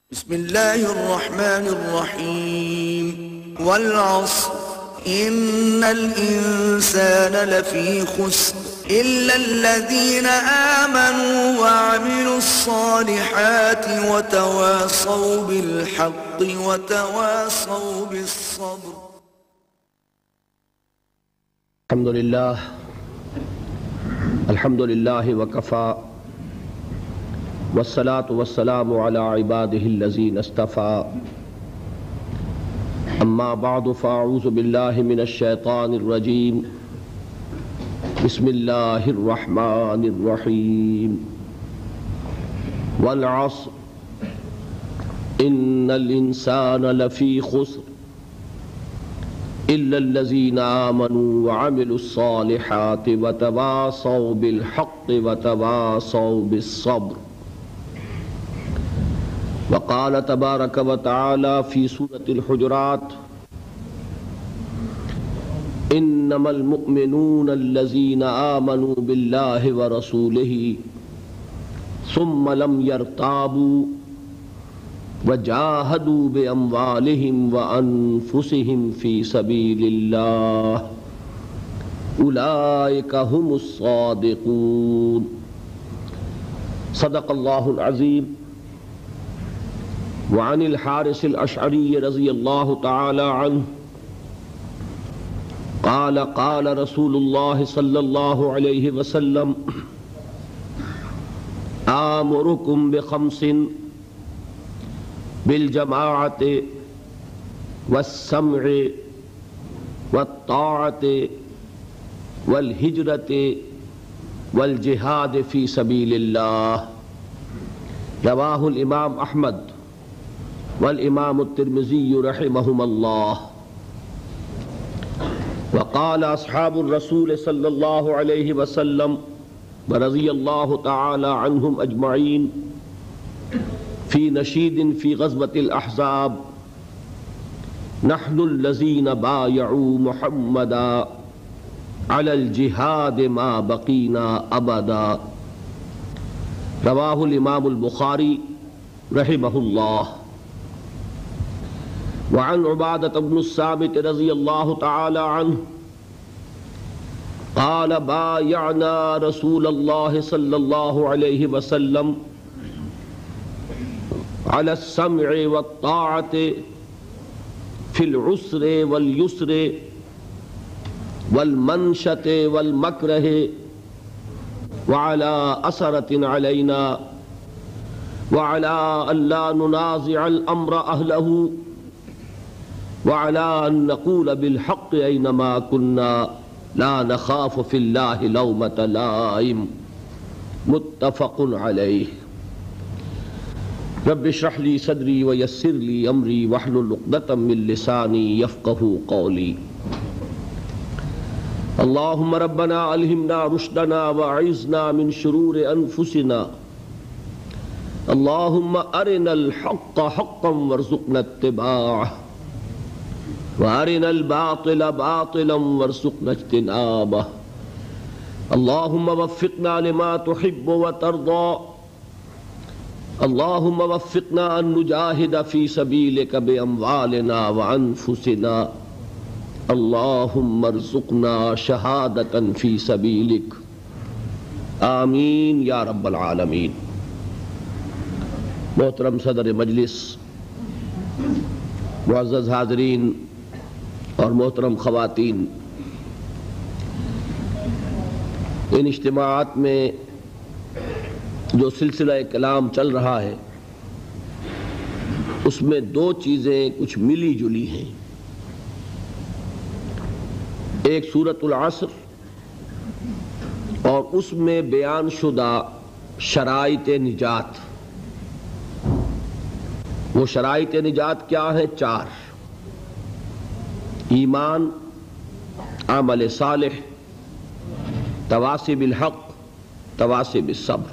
بسم اللہ الرحمن الرحیم والعصر ان الانسان لفی خسر الا الذین آمنوا وعملوا الصالحات وتواصوا بالحق وتواصوا بالصبر. الحمد للہ وکفا والصلاة والسلام على عباده الذين اصطفى اما بعد فاعوذ باللہ من الشیطان الرجیم بسم اللہ الرحمن الرحیم والعصر ان الانسان لفی خسر الا الذين آمنوا وعملوا الصالحات وتواصوا بالحق وتواصوا بالصبر. وقال تبارک وتعالی فی سورة الحجرات انما المؤمنون الذین آمنوا باللہ ورسولہ ثم لم يرتابوا وجاہدوا باموالہم وانفسہم فی سبیل اللہ اولئک هم الصادقون. صدق اللہ العظیم. وعن الحارث الاشعری رضی اللہ تعالی عنہ قال قال رسول اللہ صلی اللہ علیہ وسلم آمرکم بخمس بالجماعت والسمع والطاعت والہجرت والجہاد فی سبیل اللہ. رواہ الامام احمد والامام الترمذی رحمہم اللہ. وقال اصحاب الرسول صلی اللہ علیہ وسلم ورضی اللہ تعالی عنہم اجمعین فی نشید فی غزوۃ الاحزاب نحن الذین بایعوا محمدا علی الجہاد ما بقینا ابدا. رواہ الامام البخاری رحمہ اللہ. وعن عبادة بن الصامت رضی اللہ تعالی عنہ قال بايعنا رسول اللہ صلی اللہ علیہ وسلم على السمع والطاعة في العسر واليسر والمنشة والمكره وعلى أثرة علينا وعلى أن لا ننازع الأمر أهله وعلى أن نقول بالحق أينما كنا لا نخاف في الله لومة لائم. متفق عليه. رب اشرح لي صدري ويسر لي أمري واحلل عقدة من لساني يفقهوا قولي. اللهم ربنا ألهمنا رشدنا وأعذنا من شرور أنفسنا. اللهم أرنا الحق حقا وارزقنا اتباعه وارنا الباطل باطلا وارزقنا اجتنابه. اللهم وفقنا لما تحب وترضى. اللهم وفقنا ان نجاهد في سبيلك باموالنا وانفسنا. اللهم ارزقنا شهادة في سبيلك. آمین یا رب العالمین. محترم صدر مجلس، معزز حاضرین اور محترم خواتین، ان اجتماعات میں جو سلسلہ کلام چل رہا ہے اس میں دو چیزیں کچھ ملی جلی ہیں. ایک سورۃ العصر اور اس میں بیان شدہ شرائط نجات. وہ شرائط نجات کیا ہیں؟ 4: ایمان، عمل صالح، تواصی بالحق، تواصی بالصبر.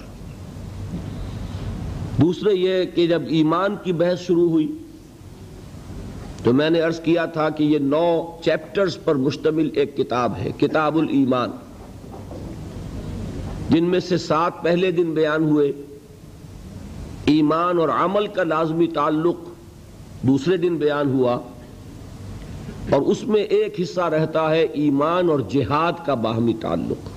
دوسرے یہ کہ جب ایمان کی بحث شروع ہوئی تو میں نے عرض کیا تھا کہ یہ 9 چیپٹرز پر مشتمل ایک کتاب ہے، کتاب الایمان، جن میں سے 7 پہلے دن بیان ہوئے، ایمان اور عمل کا لازمی تعلق دوسرے دن بیان ہوا، اور اس میں ایک حصہ رہتا ہے ایمان اور جہاد کا باہمی تعلق۔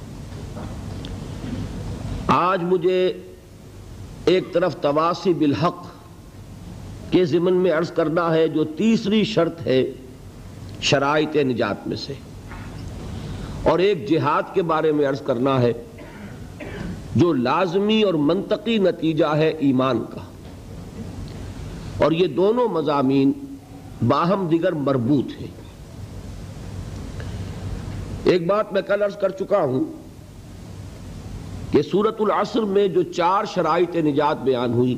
آج مجھے ایک طرف تواسی بالحق کے ضمن میں عرض کرنا ہے جو تیسری شرط ہے شرائط نجات میں سے، اور ایک جہاد کے بارے میں عرض کرنا ہے جو لازمی اور منطقی نتیجہ ہے ایمان کا، اور یہ دونوں مضامین باہم دیگر مربوط ہیں۔ ایک بات میں کل عرض کر چکا ہوں کہ سورۃ العصر میں جو 4 شرائط نجات بیان ہوئی،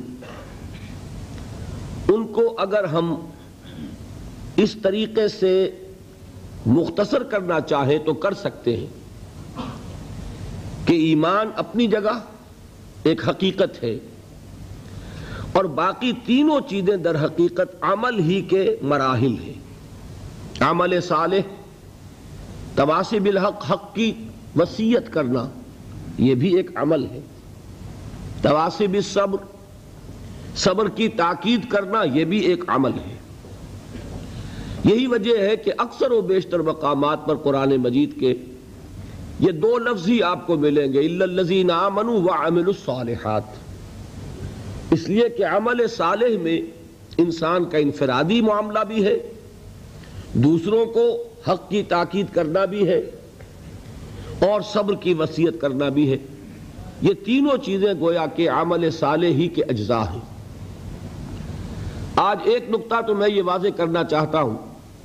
ان کو اگر ہم اس طریقے سے مختصر کرنا چاہیں تو کر سکتے ہیں کہ ایمان اپنی جگہ ایک حقیقت ہے، اور باقی تینوں چیزیں در حقیقت عمل ہی کے مراحل ہیں۔ عمل صالح، تواسی بالحق، حق کی وصیت کرنا، یہ بھی ایک عمل ہے۔ تواسی بالصبر، صبر کی تاکید کرنا، یہ بھی ایک عمل ہے۔ یہی وجہ ہے کہ اکثر و بیشتر مقامات پر قرآن مجید کے یہ 2 لفظ ہی آپ کو ملیں گے، الا الذین آمنوا وعملوا الصالحات، اس لیے کہ عمل صالح میں انسان کا انفرادی معاملہ بھی ہے، دوسروں کو حق کی تاکید کرنا بھی ہے، اور صبر کی وصیت کرنا بھی ہے۔ یہ تینوں چیزیں گویا کہ عمل صالح ہی کے اجزاء ہیں۔ آج ایک نقطہ تو میں یہ واضح کرنا چاہتا ہوں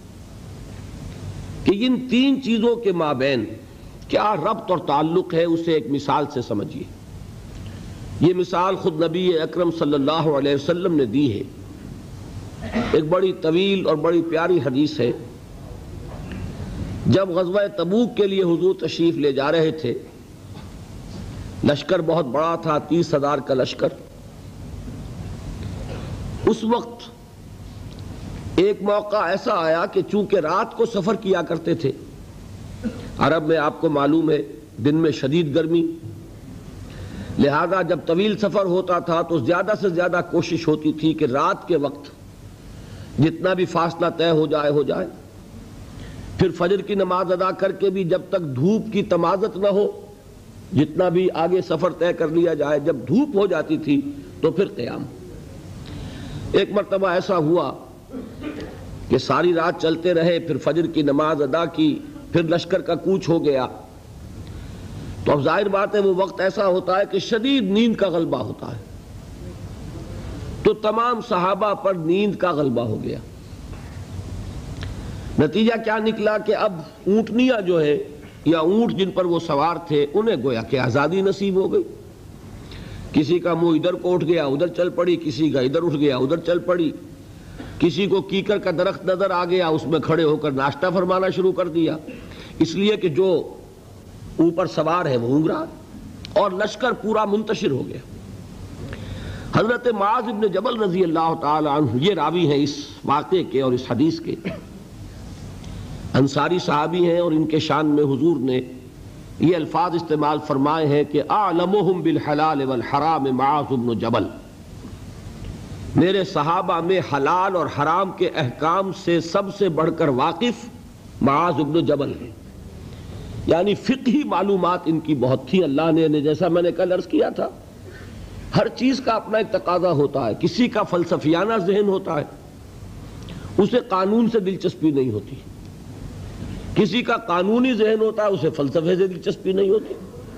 کہ ان 3 چیزوں کے مابین کیا ربط اور تعلق ہے، اسے ایک مثال سے سمجھیے۔ یہ مثال خود نبی اکرم صلی اللہ علیہ وسلم نے دی ہے، ایک بڑی طویل اور بڑی پیاری حدیث ہے۔ جب غزوہ تبوک کے لیے حضور تشریف لے جا رہے تھے، لشکر بہت بڑا تھا، 30,000 کا لشکر۔ اس وقت ایک موقع ایسا آیا کہ چونکہ رات کو سفر کیا کرتے تھے، عرب میں آپ کو معلوم ہے دن میں شدید گرمی، لہذا جب طویل سفر ہوتا تھا تو زیادہ سے زیادہ کوشش ہوتی تھی کہ رات کے وقت جتنا بھی فاصلہ طے ہو جائے، پھر فجر کی نماز ادا کر کے بھی جب تک دھوپ کی تمازت نہ ہو، جتنا بھی آگے سفر طے کر لیا جائے، جب دھوپ ہو جاتی تھی تو پھر قیام۔ ایک مرتبہ ایسا ہوا کہ ساری رات چلتے رہے، پھر فجر کی نماز ادا کی، پھر لشکر کا کوچ ہو گیا، تو اب ظاہر بات ہے وہ وقت ایسا ہوتا ہے کہ شدید نیند کا غلبہ ہوتا ہے، تو تمام صحابہ پر نیند کا غلبہ ہو گیا۔ نتیجہ کیا نکلا کہ اب اونٹنیاں جو ہے یا اونٹ جن پر وہ سوار تھے، انہیں گویا کہ آزادی نصیب ہو گئی۔ کسی کا منہ ادھر کو اٹھ گیا ادھر چل پڑی، کسی کا ادھر اٹھ گیا ادھر چل پڑی، کسی کو کیکر کا درخت نظر آ گیا، اس میں کھڑے ہو کر ناشتہ فرمانا شروع کر دیا، اس لیے کہ جو اوپر سوار ہے وہ اونگ رہا، اور لشکر پورا منتشر ہو گیا۔ حضرت معاذ بن جبل رضی اللہ تعالی عنہ یہ راوی ہیں اس واقعے کے اور اس حدیث کے، انصاری صحابی ہیں، اور ان کے شان میں حضور نے یہ الفاظ استعمال فرمائے ہیں کہ اعلمہم بالحلال والحرام معاذ بن جبل، میرے صحابہ میں حلال اور حرام کے احکام سے سب سے بڑھ کر واقف معاذ بن جبل ہیں، یعنی فقہی معلومات ان کی بہت تھی۔ اللہ نے جیسا میں نے کل عرض کیا تھا، ہر چیز کا اپنا ایک تقاضا ہوتا ہے، کسی کا فلسفیانہ ذہن ہوتا ہے، اسے قانون سے دلچسپی نہیں ہوتی، کسی کا قانونی ذہن ہوتا ہے، اسے فلسفے سے دلچسپی نہیں ہوتی۔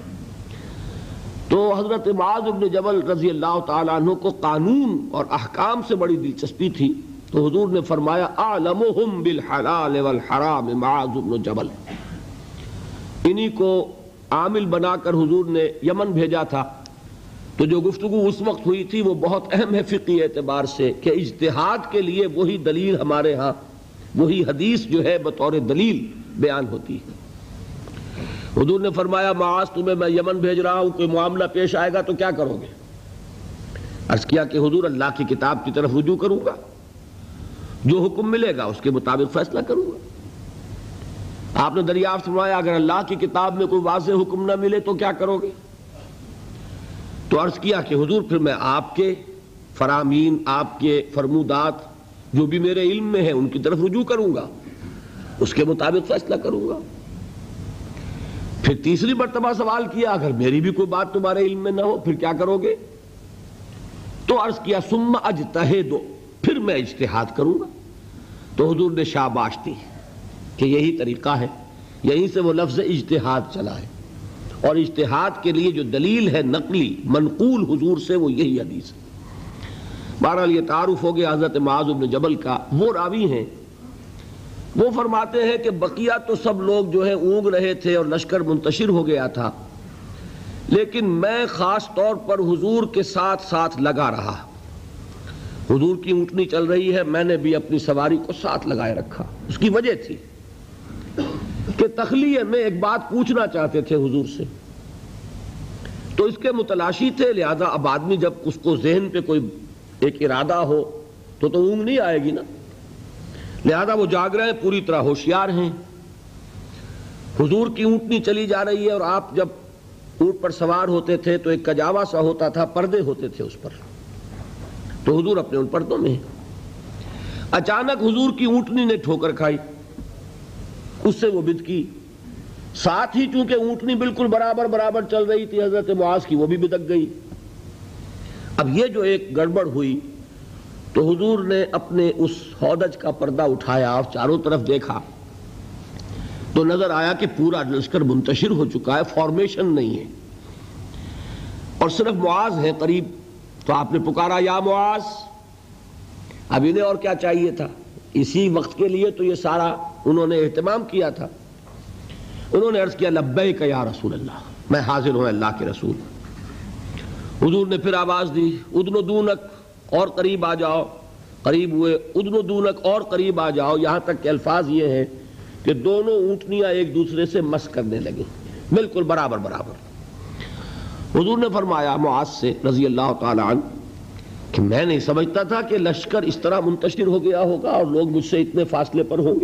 تو حضرت معاذ بن جبل رضی اللہ تعالیٰ عنہ کو قانون اور احکام سے بڑی دلچسپی تھی، تو حضور نے فرمایا اعلمہم بالحلال والحرام معاذ بن جبل، انہی کو عامل بنا کر حضور نے یمن بھیجا تھا۔ تو جو گفتگو اس وقت ہوئی تھی وہ بہت اہم ہے فقہی اعتبار سے، کہ اجتہاد کے لیے وہی دلیل ہمارے ہاں، وہی حدیث جو ہے بطور دلیل بیان ہوتی ہے۔ حضور نے فرمایا معاذ تمہیں میں یمن بھیج رہا ہوں، کوئی معاملہ پیش آئے گا تو کیا کرو گے؟ عرض کیا کہ حضور اللہ کی کتاب کی طرف رجوع کروں گا، جو حکم ملے گا اس کے مطابق فیصلہ کروں گا۔ آپ نے دریافت فرمایا اگر اللہ کی کتاب میں کوئی واضح حکم نہ ملے تو کیا کرو گے؟ تو عرض کیا کہ حضور پھر میں آپ کے فرامین، آپ کے فرمودات جو بھی میرے علم میں ہیں ان کی طرف رجوع کروں گا، اس کے مطابق فیصلہ کروں گا۔ پھر تیسری مرتبہ سوال کیا اگر میری بھی کوئی بات تمہارے علم میں نہ ہو پھر کیا کرو گے؟ تو عرض کیا ثم اجتہد، پھر میں اجتہاد کروں گا۔ تو حضور نے شاباش دی کہ یہی طریقہ ہے، یہیں سے وہ لفظ اجتہاد چلا ہے، اور اجتہاد کے لیے جو دلیل ہے نقلی منقول حضور سے وہ یہی حدیث ہے۔ بہرحال یہ تعارف ہو گیا حضرت معاذ بن جبل کا۔ وہ راوی ہیں، وہ فرماتے ہیں کہ بقیہ تو سب لوگ جو ہے اونگ رہے تھے اور لشکر منتشر ہو گیا تھا، لیکن میں خاص طور پر حضور کے ساتھ ساتھ لگا رہا۔ حضور کی اونٹنی چل رہی ہے، میں نے بھی اپنی سواری کو ساتھ لگائے رکھا۔ اس کی وجہ تھی کہ تخلیہ میں ایک بات پوچھنا چاہتے تھے حضور سے، تو اس کے متلاشی تھے، لہذا اب آدمی جب اس کو ذہن پہ کوئی ایک ارادہ ہو تو اونگ نہیں آئے گی نا، لہذا وہ جاگ رہے ہیں، پوری طرح ہوشیار ہیں۔ حضور کی اونٹنی چلی جا رہی ہے اور آپ جب اونٹ پر سوار ہوتے تھے تو ایک کجاوا سا ہوتا تھا، پردے ہوتے تھے اس پر، تو حضور اپنے ان پردوں میں ہیں۔ اچانک حضور کی اونٹنی نے ٹھوکر کھائی، اس سے وہ بدکی، ساتھ ہی چونکہ اونٹنی بالکل برابر چل رہی تھی حضرت معاذ کی، وہ بھی بدک گئی۔ اب یہ جو ایک گڑبڑ ہوئی تو حضور نے اپنے اس ہودج کا پردہ اٹھایا اور چاروں طرف دیکھا تو نظر آیا کہ پورا لشکر منتشر ہو چکا ہے، فارمیشن نہیں ہے، اور صرف معاذ ہیں قریب۔ تو آپ نے پکارا یا معاذ، اب انہیں اور کیا چاہیے تھا؟ اسی وقت کے لیے تو یہ سارا انہوں نے اہتمام کیا تھا۔ انہوں نے عرض کیا لبیک یا رسول اللہ، میں حاضر ہوں اللہ کے رسول۔ حضور نے پھر آواز دی ادنو دونک، اور قریب آ جاؤ۔ قریب ہوئے، ادنو دونک، اور قریب آ جاؤ، یہاں تک کہ الفاظ یہ ہیں کہ دونوں اونٹنیاں ایک دوسرے سے مس کرنے لگیں، بالکل برابر۔ حضور نے فرمایا معاذ سے رضی اللہ تعالی عنہ کہ میں نہیں سمجھتا تھا کہ لشکر اس طرح منتشر ہو گیا ہوگا اور لوگ مجھ سے اتنے فاصلے پر ہوں گے۔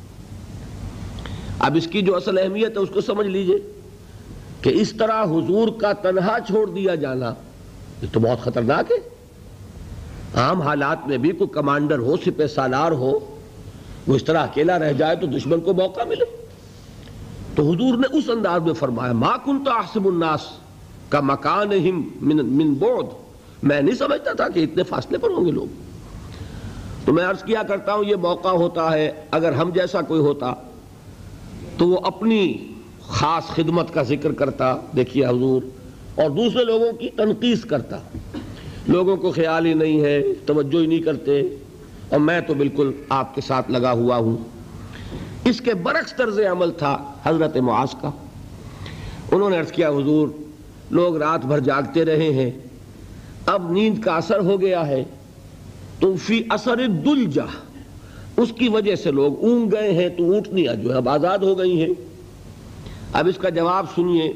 اب اس کی جو اصل اہمیت ہے اس کو سمجھ لیجئے کہ اس طرح حضور کا تنہا چھوڑ دیا جانا یہ تو بہت خطرناک ہے۔ عام حالات میں بھی کوئی کمانڈر ہو، سپہ سالار ہو، وہ اس طرح اکیلا رہ جائے تو دشمن کو موقع ملے۔ تو حضور نے اس انداز میں فرمایا ما کنت احسب الناس کا مکانہم من بعد، میں نہیں سمجھتا تھا کہ اتنے فاصلے پر ہوں گے لوگ۔ تو میں عرض کیا کرتا ہوں یہ موقع ہوتا ہے، اگر ہم جیسا کوئی ہوتا تو وہ اپنی خاص خدمت کا ذکر کرتا، دیکھیے حضور، اور دوسرے لوگوں کی تنقیص کرتا، لوگوں کو خیال ہی نہیں ہے، توجہ ہی نہیں کرتے، اور میں تو بالکل آپ کے ساتھ لگا ہوا ہوں۔ اس کے برعکس طرز عمل تھا حضرت معاذ کا۔ انہوں نے عرض کیا حضور لوگ رات بھر جاگتے رہے ہیں، اب نیند کا اثر ہو گیا ہے، تو فی اثر الدلجہ، اس کی وجہ سے لوگ اونگ گئے ہیں، تو اونٹنیاں جو ہے اب آزاد ہو گئی ہیں۔ اب اس کا جواب سنیے،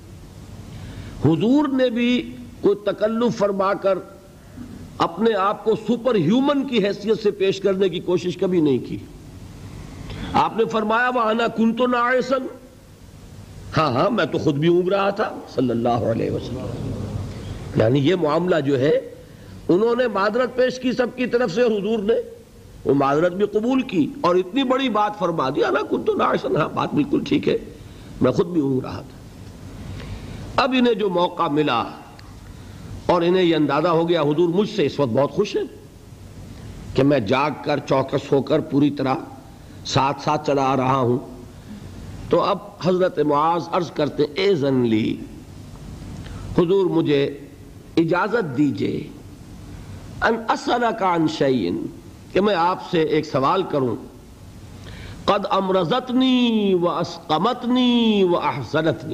حضور نے بھی کوئی تکلف فرما کر اپنے آپ کو سپر ہیومن کی حیثیت سے پیش کرنے کی کوشش کبھی نہیں کی۔ آپ نے فرمایا وَأَنَا كُنْتُ نَاعِسًا، ہاں میں تو خود بھی اونگ رہا تھا صلی اللہ علیہ وسلم۔ یعنی یہ معاملہ جو ہے انہوں نے معذرت پیش کی سب کی طرف سے، حضور نے وہ معذرت بھی قبول کی اور اتنی بڑی بات فرما دی انا كنت ناعسا، ہاں بات بالکل ٹھیک ہے، میں خود بھی اونگ رہا تھا۔ اب انہیں جو موقع ملا اور انہیں یہ اندازہ ہو گیا حضور مجھ سے اس وقت بہت خوش ہیں کہ میں جاگ کر چوکس ہو کر پوری طرح ساتھ چلا آ رہا ہوں، تو اب حضرت معاذ عرض کرتے اذن لی، حضور مجھے اجازت دیجئے، ان اسألک عن شیء، کہ میں آپ سے ایک سوال کروں، قد امرضتنی واسقمتنی واحزنتنی،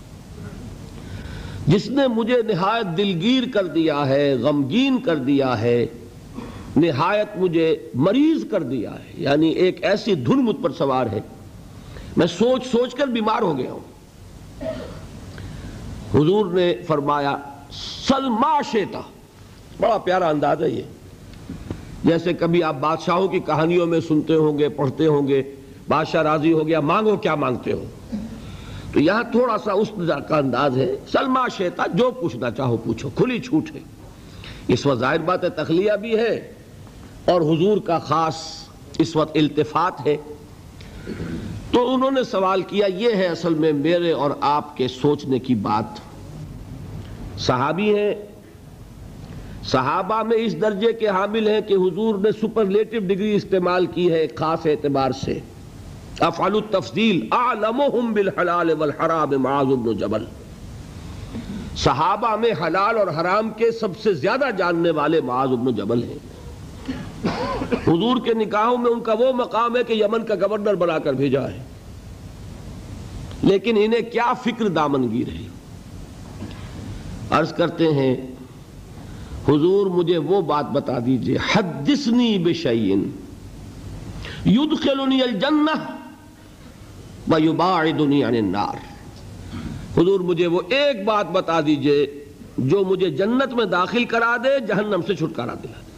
جس نے مجھے نہایت دلگیر کر دیا ہے، غمگین کر دیا ہے، نہایت مجھے مریض کر دیا ہے، یعنی ایک ایسی دھن مجھ پر سوار ہے، میں سوچ سوچ کر بیمار ہو گیا ہوں۔ حضور نے فرمایا سل ما شئت، بڑا پیارا انداز ہے یہ، جیسے کبھی آپ بادشاہوں کی کہانیوں میں سنتے ہوں گے، پڑھتے ہوں گے، بادشاہ راضی ہو گیا مانگو کیا مانگتے ہو، تو یہاں تھوڑا سا اس کا انداز ہے، سل ما شئت، جو پوچھنا چاہو پوچھو، کھلی چھوٹ ہے۔ اس وقت ظاہر بات ہے تخلیہ بھی ہے اور حضور کا خاص اس وقت التفات ہے. تو انہوں نے سوال کیا، یہ ہے اصل میں میرے اور آپ کے سوچنے کی بات. صحابی ہیں، صحابہ میں اس درجے کے حامل ہیں کہ حضور نے سپرلیٹو ڈگری استعمال کی ہے ایک خاص اعتبار سے. افعل التفضیل اعلمهم بالحلال والحرام معاذ بن جبل. صحابہ میں حلال اور حرام کے سب سے زیادہ جاننے والے معاذ بن جبل ہیں. حضور کے نکاحوں میں ان کا وہ مقام ہے کہ یمن کا گورنر بنا کر بھیجا ہے، لیکن انہیں کیا فکر دامنگیر ہے. عرض کرتے ہیں حضور مجھے وہ بات بتا دیجئے، حدثنی بشیء یدخلنی الجنہ ویباعدنی عن النار. حضور مجھے وہ ایک بات بتا دیجئے جو مجھے جنت میں داخل کرا دے، جہنم سے چھٹکارا دلا دے.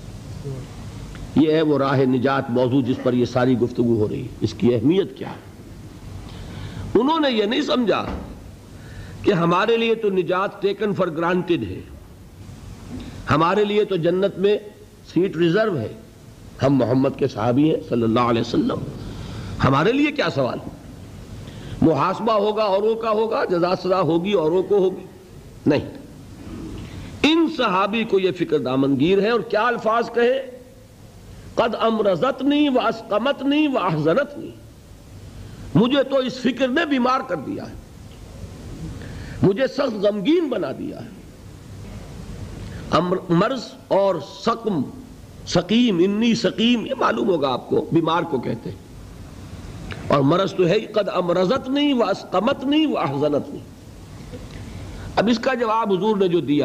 یہ ہے وہ راہ نجات موضوع جس پر یہ ساری گفتگو ہو رہی ہے. اس کی اہمیت کیا ہے؟ انہوں نے یہ نہیں سمجھا کہ ہمارے لیے تو نجات ٹیکن فار گرانٹڈ ہے، ہمارے لیے تو جنت میں سیٹ ریزرو ہے، ہم محمد کے صحابی ہیں صلی اللہ علیہ وسلم، ہمارے لیے کیا سوال؟ محاسبہ ہوگا اوروں کا ہوگا، جزا سزا ہوگی اوروں کو ہوگی. نہیں، ان صحابی کو یہ فکر دامنگیر ہے. اور کیا الفاظ کہے؟ قد امرضتنی واسقمتنی واحزنتنی. مجھے تو اس فکر نے بیمار کر دیا ہے، مجھے سخت غمگین بنا دیا ہے. مرض اور سقم، سقیم، انی سقیم، یہ معلوم ہوگا آپ کو، بیمار کو کہتے ہیں. اور مرض تو ہے قد امرضتنی واسقمتنی واحزنتنی. اب اس کا جواب حضور نے جو دیا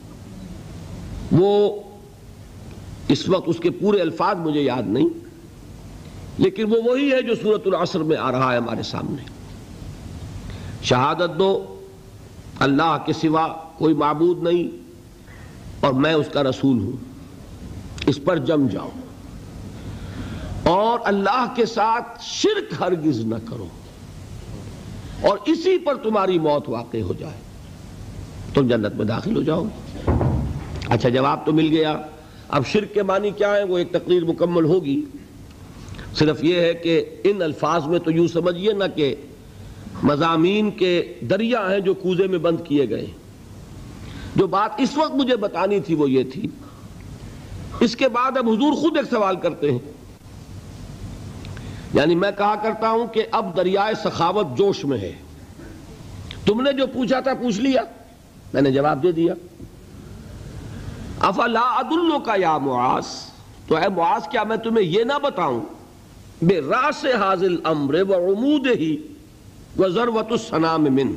وہ اس وقت اس کے پورے الفاظ مجھے یاد نہیں، لیکن وہ وہی ہے جو سورۃ العصر میں آ رہا ہے ہمارے سامنے. شہادت دو اللہ کے سوا کوئی معبود نہیں اور میں اس کا رسول ہوں، اس پر جم جاؤ، اور اللہ کے ساتھ شرک ہرگز نہ کرو، اور اسی پر تمہاری موت واقع ہو جائے تم جنت میں داخل ہو جاؤ گے. اچھا، جواب تو مل گیا. اب شرک کے معنی کیا ہے وہ ایک تقریر مکمل ہوگی. صرف یہ ہے کہ ان الفاظ میں تو یوں سمجھیے نہ کہ مضامین کے دریا ہیں جو کوزے میں بند کیے گئے. جو بات اس وقت مجھے بتانی تھی وہ یہ تھی. اس کے بعد اب حضور خود ایک سوال کرتے ہیں. یعنی میں کہا کرتا ہوں کہ اب دریائے سخاوت جوش میں ہے. تم نے جو پوچھا تھا پوچھ لیا، میں نے جواب دے دیا. افلا ادلک یا معاذ، تو اے معاذ کیا میں تمہیں یہ نہ بتاؤں بے راس حاضل امر و عمودہ و ذروۃ السنام من،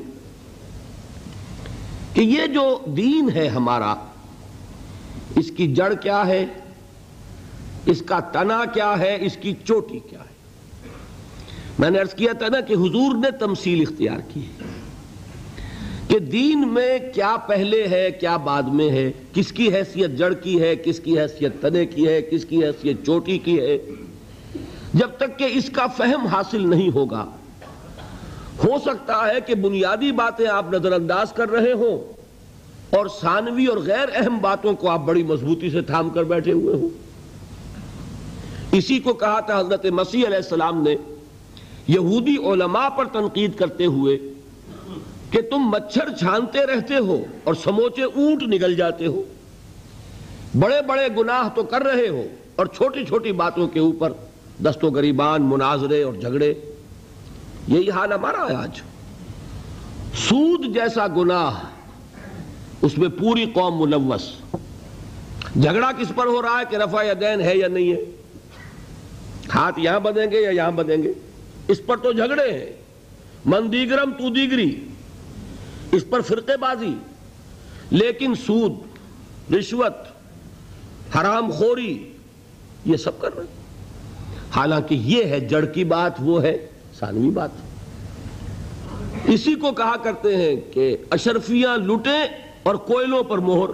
کہ یہ جو دین ہے ہمارا، اس کی جڑ کیا ہے، اس کا تنا کیا ہے، اس کی چوٹی کیا ہے. میں نے عرض کیا تھا نا کہ حضور نے تمثیل اختیار کی کہ دین میں کیا پہلے ہے کیا بعد میں ہے، کس کی حیثیت جڑ کی ہے، کس کی حیثیت تنے کی ہے، کس کی حیثیت چوٹی کی ہے. جب تک کہ اس کا فہم حاصل نہیں ہوگا، ہو سکتا ہے کہ بنیادی باتیں آپ نظر انداز کر رہے ہوں اور ثانوی اور غیر اہم باتوں کو آپ بڑی مضبوطی سے تھام کر بیٹھے ہوئے ہوں. اسی کو کہا تھا حضرت مسیح علیہ السلام نے یہودی علماء پر تنقید کرتے ہوئے کہ تم مچھر چھانتے رہتے ہو اور سموچے اونٹ نگل جاتے ہو، بڑے بڑے گناہ تو کر رہے ہو اور چھوٹی چھوٹی باتوں کے اوپر دست و گریبان، مناظرے اور جھگڑے. یہی حال ہمارا ہے آج. سود جیسا گناہ، اس میں پوری قوم ملوث. جھگڑا کس پر ہو رہا ہے کہ رفع یدین ہے یا نہیں ہے، ہاتھ یہاں بدیں گے یا یہاں بدیں گے، اس پر تو جھگڑے ہیں. من دیگرم تو دیگری، اس پر فرقے بازی. لیکن سود، رشوت، حرام خوری، یہ سب کر رہے ہیں. حالانکہ یہ ہے جڑ کی بات، وہ ہے ثانوی بات. اسی کو کہا کرتے ہیں کہ اشرفیاں لٹیں اور کوئلوں پر مہر.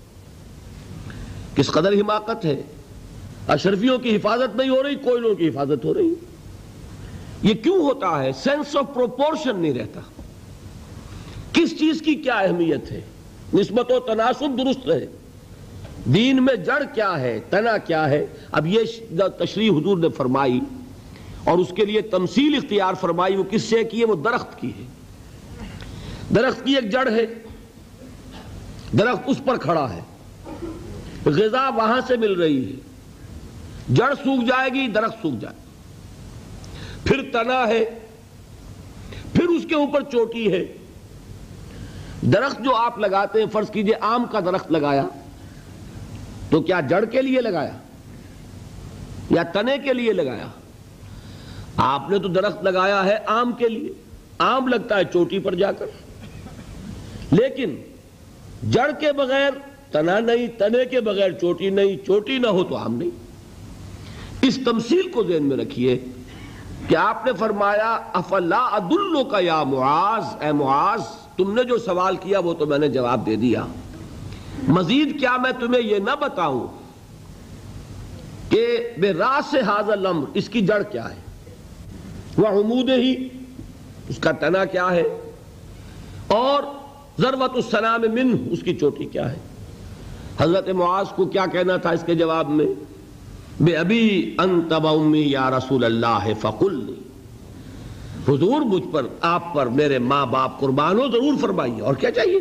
کس قدر حماقت ہے. اشرفیوں کی حفاظت نہیں ہو رہی، کوئلوں کی حفاظت ہو رہی. یہ کیوں ہوتا ہے؟ سینس آف پروپورشن نہیں رہتا. کس چیز کی کیا اہمیت ہے، نسبت و تناسب درست ہے. دین میں جڑ کیا ہے، تنا کیا ہے؟ اب یہ تشریح حضور نے فرمائی اور اس کے لیے تمثیل اختیار فرمائی، وہ کس سے کی ہے؟ وہ درخت کی ہے۔ درخت کی ایک جڑ ہے، درخت اس پر کھڑا ہے، غذا وہاں سے مل رہی ہے، جڑ سوکھ جائے گی درخت سوکھ جائے گا، پھر تنا ہے، پھر اس کے اوپر چوٹی ہے۔ درخت جو آپ لگاتے ہیں، فرض کیجئے آم کا درخت لگایا تو کیا جڑ کے لیے لگایا یا تنے کے لیے لگایا؟ آپ نے تو درخت لگایا ہے آم کے لیے، آم لگتا ہے چوٹی پر جا کر، لیکن جڑ کے بغیر تنا نہیں، تنے کے بغیر چوٹی نہیں، چوٹی نہ ہو تو آم نہیں۔ اس تمثیل کو ذہن میں رکھیے کہ آپ نے فرمایا افلا ادلک یا معاذ، اے معاذ تم نے جو سوال کیا وہ تو میں نے جواب دے دیا، مزید کیا میں تمہیں یہ نہ بتاؤں کہ براس ھذا الامر، اس کی جڑ کیا ہے، وعمودہ، اس کا تنا کیا ہے، اور ذروۃ السنام منہ، اس کی چوٹی کیا ہے۔ حضرت معاذ کو کیا کہنا تھا اس کے جواب میں؟ بے ابی انت و امی یا رسول اللہ فقلنی، حضور مجھ پر، آپ پر میرے ماں باپ قربان ہو، ضرور فرمائیے، اور کیا چاہیے؟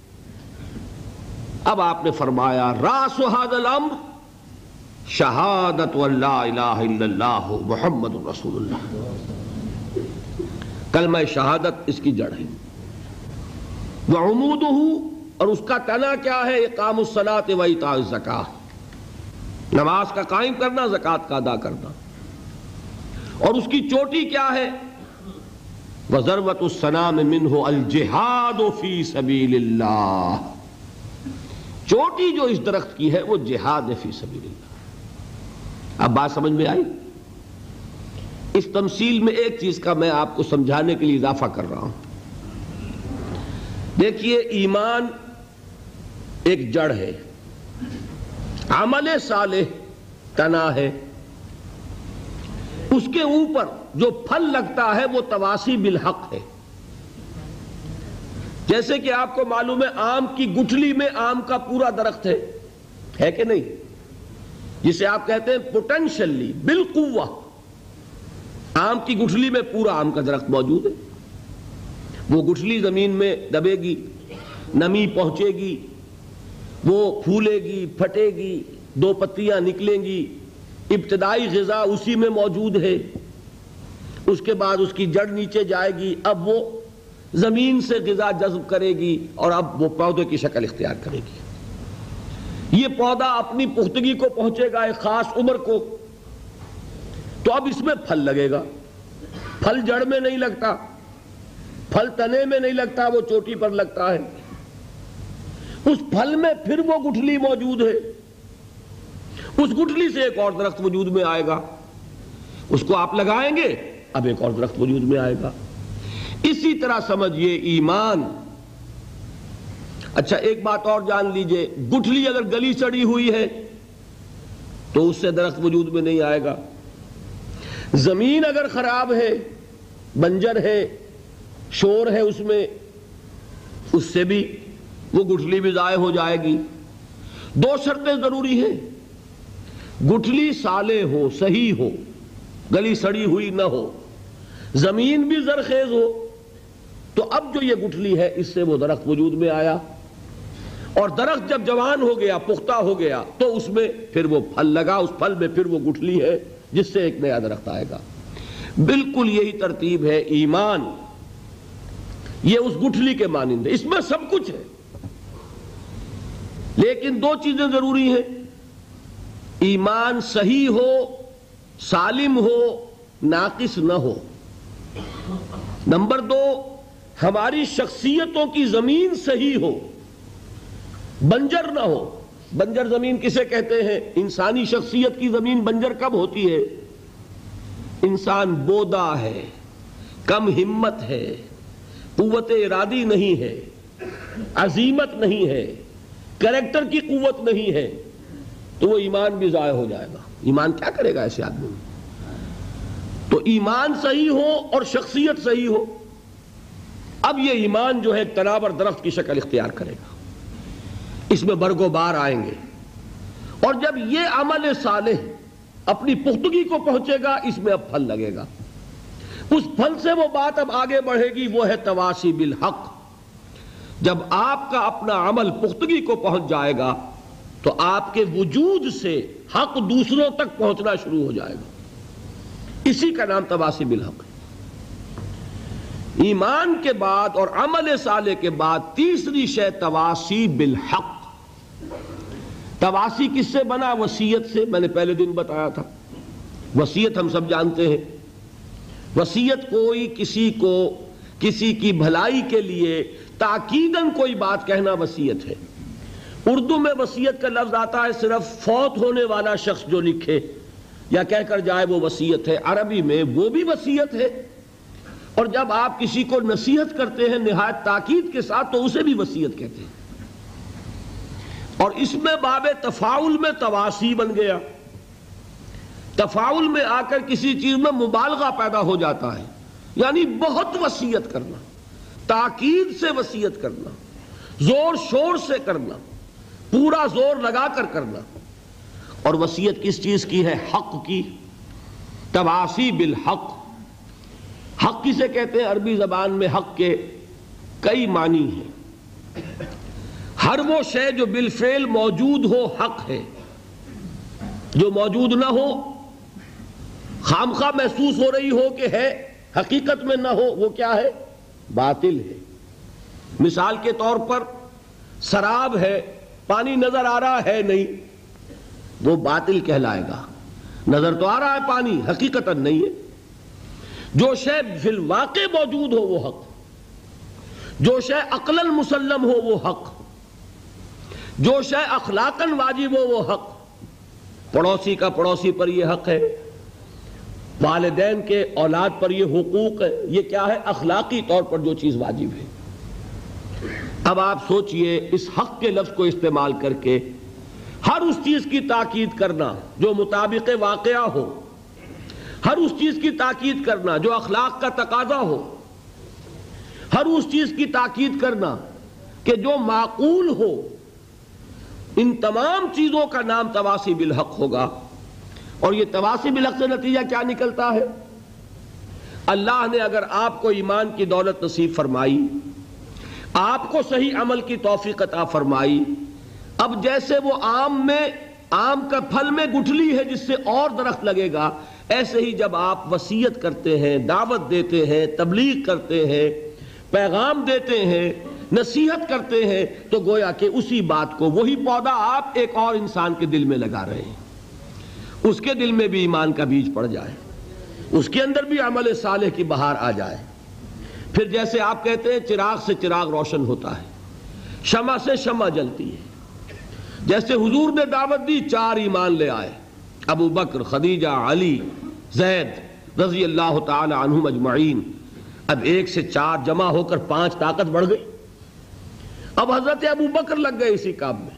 اب آپ نے فرمایا راس ھذا الامر شہادت ان لا الہ الا اللہ محمد رسول اللہ، کلمہ شہادت اس کی جڑ ہے۔ وعمودہ، اور اس کا تنا کیا ہے؟ اقام الصلاۃ و ایتاء الزکاۃ، نماز کا قائم کرنا، زکوٰۃ کا ادا کرنا، اور اس کی چوٹی کیا ہے؟ وذروۃ السنام منہ الجہاد فی سبیل اللہ، چوٹی جو اس درخت کی ہے وہ جہاد فی سبیل اللہ۔ اب بات سمجھ میں آئی؟ اس تمثیل میں ایک چیز کا میں آپ کو سمجھانے کے لیے اضافہ کر رہا ہوں۔ دیکھیے ایمان ایک جڑ ہے، عمل صالح تنا ہے، اس کے اوپر جو پھل لگتا ہے وہ تواسی بالحق ہے۔ جیسے کہ آپ کو معلوم ہے آم کی گٹھلی میں آم کا پورا درخت ہے کہ نہیں، جسے آپ کہتے ہیں پوٹینشلی بالقوہ، آم کی گٹھلی میں پورا آم کا درخت موجود ہے۔ وہ گٹھلی زمین میں دبے گی، نمی پہنچے گی، وہ پھولے گی، پھٹے گی، دو پتیاں نکلیں گی، ابتدائی غذا اسی میں موجود ہے، اس کے بعد اس کی جڑ نیچے جائے گی، اب وہ زمین سے غذا جذب کرے گی اور اب وہ پودے کی شکل اختیار کرے گی۔ یہ پودا اپنی پختگی کو پہنچے گا ایک خاص عمر کو، تو اب اس میں پھل لگے گا۔ پھل جڑ میں نہیں لگتا، پھل تنے میں نہیں لگتا، وہ چوٹی پر لگتا ہے۔ اس پھل میں پھر وہ گٹھلی موجود ہے، اس گٹھلی سے ایک اور درخت وجود میں آئے گا، اس کو آپ لگائیں گے، اب ایک اور درخت وجود میں آئے گا۔ اسی طرح سمجھئے ایمان۔ اچھا ایک بات اور جان لیجئے، گٹھلی اگر گلی سڑی ہوئی ہے تو اس سے درخت وجود میں نہیں آئے گا۔ زمین اگر خراب ہے، بنجر ہے، شور ہے اس میں، اس سے بھی وہ گٹھلی بھی ضائع ہو جائے گی۔ دو شرطیں ضروری ہیں، گٹھلی صالح ہو، صحیح ہو، گلی سڑی ہوئی نہ ہو، زمین بھی زرخیز ہو، تو اب جو یہ گٹھلی ہے اس سے وہ درخت وجود میں آیا، اور درخت جب جوان ہو گیا، پختہ ہو گیا، تو اس میں پھر وہ پھل لگا، اس پھل میں پھر وہ گٹھلی ہے جس سے ایک نیا درخت آئے گا۔ بالکل یہی ترتیب ہے ایمان، یہ اس گٹھلی کے مانند ہے، اس میں سب کچھ ہے، لیکن دو چیزیں ضروری ہیں، ایمان صحیح ہو، سالم ہو، ناقص نہ ہو۔ نمبر دو، ہماری شخصیتوں کی زمین صحیح ہو، بنجر نہ ہو۔ بنجر زمین کسے کہتے ہیں؟ انسانی شخصیت کی زمین بنجر کب ہوتی ہے؟ انسان بودا ہے، کم ہمت ہے، قوت ارادی نہیں ہے، عزیمت نہیں ہے، کریکٹر کی قوت نہیں ہے، تو وہ ایمان بھی ضائع ہو جائے گا۔ ایمان کیا کرے گا ایسے آدمی؟ تو ایمان صحیح ہو اور شخصیت صحیح ہو، اب یہ ایمان جو ہے تناور درخت کی شکل اختیار کرے گا، اس میں برگ و بار آئیں گے، اور جب یہ عمل صالح اپنی پختگی کو پہنچے گا اس میں اب پھل لگے گا، اس پھل سے وہ بات اب آگے بڑھے گی، وہ ہے تواسی بالحق۔ جب آپ کا اپنا عمل پختگی کو پہنچ جائے گا تو آپ کے وجود سے حق دوسروں تک پہنچنا شروع ہو جائے گا، اسی کا نام تواسی بالحق ہے۔ ایمان کے بعد اور عمل صالح کے بعد تیسری شے تواسی بالحق۔ تواسی کس سے بنا؟ وصیت سے۔ میں نے پہلے دن بتایا تھا، وصیت ہم سب جانتے ہیں، وصیت کوئی کسی کو کسی کی بھلائی کے لیے تاکیداً کوئی بات کہنا وصیت ہے۔ اردو میں وصیت کا لفظ آتا ہے صرف فوت ہونے والا شخص جو لکھے یا کہہ کر جائے وہ وصیت ہے، عربی میں وہ بھی وصیت ہے، اور جب آپ کسی کو نصیحت کرتے ہیں نہایت تاکید کے ساتھ تو اسے بھی وصیت کہتے ہیں۔ اور اس میں باب تفاعل میں تواسی بن گیا، تفاعل میں آ کر کسی چیز میں مبالغہ پیدا ہو جاتا ہے، یعنی بہت وصیت کرنا، تاکید سے وصیت کرنا، زور شور سے کرنا، پورا زور لگا کر کرنا۔ اور وصیت کس چیز کی ہے؟ حق کی، تواسی بالحق۔ حق کسے کہتے ہیں؟ عربی زبان میں حق کے کئی معنی ہیں۔ ہر وہ شے جو بالفعل موجود ہو حق ہے، جو موجود نہ ہو، خامخواہ محسوس ہو رہی ہو کہ ہے، حقیقت میں نہ ہو، وہ کیا ہے؟ باطل ہے۔ مثال کے طور پر سراب ہے، پانی نظر آ رہا ہے نہیں، وہ باطل کہلائے گا۔ نظر تو آ رہا ہے پانی، حقیقتاً نہیں ہے۔ جو شے فی الواقع موجود ہو وہ حق، جو شے عقلاً مسلم ہو وہ حق، جو شے اخلاقاً واجب ہو وہ حق۔ پڑوسی کا پڑوسی پر یہ حق ہے، والدین کے اولاد پر یہ حقوق ہے، یہ کیا ہے؟ اخلاقی طور پر جو چیز واجب ہے۔ اب آپ سوچئے اس حق کے لفظ کو استعمال کر کے ہر اس چیز کی تاکید کرنا جو مطابق واقعہ ہو، ہر اس چیز کی تاکید کرنا جو اخلاق کا تقاضا ہو، ہر اس چیز کی تاکید کرنا کہ جو معقول ہو، ان تمام چیزوں کا نام تواسی بالحق ہوگا۔ اور یہ تواسی بالحق سے نتیجہ کیا نکلتا ہے؟ اللہ نے اگر آپ کو ایمان کی دولت نصیب فرمائی، آپ کو صحیح عمل کی توفیق عطا فرمائی، اب جیسے وہ آم کا پھل میں گٹھلی ہے جس سے اور درخت لگے گا، ایسے ہی جب آپ وصیت کرتے ہیں، دعوت دیتے ہیں، تبلیغ کرتے ہیں، پیغام دیتے ہیں، نصیحت کرتے ہیں، تو گویا کہ اسی بات کو، وہی پودا آپ ایک اور انسان کے دل میں لگا رہے ہیں، اس کے دل میں بھی ایمان کا بیج پڑ جائے، اس کے اندر بھی عمل صالح کی بہار آ جائے۔ پھر جیسے آپ کہتے ہیں چراغ سے چراغ روشن ہوتا ہے، شمع سے شمع جلتی ہے، جیسے حضور نے دعوت دی، 4 ایمان لے آئے، ابو بکر، خدیجہ، علی، زید رضی اللہ تعالی عنہم اجمعین۔ اب 1 سے 4 جمع ہو کر 5 طاقت بڑھ گئی۔ اب حضرت ابو بکر لگ گئے اسی کام میں،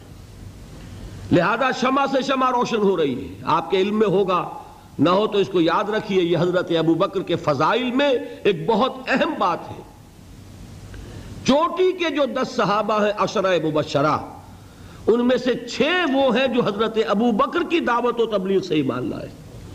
لہذا شمع سے شمع روشن ہو رہی ہے۔ آپ کے علم میں ہوگا، نہ ہو تو اس کو یاد رکھیے، یہ حضرت ابو بکر کے فضائل میں ایک بہت اہم بات ہے۔ چوٹی کے جو 10 صحابہ ہیں 10 مبشرہ، ان میں سے 6 وہ ہیں جو حضرت ابو بکر کی دعوت و تبلیغ سے ایمان لائے۔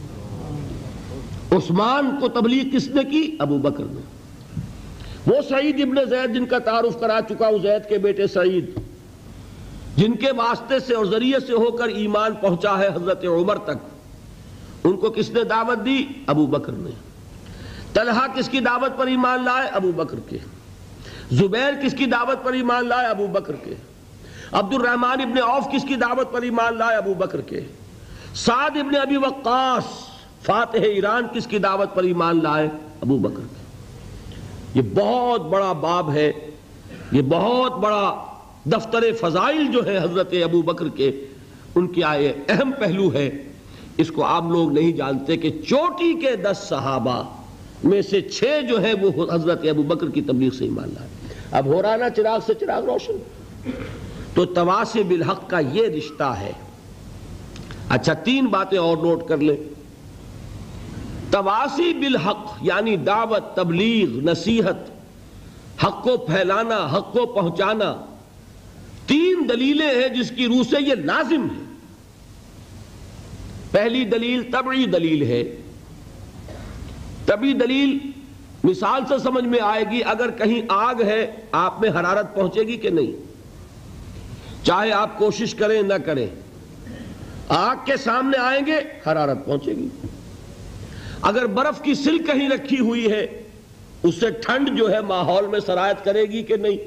عثمان کو تبلیغ کس نے کی؟ ابو بکر نے۔ وہ سعید ابن زید جن کا تعارف کرا چکا ہوں، زید کے بیٹے سعید، جن کے واسطے سے اور ذریعے سے ہو کر ایمان پہنچا ہے حضرت عمر تک، ان کو کس نے دعوت دی؟ ابو بکر نے۔ طلحہ کس کی دعوت پر ایمان لائے؟ ابو بکر کے۔ زبیر کس کی دعوت پر ایمان لائے؟ ابو بکر کے۔ عبد الرحمن ابن عوف کس کی دعوت پر ایمان لائے؟ ابو بکر کے۔ سعد ابن ابی وقاص فاتح ایران کس کی دعوت پر ایمان لائے؟ ابو بکر کے۔ یہ بہت بڑا باب ہے، یہ بہت بڑا دفتر فضائل جو ہے حضرت ابو بکر کے، ان کی آئے اہم پہلو ہے۔ اس کو آپ لوگ نہیں جانتے کہ چوٹی کے 10 صحابہ میں سے 6 جو ہیں وہ حضرت ابو بکر کی تبلیغ سے ایمان لائے۔ اب ہو رہا نا چراغ سے چراغ روشن۔ تو تواسی بالحق کا یہ رشتہ ہے۔ اچھا 3 باتیں اور نوٹ کر لیں۔ تواسی بالحق یعنی دعوت، تبلیغ، نصیحت، حق کو پھیلانا، حق کو پہنچانا، 3 دلیلیں ہیں جس کی روح سے یہ لازم ہے۔ پہلی دلیل طبعی دلیل ہے. طبعی دلیل مثال سے سمجھ میں آئے گی. اگر کہیں آگ ہے آپ میں حرارت پہنچے گی کہ نہیں؟ چاہے آپ کوشش کریں نہ کریں، آگ کے سامنے آئیں گے حرارت پہنچے گی. اگر برف کی سل کہیں رکھی ہوئی ہے اس سے ٹھنڈ جو ہے ماحول میں سرایت کرے گی کہ نہیں؟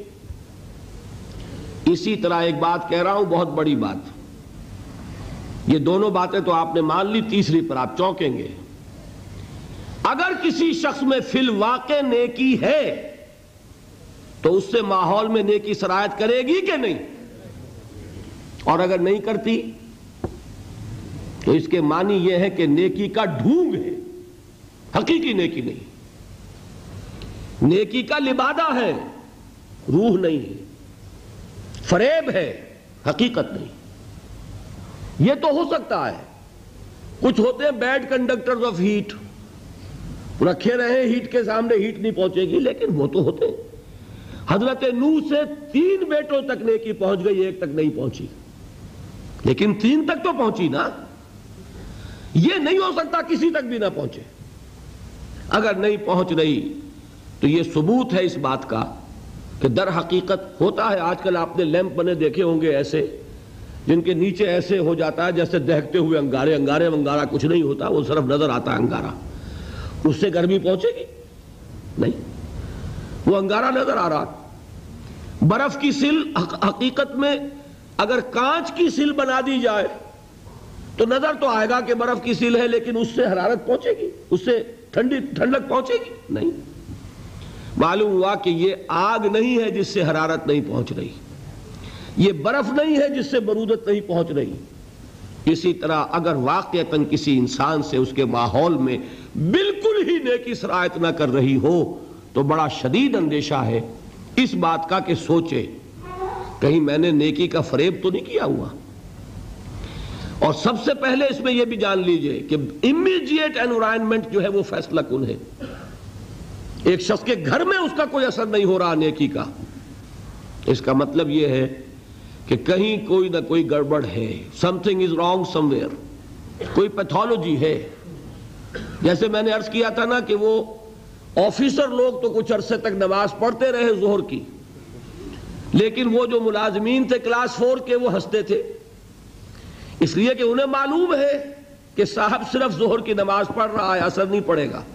اسی طرح ایک بات کہہ رہا ہوں، بہت بڑی بات. یہ دونوں باتیں تو آپ نے مان لی، تیسری پر آپ چونکیں گے. اگر کسی شخص میں فی الواقع نیکی ہے تو اس سے ماحول میں نیکی سرایت کرے گی کہ نہیں؟ اور اگر نہیں کرتی تو اس کے معنی یہ ہے کہ نیکی کا ڈھونگ ہے، حقیقی نیکی نہیں. نیکی کا لبادہ ہے، روح نہیں ہے، فریب ہے، حقیقت نہیں. یہ تو ہو سکتا ہے. کچھ ہوتے ہیں بیڈ کنڈکٹرز آف ہیٹ، رکھے رہے ہیٹ کے سامنے ہیٹ نہیں پہنچے گی، لیکن وہ تو ہوتے ہیں. حضرت نوح سے 3 بیٹوں تک نیکی پہنچ گئی، 1 تک نہیں پہنچی، لیکن 3 تک تو پہنچی نا. یہ نہیں ہو سکتا کسی تک بھی نہ پہنچے. اگر نہیں پہنچ رہی تو یہ ثبوت ہے اس بات کا کہ در حقیقت ہوتا ہے. آج کل آپ نے لیمپ بنے دیکھے ہوں گے ایسے، جن کے نیچے ایسے ہو جاتا ہے جیسے دہکتے ہوئے انگارے. انگارہ کچھ نہیں ہوتا، وہ صرف نظر آتا ہے انگارہ. اس سے گرمی پہنچے گی؟ نہیں، وہ انگارہ نظر آ رہا. برف کی سل حقیقت میں اگر کانچ کی سل بنا دی جائے تو نظر تو آئے گا کہ برف کی سل ہے، لیکن اس سے حرارت پہنچے گی، اس سے ٹھنڈک پہنچے گی؟ نہیں. معلوم ہوا کہ یہ آگ نہیں ہے جس سے حرارت نہیں پہنچ رہی، یہ برف نہیں ہے جس سے برودت نہیں پہنچ رہی. اسی طرح اگر واقعتاً کسی انسان سے اس کے ماحول میں بالکل ہی نیکی سرایت نہ کر رہی ہو تو بڑا شدید اندیشہ ہے اس بات کا کہ سوچے کہیں میں نے نیکی کا فریب تو نہیں کیا ہوا. اور سب سے پہلے اس میں یہ بھی جان لیجئے کہ امیڈیٹ انوائرنمنٹ جو ہے وہ فیصلہ کن ہے. ایک شخص کے گھر میں اس کا کوئی اثر نہیں ہو رہا نیکی کا، اس کا مطلب یہ ہے کہ کہیں کوئی نہ کوئی گڑبڑ ہے. سمتھنگ از رانگ سم ویئر، کوئی پیتھولوجی ہے. جیسے میں نے عرض کیا تھا نا کہ وہ آفیسر لوگ تو کچھ عرصے تک نماز پڑھتے رہے ظہر کی، لیکن وہ جو ملازمین تھے کلاس 4 کے وہ ہنستے تھے، اس لیے کہ انہیں معلوم ہے کہ صاحب صرف ظہر کی نماز پڑھ رہا ہے، اثر نہیں پڑے گا.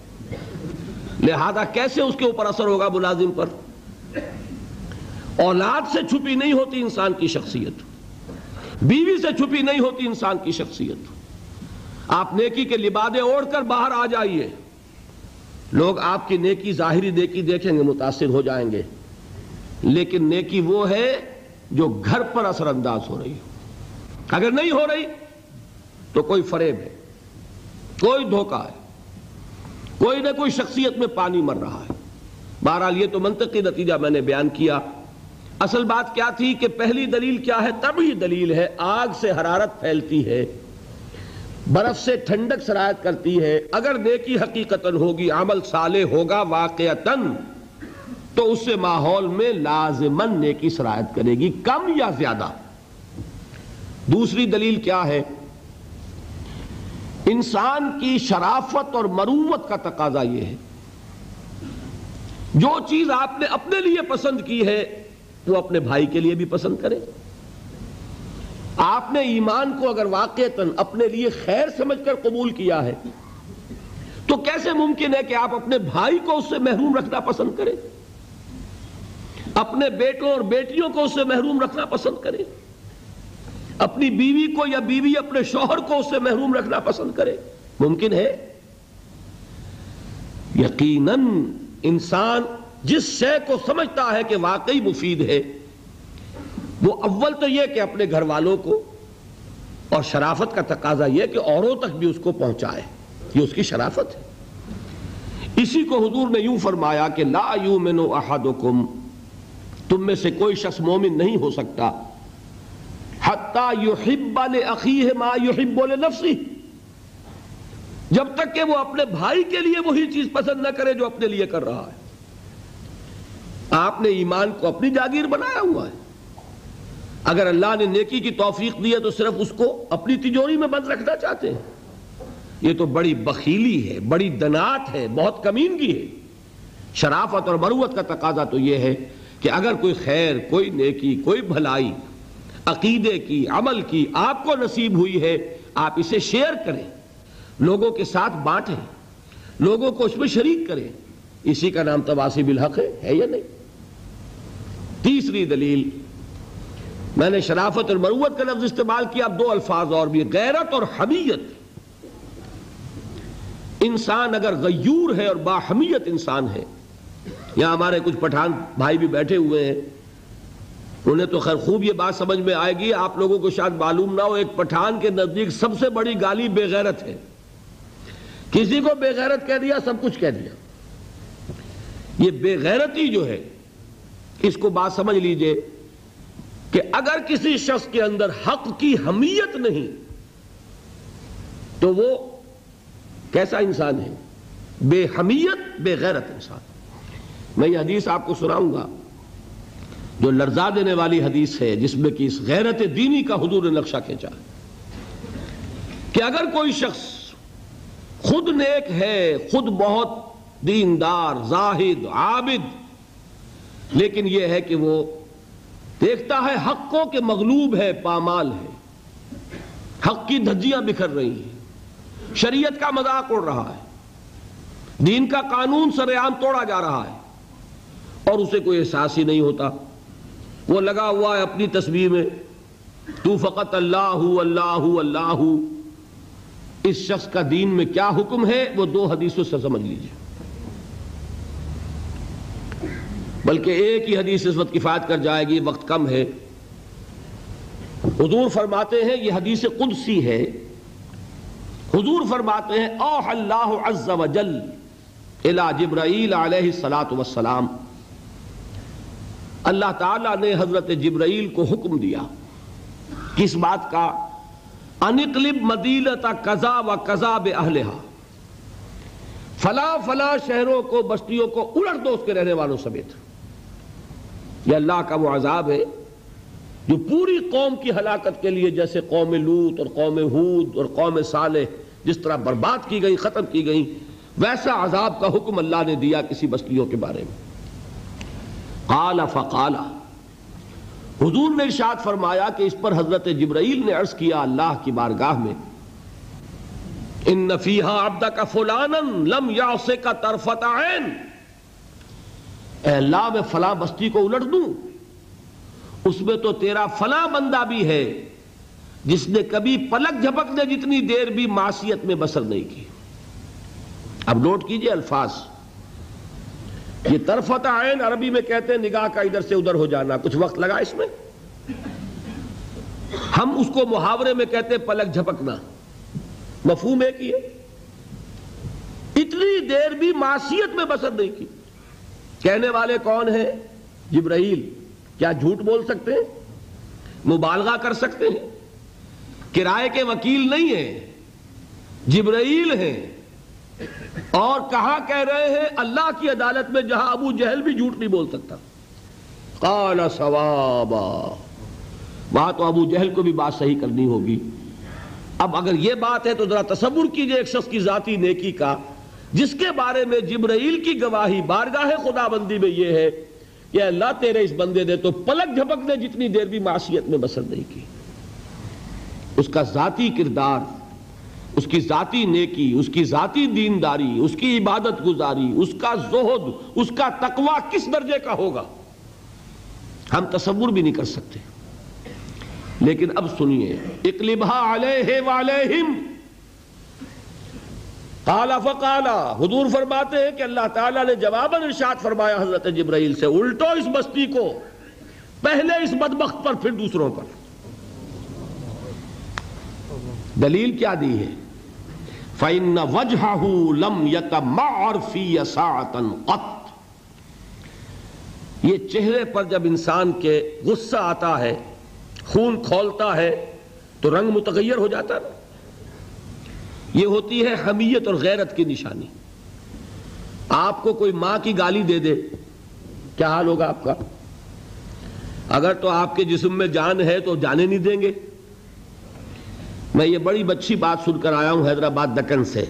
لہذا کیسے اس کے اوپر اثر ہوگا ملازم پر؟ اولاد سے چھپی نہیں ہوتی انسان کی شخصیت، بیوی سے چھپی نہیں ہوتی انسان کی شخصیت. آپ نیکی کے لبادے اوڑھ کر باہر آ جائیے، لوگ آپ کی نیکی، ظاہری نیکی دیکھیں گے، متاثر ہو جائیں گے. لیکن نیکی وہ ہے جو گھر پر اثر انداز ہو رہی ہے. اگر نہیں ہو رہی تو کوئی فریب ہے، کوئی دھوکہ ہے، کوئی نہ کوئی شخصیت میں پانی مر رہا ہے. بہرحال یہ تو منطقی نتیجہ میں نے بیان کیا. اصل بات کیا تھی کہ پہلی دلیل کیا ہے؟ طبعی دلیل ہے. آگ سے حرارت پھیلتی ہے، برف سے ٹھنڈک سرایت کرتی ہے. اگر نیکی حقیقتاً ہوگی، عمل صالح ہوگا واقعتاً، تو اس سے ماحول میں لازماً نیکی سرایت کرے گی، کم یا زیادہ. دوسری دلیل کیا ہے؟ انسان کی شرافت اور مروت کا تقاضا یہ ہے جو چیز آپ نے اپنے لیے پسند کی ہے وہ اپنے بھائی کے لیے بھی پسند کرے. آپ نے ایمان کو اگر واقعتاً اپنے لیے خیر سمجھ کر قبول کیا ہے تو کیسے ممکن ہے کہ آپ اپنے بھائی کو اس سے محروم رکھنا پسند کریں، اپنے بیٹوں اور بیٹیوں کو اس سے محروم رکھنا پسند کریں، اپنی بیوی کو یا بیوی اپنے شوہر کو اس سے محروم رکھنا پسند کرے؟ ممکن ہے؟ یقیناً انسان جس شے کو سمجھتا ہے کہ واقعی مفید ہے وہ اول تو یہ کہ اپنے گھر والوں کو، اور شرافت کا تقاضا یہ کہ اوروں تک بھی اس کو پہنچائے، یہ اس کی شرافت ہے. اسی کو حضور نے یوں فرمایا کہ لا یؤمن احدکم، تم میں سے کوئی شخص مومن نہیں ہو سکتا حتی یحب لاخیہ ما یحب لنفسہ، جب تک کہ وہ اپنے بھائی کے لیے وہی چیز پسند نہ کرے جو اپنے لیے کر رہا ہے. آپ نے ایمان کو اپنی جاگیر بنایا ہوا ہے. اگر اللہ نے نیکی کی توفیق دی ہے تو صرف اس کو اپنی تجوری میں بند رکھنا چاہتے ہیں. یہ تو بڑی بخیلی ہے، بڑی دنات ہے، بہت کمینگی ہے۔ شرافت اور مروت کا تقاضا تو یہ ہے کہ اگر کوئی خیر، کوئی نیکی، کوئی بھلائی عقیدے کی، عمل کی آپ کو نصیب ہوئی ہے، آپ اسے شیئر کریں، لوگوں کے ساتھ بانٹیں، لوگوں کو اس میں شریک کریں۔ اسی کا نام تواسی بالحق ہے یا نہیں؟ تیسری دلیل، میں نے شرافت اور مروت کا لفظ استعمال کیا، اب دو الفاظ اور بھی، غیرت اور حمیت۔ انسان اگر غیور ہے اور باحمیت انسان ہے، یہاں ہمارے کچھ پٹھان بھائی بھی بیٹھے ہوئے ہیں، انہیں تو خیر خوب یہ بات سمجھ میں آئے گی، آپ لوگوں کو شاید معلوم نہ ہو، ایک پٹھان کے نزدیک سب سے بڑی گالی بے غیرت ہے۔ کسی کو بے غیرت کہہ دیا، سب کچھ کہہ دیا۔ یہ بے غیرتی جو ہے، اس کو بات سمجھ لیجئے کہ اگر کسی شخص کے اندر حق کی حمیت نہیں تو وہ کیسا انسان ہے؟ بے حمیت، بے غیرت انسان۔ میں یہ حدیث آپ کو سناؤں گا جو لرزا دینے والی حدیث ہے، جس میں کہ اس غیرت دینی کا حضور نے نقشہ کھینچا کہ اگر کوئی شخص خود نیک ہے، خود بہت دیندار، زاہد، عابد، لیکن یہ ہے کہ وہ دیکھتا ہے حقوں کے مغلوب ہے، پامال ہے، حق کی دھجیاں بکھر رہی ہیں، شریعت کا مذاق اڑ رہا ہے، دین کا قانون سر عام توڑا جا رہا ہے، اور اسے کوئی احساس ہی نہیں ہوتا، وہ لگا ہوا ہے اپنی تسبیح میں، تو فقط اللہ اللہ اللہ۔ اس شخص کا دین میں کیا حکم ہے وہ دو حدیثوں سے سمجھ لیجیے، بلکہ ایک ہی حدیث اس وقت کفایت کر جائے گی، وقت کم ہے۔ حضور فرماتے ہیں، یہ حدیث قدسی ہے، حضور فرماتے ہیں اوحى اللہ عز وجل الی جبرائیل علیہ الصلاۃ والسلام، اللہ تعالیٰ نے حضرت جبرائیل کو حکم دیا، کس بات کا؟ ان اقلب مدینۃ کذا و کذا باہلھا، فلاں فلاں شہروں کو، بستیوں کو الٹ دو اس کے رہنے والوں سمیت۔ یہ اللہ کا وہ عذاب ہے جو پوری قوم کی ہلاکت کے لیے، جیسے قوم لوط اور قوم ہود اور قوم صالح جس طرح برباد کی گئی، ختم کی گئی، ویسا عذاب کا حکم اللہ نے دیا کسی بستیوں کے بارے میں۔ قال فقال، حضور نے ارشاد فرمایا کہ اس پر حضرت جبرائیل نے عرض کیا اللہ کی بارگاہ میں، ان فیہا عبدک فلانا لم یعصک طرفۃ عین، اے اللہ میں فلاں بستی کو الٹ دوں، اس میں تو تیرا فلاں بندہ بھی ہے جس نے کبھی پلک جھپکنے جتنی دیر بھی معصیت میں بسر نہیں کی۔ اب نوٹ کیجئے الفاظ، یہ طرفۃ عین عربی میں کہتے ہیں نگاہ کا ادھر سے ادھر ہو جانا، کچھ وقت لگا اس میں، ہم اس کو محاورے میں کہتے ہیں پلک جھپکنا، مفہوم ایک ہی ہے، اتنی دیر بھی معصیت میں بسر نہیں کی۔ کہنے والے کون ہیں؟ جبرائیل۔ کیا جھوٹ بول سکتے ہیں؟ مبالغہ کر سکتے ہیں؟ کرائے کے وکیل نہیں ہیں، جبرائیل ہیں، اور کہاں کہہ رہے ہیں؟ اللہ کی عدالت میں، جہاں ابو جہل بھی جھوٹ نہیں بول سکتا۔ قال صوابا، وہاں تو ابو جہل کو بھی بات صحیح کرنی ہوگی۔ اب اگر یہ بات ہے تو ذرا تصور کیجئے ایک شخص کی ذاتی نیکی کا، جس کے بارے میں جبرائیل کی گواہی بارگاہ خدا بندی میں یہ ہے کہ اللہ تیرے اس بندے نے تو پلک جھپکنے جتنی دیر بھی معصیت میں بسر نہیں کی۔ اس کا ذاتی کردار، اس کی ذاتی نیکی، اس کی ذاتی دینداری، اس کی عبادت گزاری، اس کا زہد، اس کا تقوی کس درجے کا ہوگا ہم تصور بھی نہیں کر سکتے۔ لیکن اب سنیے، اقلبھا علیہ وعلیہم، قال فقال، حضور فرماتے ہیں کہ اللہ تعالیٰ نے جواباً ارشاد فرمایا حضرت جبرائیل سے، الٹو اس بستی کو، پہلے اس بدبخت پر پھر دوسروں پر۔ دلیل کیا دی ہے؟ فَإِنَّ وَجْهَهُ لَمْ يَتَمَعَّرْ فِيَّ سَاعَةً قَطْ، یہ چہرے پر جب انسان کے غصہ آتا ہے، خون کھولتا ہے تو رنگ متغیر ہو جاتا ہے، یہ ہوتی ہے حمیت اور غیرت کی نشانی۔ آپ کو کوئی ماں کی گالی دے دے، کیا حال ہوگا آپ کا؟ اگر تو آپ کے جسم میں جان ہے تو جانے نہیں دیں گے، میں یہ بڑی اچھی بات سن کر آیا ہوں حیدرآباد دکن سے.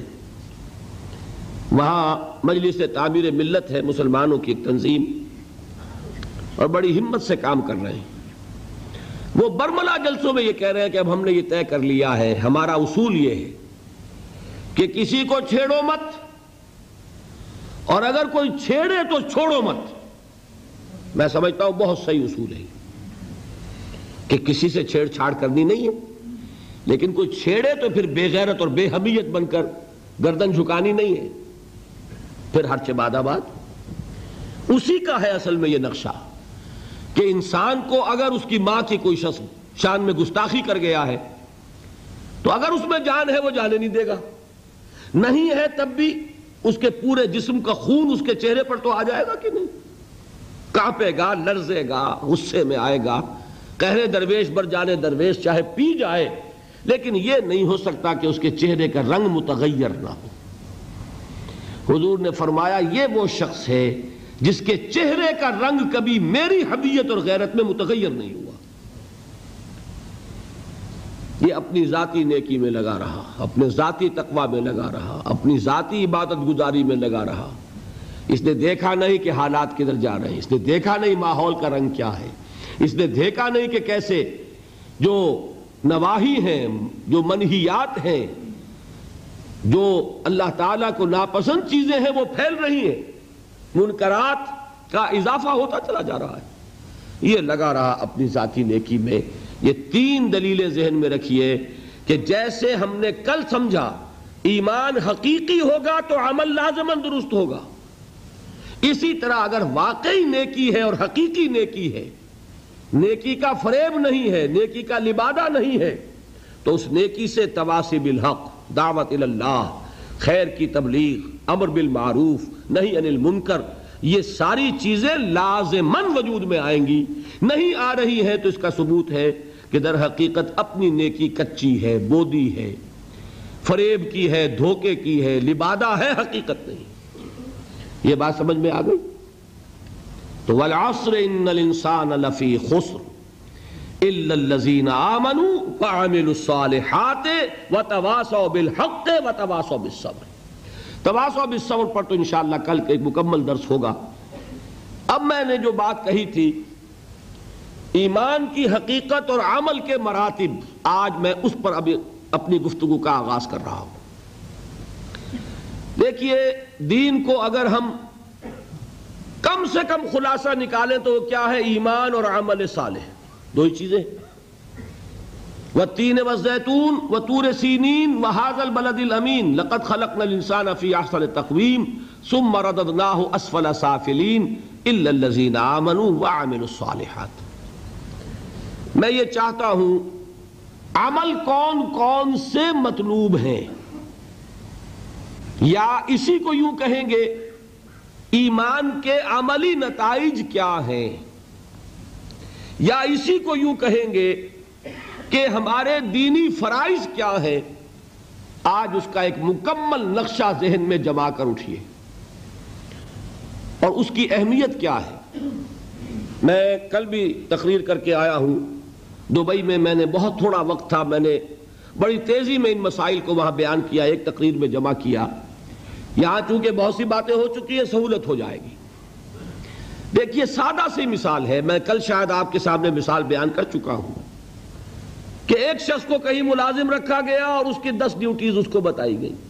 وہاں مجلس تعمیر ملت ہے، مسلمانوں کی ایک تنظیم، اور بڑی ہمت سے کام کر رہے ہیں. وہ برملا جلسوں میں یہ کہہ رہے ہیں کہ اب ہم نے یہ طے کر لیا ہے، ہمارا اصول یہ ہے کہ کسی کو چھیڑو مت، اور اگر کوئی چھیڑے تو چھوڑو مت. میں سمجھتا ہوں بہت صحیح اصول ہے کہ کسی سے چھیڑ چھاڑ کرنی نہیں ہے، لیکن کوئی چھیڑے تو پھر بے غیرت اور بے حمیت بن کر گردن جھکانی نہیں ہے، پھر ہر چباد آباد. اسی کا ہے اصل میں یہ نقشہ کہ انسان کو اگر اس کی ماں کی کوئی شخص شان میں گستاخی کر گیا ہے تو اگر اس میں جان ہے وہ جانے نہیں دے گا، نہیں ہے تب بھی اس کے پورے جسم کا خون اس کے چہرے پر تو آ جائے گا کہ نہیں، کانپے گا، لرزے گا، غصے میں آئے گا، قہر درویش بر جانے درویش چاہے پی جائے، لیکن یہ نہیں ہو سکتا کہ اس کے چہرے کا رنگ متغیر نہ ہو. حضور نے فرمایا یہ وہ شخص ہے جس کے چہرے کا رنگ کبھی میری حمیت اور غیرت میں متغیر نہیں ہوا. یہ اپنی ذاتی نیکی میں لگا رہا، اپنے ذاتی تقوی میں لگا رہا، اپنی ذاتی عبادت گزاری میں لگا رہا. اس نے دیکھا نہیں کہ حالات کدھر جا رہے ہیں، اس نے دیکھا نہیں ماحول کا رنگ کیا ہے، اس نے دیکھا نہیں کہ کیسے جو نواہی ہیں، جو منہیات ہیں، جو اللہ تعالیٰ کو ناپسند چیزیں ہیں وہ پھیل رہی ہیں، منکرات کا اضافہ ہوتا چلا جا رہا ہے. یہ لگا رہا اپنی ذاتی نیکی میں. یہ 3 دلیلیں ذہن میں رکھیے کہ جیسے ہم نے کل سمجھا ایمان حقیقی ہوگا تو عمل لازماً درست ہوگا، اسی طرح اگر واقعی نیکی ہے اور حقیقی نیکی ہے، نیکی کا فریب نہیں ہے، نیکی کا لبادہ نہیں ہے، تو اس نیکی سے تواسی بالحق، دعوت اللہ، خیر کی تبلیغ، امر بالمعروف، نہی عن المنکر، یہ ساری چیزیں لازماً وجود میں آئیں گی. نہیں آ رہی ہے تو اس کا ثبوت ہے کہ در حقیقت اپنی نیکی کچی ہے، بودی ہے، فریب کی ہے، دھوکے کی ہے، لبادہ ہے، حقیقت نہیں. یہ بات سمجھ میں آ گئی؟ تو والعصر ان الانسان لفی خسر الا الذین آمنوا وعملوا الصالحات وتواصوا بالحق وتواصوا بالصبر. تواصوا بالصبر پر تو انشاءاللہ کل ایک مکمل درس ہوگا. اب میں نے جو بات کہی تھی ایمان کی حقیقت اور عمل کے مراتب، آج میں اس پر ابھی اپنی گفتگو کا آغاز کر رہا ہوں. دیکھیے دین کو اگر ہم کم سے کم خلاصہ نکالیں تو وہ کیا ہے؟ ایمان اور عمل صالح، 2 ہی چیزیں. والتین والزیتون وطور سینین وہذا البلد الامین لقد خلقنا الانسان فی احسن تقویم ثم رددناہ اسفل سافلین الا الذین آمنوا وعملوا الصالحات. میں یہ چاہتا ہوں عمل کون کون سے مطلوب ہیں، یا اسی کو یوں کہیں گے ایمان کے عملی نتائج کیا ہیں، یا اسی کو یوں کہیں گے کہ ہمارے دینی فرائض کیا ہیں. آج اس کا ایک مکمل نقشہ ذہن میں جما کر اٹھیے اور اس کی اہمیت کیا ہے. میں کل بھی تقریر کر کے آیا ہوں دبئی میں نے بہت تھوڑا وقت تھا، میں نے بڑی تیزی میں ان مسائل کو وہاں بیان کیا، ایک تقریر میں جمع کیا. یہاں چونکہ بہت سی باتیں ہو چکی ہیں سہولت ہو جائے گی. دیکھیے سادہ سی مثال ہے، میں کل شاید آپ کے سامنے مثال بیان کر چکا ہوں کہ ایک شخص کو کہیں ملازم رکھا گیا اور اس کی 10 ڈیوٹیز اس کو بتائی گئی.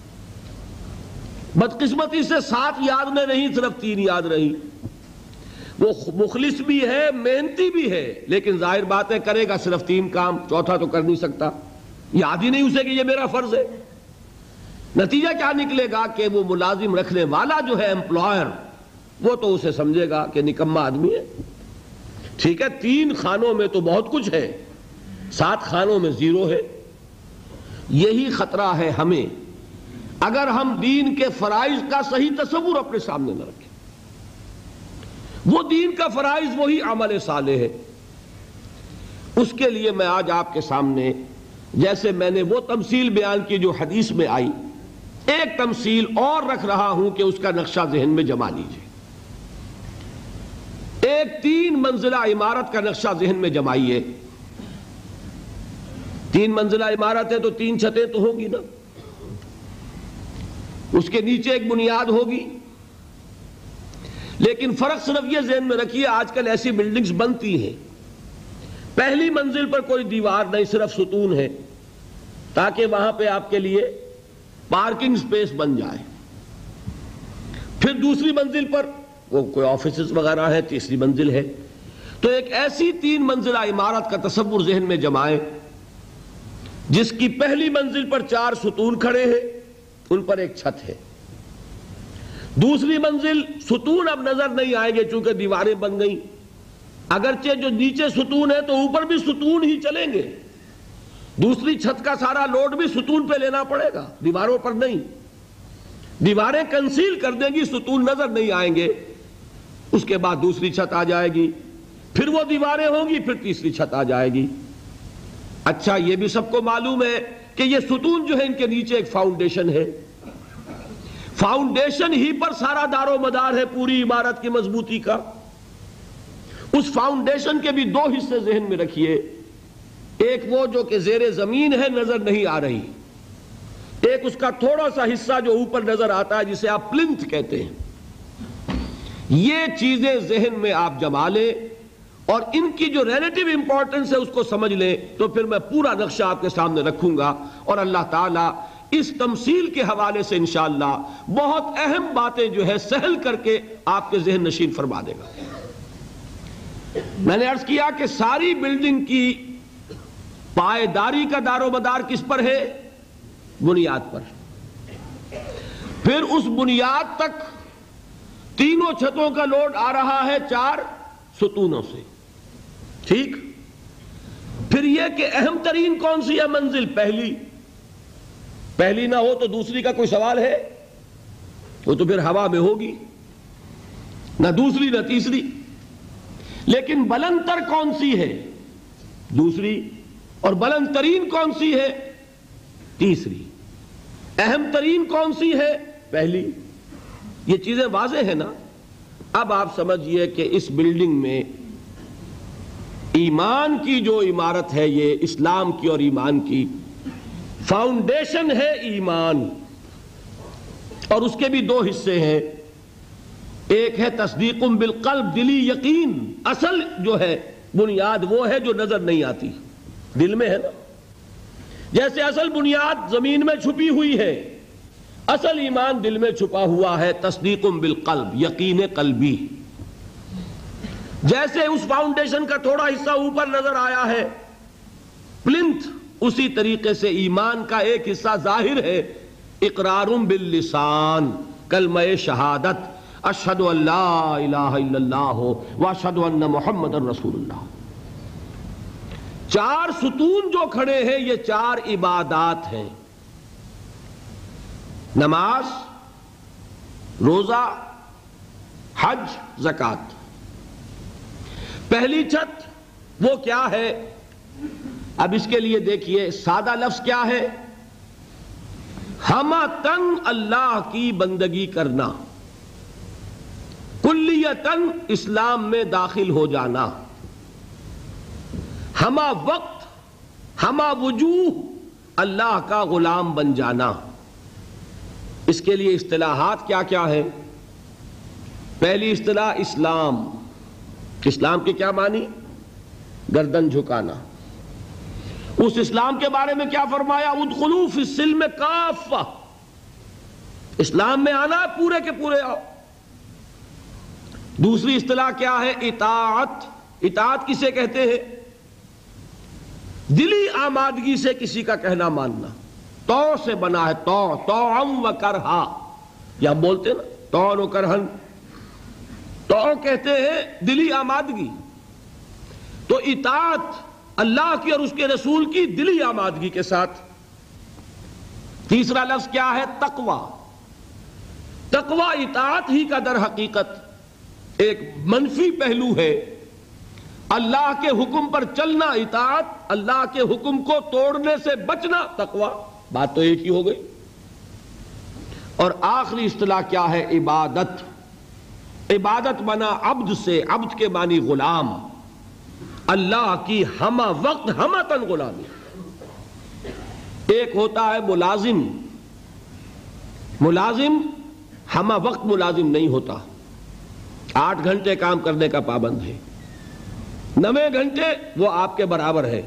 بدقسمتی سے 7 یاد میں نہیں، صرف 3 یاد رہی. وہ مخلص بھی ہے، محنتی بھی ہے، لیکن ظاہر بات ہے کرے گا صرف 3 کام، چوتھا تو کر نہیں سکتا، یاد ہی نہیں اسے کہ یہ میرا فرض ہے. نتیجہ کیا نکلے گا کہ وہ ملازم رکھنے والا جو ہے امپلائر، وہ تو اسے سمجھے گا کہ نکما آدمی ہے. ٹھیک ہے 3 خانوں میں تو بہت کچھ ہے، 7 خانوں میں 0 ہے. یہی خطرہ ہے ہمیں اگر ہم دین کے فرائض کا صحیح تصور اپنے سامنے نہ رکھیں. وہ دین کا فرائض وہی عمل صالح ہے. اس کے لیے میں آج آپ کے سامنے جیسے میں نے وہ تمثیل بیان کی جو حدیث میں آئی، ایک تمثیل اور رکھ رہا ہوں کہ اس کا نقشہ ذہن میں جما لیجئے. ایک 3 منزلہ عمارت کا نقشہ ذہن میں جمائیے. 3 منزلہ عمارت ہے تو 3 چھتیں تو ہوگی نا، اس کے نیچے ایک بنیاد ہوگی. لیکن فرق صرف یہ ذہن میں رکھیے، آج کل ایسی بلڈنگز بنتی ہیں پہلی منزل پر کوئی دیوار نہیں، صرف ستون ہے، تاکہ وہاں پہ آپ کے لیے پارکنگ سپیس بن جائے. پھر دوسری منزل پر وہ کوئی آفیسز وغیرہ ہے، تیسری منزل ہے. تو ایک ایسی 3 منزلہ عمارت کا تصور ذہن میں جمائیں جس کی پہلی منزل پر 4 ستون کھڑے ہیں، ان پر ایک چھت ہے. دوسری منزل ستون اب نظر نہیں آئیں گے چونکہ دیواریں بن گئیں، اگرچہ جو نیچے ستون ہے تو اوپر بھی ستون ہی چلیں گے. دوسری چھت کا سارا لوڈ بھی ستون پہ لینا پڑے گا، دیواروں پر نہیں. دیواریں کنسیل کر دیں گی، ستون نظر نہیں آئیں گے. اس کے بعد دوسری چھت آ جائے گی، پھر وہ دیواریں ہوں گی، پھر تیسری چھت آ جائے گی. اچھا یہ بھی سب کو معلوم ہے کہ یہ ستون جو ہے ان کے نیچے ایک فاؤنڈیشن ہے، فاؤنڈیشن ہی پر سارا دار و مدار ہے پوری عمارت کی مضبوطی کا. اس فاؤنڈیشن کے بھی 2 حصے ذہن میں رکھیے، ایک وہ جو کہ زیر زمین ہے، نظر نہیں آ رہی، ایک اس کا تھوڑا سا حصہ جو اوپر نظر آتا ہے جسے آپ پلنتھ کہتے ہیں. یہ چیزیں ذہن میں آپ جما لیں اور ان کی جو ریلیٹیو امپورٹنس ہے اس کو سمجھ لیں، تو پھر میں پورا نقشہ آپ کے سامنے رکھوں گا اور اللہ تعالیٰ اس تمثیل کے حوالے سے انشاءاللہ بہت اہم باتیں جو ہے سہل کر کے آپ کے ذہن نشین فرما دے گا. میں نے عرض کیا کہ ساری بلڈنگ کی پائیداری کا دار و مدار کس پر ہے؟ بنیاد پر. پھر اس بنیاد تک تینوں چھتوں کا لوڈ آ رہا ہے 4 ستونوں سے. ٹھیک. پھر یہ کہ اہم ترین کون سی ہے منزل؟ پہلی نہ ہو تو دوسری کا کوئی سوال ہے؟ وہ تو پھر ہوا میں ہوگی، نہ دوسری نہ تیسری. لیکن بلند تر کون سی ہے؟ دوسری. اور بلند ترین کون سی ہے؟ تیسری. اہم ترین کون سی ہے؟ پہلی. یہ چیزیں واضح ہیں نا. اب آپ سمجھئے کہ اس بلڈنگ میں ایمان کی جو عمارت ہے، یہ اسلام کی اور ایمان کی فاؤنڈیشن ہے ایمان، اور اس کے بھی 2 حصے ہیں. ایک ہے تصدیق بالقلب، دلی یقین. اصل جو ہے بنیاد وہ ہے جو نظر نہیں آتی، دل میں ہے نا. جیسے اصل بنیاد زمین میں چھپی ہوئی ہے، اصل ایمان دل میں چھپا ہوا ہے، تصدیق بالقلب، یقین قلبی. جیسے اس فاؤنڈیشن کا تھوڑا حصہ اوپر نظر آیا ہے، پلنتھ، اسی طریقے سے ایمان کا ایک حصہ ظاہر ہے، اقرار باللسان، کلمہ شہادت، اشہد ان لا الہ الا اللہ واشہد ان محمد رسول اللہ. 4 ستون جو کھڑے ہیں یہ 4 عبادات ہیں: نماز، روزہ، حج، زکوٰۃ. پہلی چھت وہ کیا ہے؟ اب اس کے لیے دیکھیے سادہ لفظ کیا ہے؟ ہمتن اللہ کی بندگی کرنا، کلیتن اسلام میں داخل ہو جانا، ہما وقت ہما وجوہ اللہ کا غلام بن جانا. اس کے لیے اصطلاحات کیا کیا ہے؟ پہلی اصطلاح اسلام. اسلام کے کیا معنی؟ گردن جھکانا. اس اسلام کے بارے میں کیا فرمایا؟ ادخلوا فی السلم کافہ، اسلام میں آنا پورے کے پورے آؤ. دوسری اصطلاح کیا ہے؟ اطاعت. اطاعت کسے کہتے ہیں؟ دلی آمادگی سے کسی کا کہنا ماننا. تو سے بنا ہے توعم و کرہا، یا ہم بولتے ہیں نا طوعن و کرہن. تو کہتے ہیں دلی آمادگی. تو اطاعت اللہ کی اور اس کے رسول کی دلی آمادگی کے ساتھ. تیسرا لفظ کیا ہے؟ تقوی. تقوی اطاعت ہی کا در حقیقت ایک منفی پہلو ہے. اللہ کے حکم پر چلنا اطاعت، اللہ کے حکم کو توڑنے سے بچنا تقوی. بات تو ایک ہی ہو گئی. اور آخری اصطلاح کیا ہے؟ عبادت. عبادت بنا عبد سے، عبد کے معنی غلام، اللہ کی ہمہ وقت ہمہ تن غلامی. ایک ہوتا ہے ملازم. ملازم ہمہ وقت ملازم نہیں ہوتا، 8 گھنٹے کام کرنے کا پابند ہے، 9 گھنٹے وہ آپ کے برابر ہے.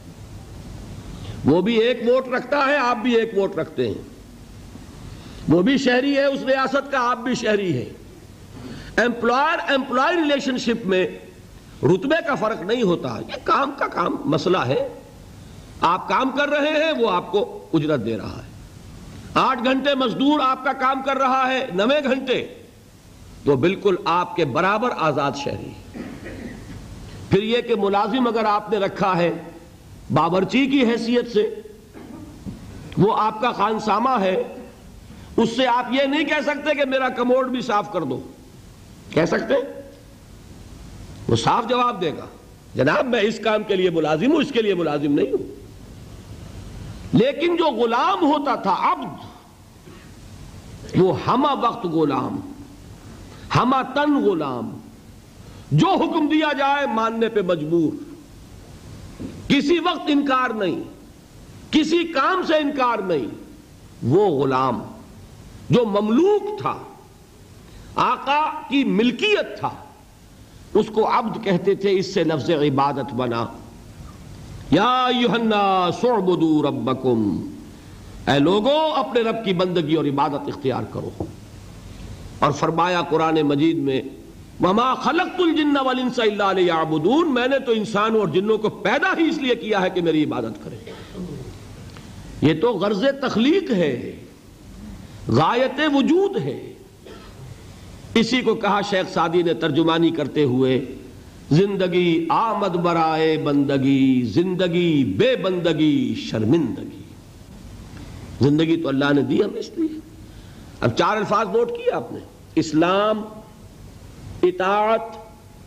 وہ بھی 1 ووٹ رکھتا ہے، آپ بھی 1 ووٹ رکھتے ہیں. وہ بھی شہری ہے اس ریاست کا، آپ بھی شہری ہے. ایمپلائر ایمپلائی ریلیشن شپ میں رتبے کا فرق نہیں ہوتا. یہ کام کا کام مسئلہ ہے. آپ کام کر رہے ہیں، وہ آپ کو اجرت دے رہا ہے. 8 گھنٹے مزدور آپ کا کام کر رہا ہے، 9 گھنٹے، تو بالکل آپ کے برابر آزاد شہری. پھر یہ کہ ملازم اگر آپ نے رکھا ہے باورچی کی حیثیت سے، وہ آپ کا خانسامہ ہے، اس سے آپ یہ نہیں کہہ سکتے کہ میرا کموڈ بھی صاف کر دو. کہہ سکتے؟ وہ صاف جواب دے گا، جناب میں اس کام کے لیے ملازم ہوں، اس کے لیے ملازم نہیں ہوں. لیکن جو غلام ہوتا تھا، عبد، وہ ہمہ وقت غلام، ہمہ تن غلام، جو حکم دیا جائے ماننے پہ مجبور، کسی وقت انکار نہیں، کسی کام سے انکار نہیں. وہ غلام جو مملوک تھا، آقا کی ملکیت تھا، اس کو عبد کہتے تھے. اس سے لفظ عبادت بنا. یا ایھا الناس اعبدوا ربکم، اے لوگوں اپنے رب کی بندگی اور عبادت اختیار کرو. اور فرمایا قرآن مجید میں وما خلقت الجن والانس الا لیعبدون، میں نے تو انسانوں اور جنوں کو پیدا ہی اس لیے کیا ہے کہ میری عبادت کریں. یہ تو غرض تخلیق ہے، غایت وجود ہے. اسی کو کہا شیخ سعدی نے ترجمانی کرتے ہوئے، زندگی آمد برائے بندگی، زندگی بے بندگی شرمندگی. زندگی تو اللہ نے دی ہمیں اس لیے. اب 4 الفاظ نوٹ کیے آپ نے: اسلام، اطاعت،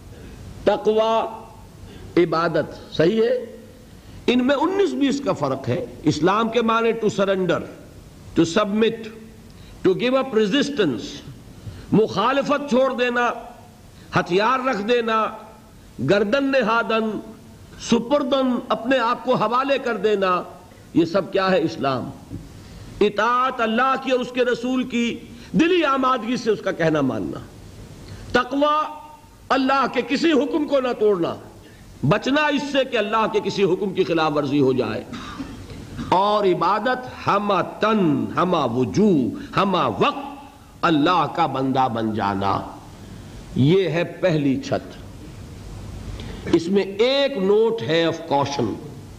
تقوی، عبادت. صحیح ہے؟ ان میں 19-20 کا فرق ہے. اسلام کے معنی to surrender, to submit, to give up resistance, مخالفت چھوڑ دینا، ہتھیار رکھ دینا، گردن نہادن، سپردن، اپنے آپ کو حوالے کر دینا. یہ سب کیا ہے؟ اسلام. اطاعت اللہ کی اور اس کے رسول کی دلی آمادگی سے اس کا کہنا ماننا. تقوی اللہ کے کسی حکم کو نہ توڑنا، بچنا اس سے کہ اللہ کے کسی حکم کی خلاف ورزی ہو جائے. اور عبادت ہمہ تن، ہمہ وجوہ، ہمہ وقت اللہ کا بندہ بن جانا. یہ ہے پہلی چھت. اس میں ایک نوٹ ہے آف کوشن.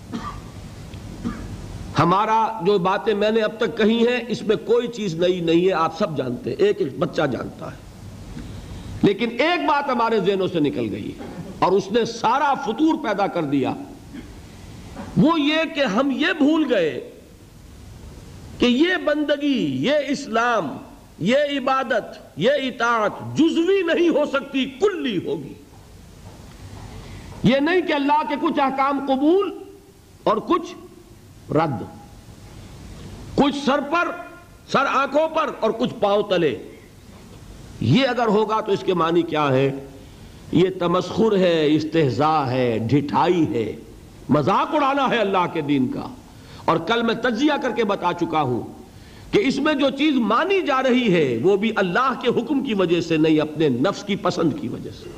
ہمارا جو باتیں میں نے اب تک کہی ہیں اس میں کوئی چیز نئی نہیں ہے، آپ سب جانتے ہیں، ایک ایک بچہ جانتا ہے. لیکن ایک بات ہمارے ذہنوں سے نکل گئی اور اس نے سارا فطور پیدا کر دیا. وہ یہ کہ ہم یہ بھول گئے کہ یہ بندگی، یہ اسلام، یہ عبادت، یہ اطاعت جزوی نہیں ہو سکتی، کلی ہوگی. یہ نہیں کہ اللہ کے کچھ احکام قبول اور کچھ رد، کچھ سر پر، سر آنکھوں پر اور کچھ پاؤں تلے. یہ اگر ہوگا تو اس کے معنی کیا ہے؟ یہ تمسخر ہے، استہزاء ہے، ڈھٹائی ہے، مذاق اڑانا ہے اللہ کے دین کا. اور کل میں تجزیہ کر کے بتا چکا ہوں کہ اس میں جو چیز مانی جا رہی ہے وہ بھی اللہ کے حکم کی وجہ سے نہیں، اپنے نفس کی پسند کی وجہ سے.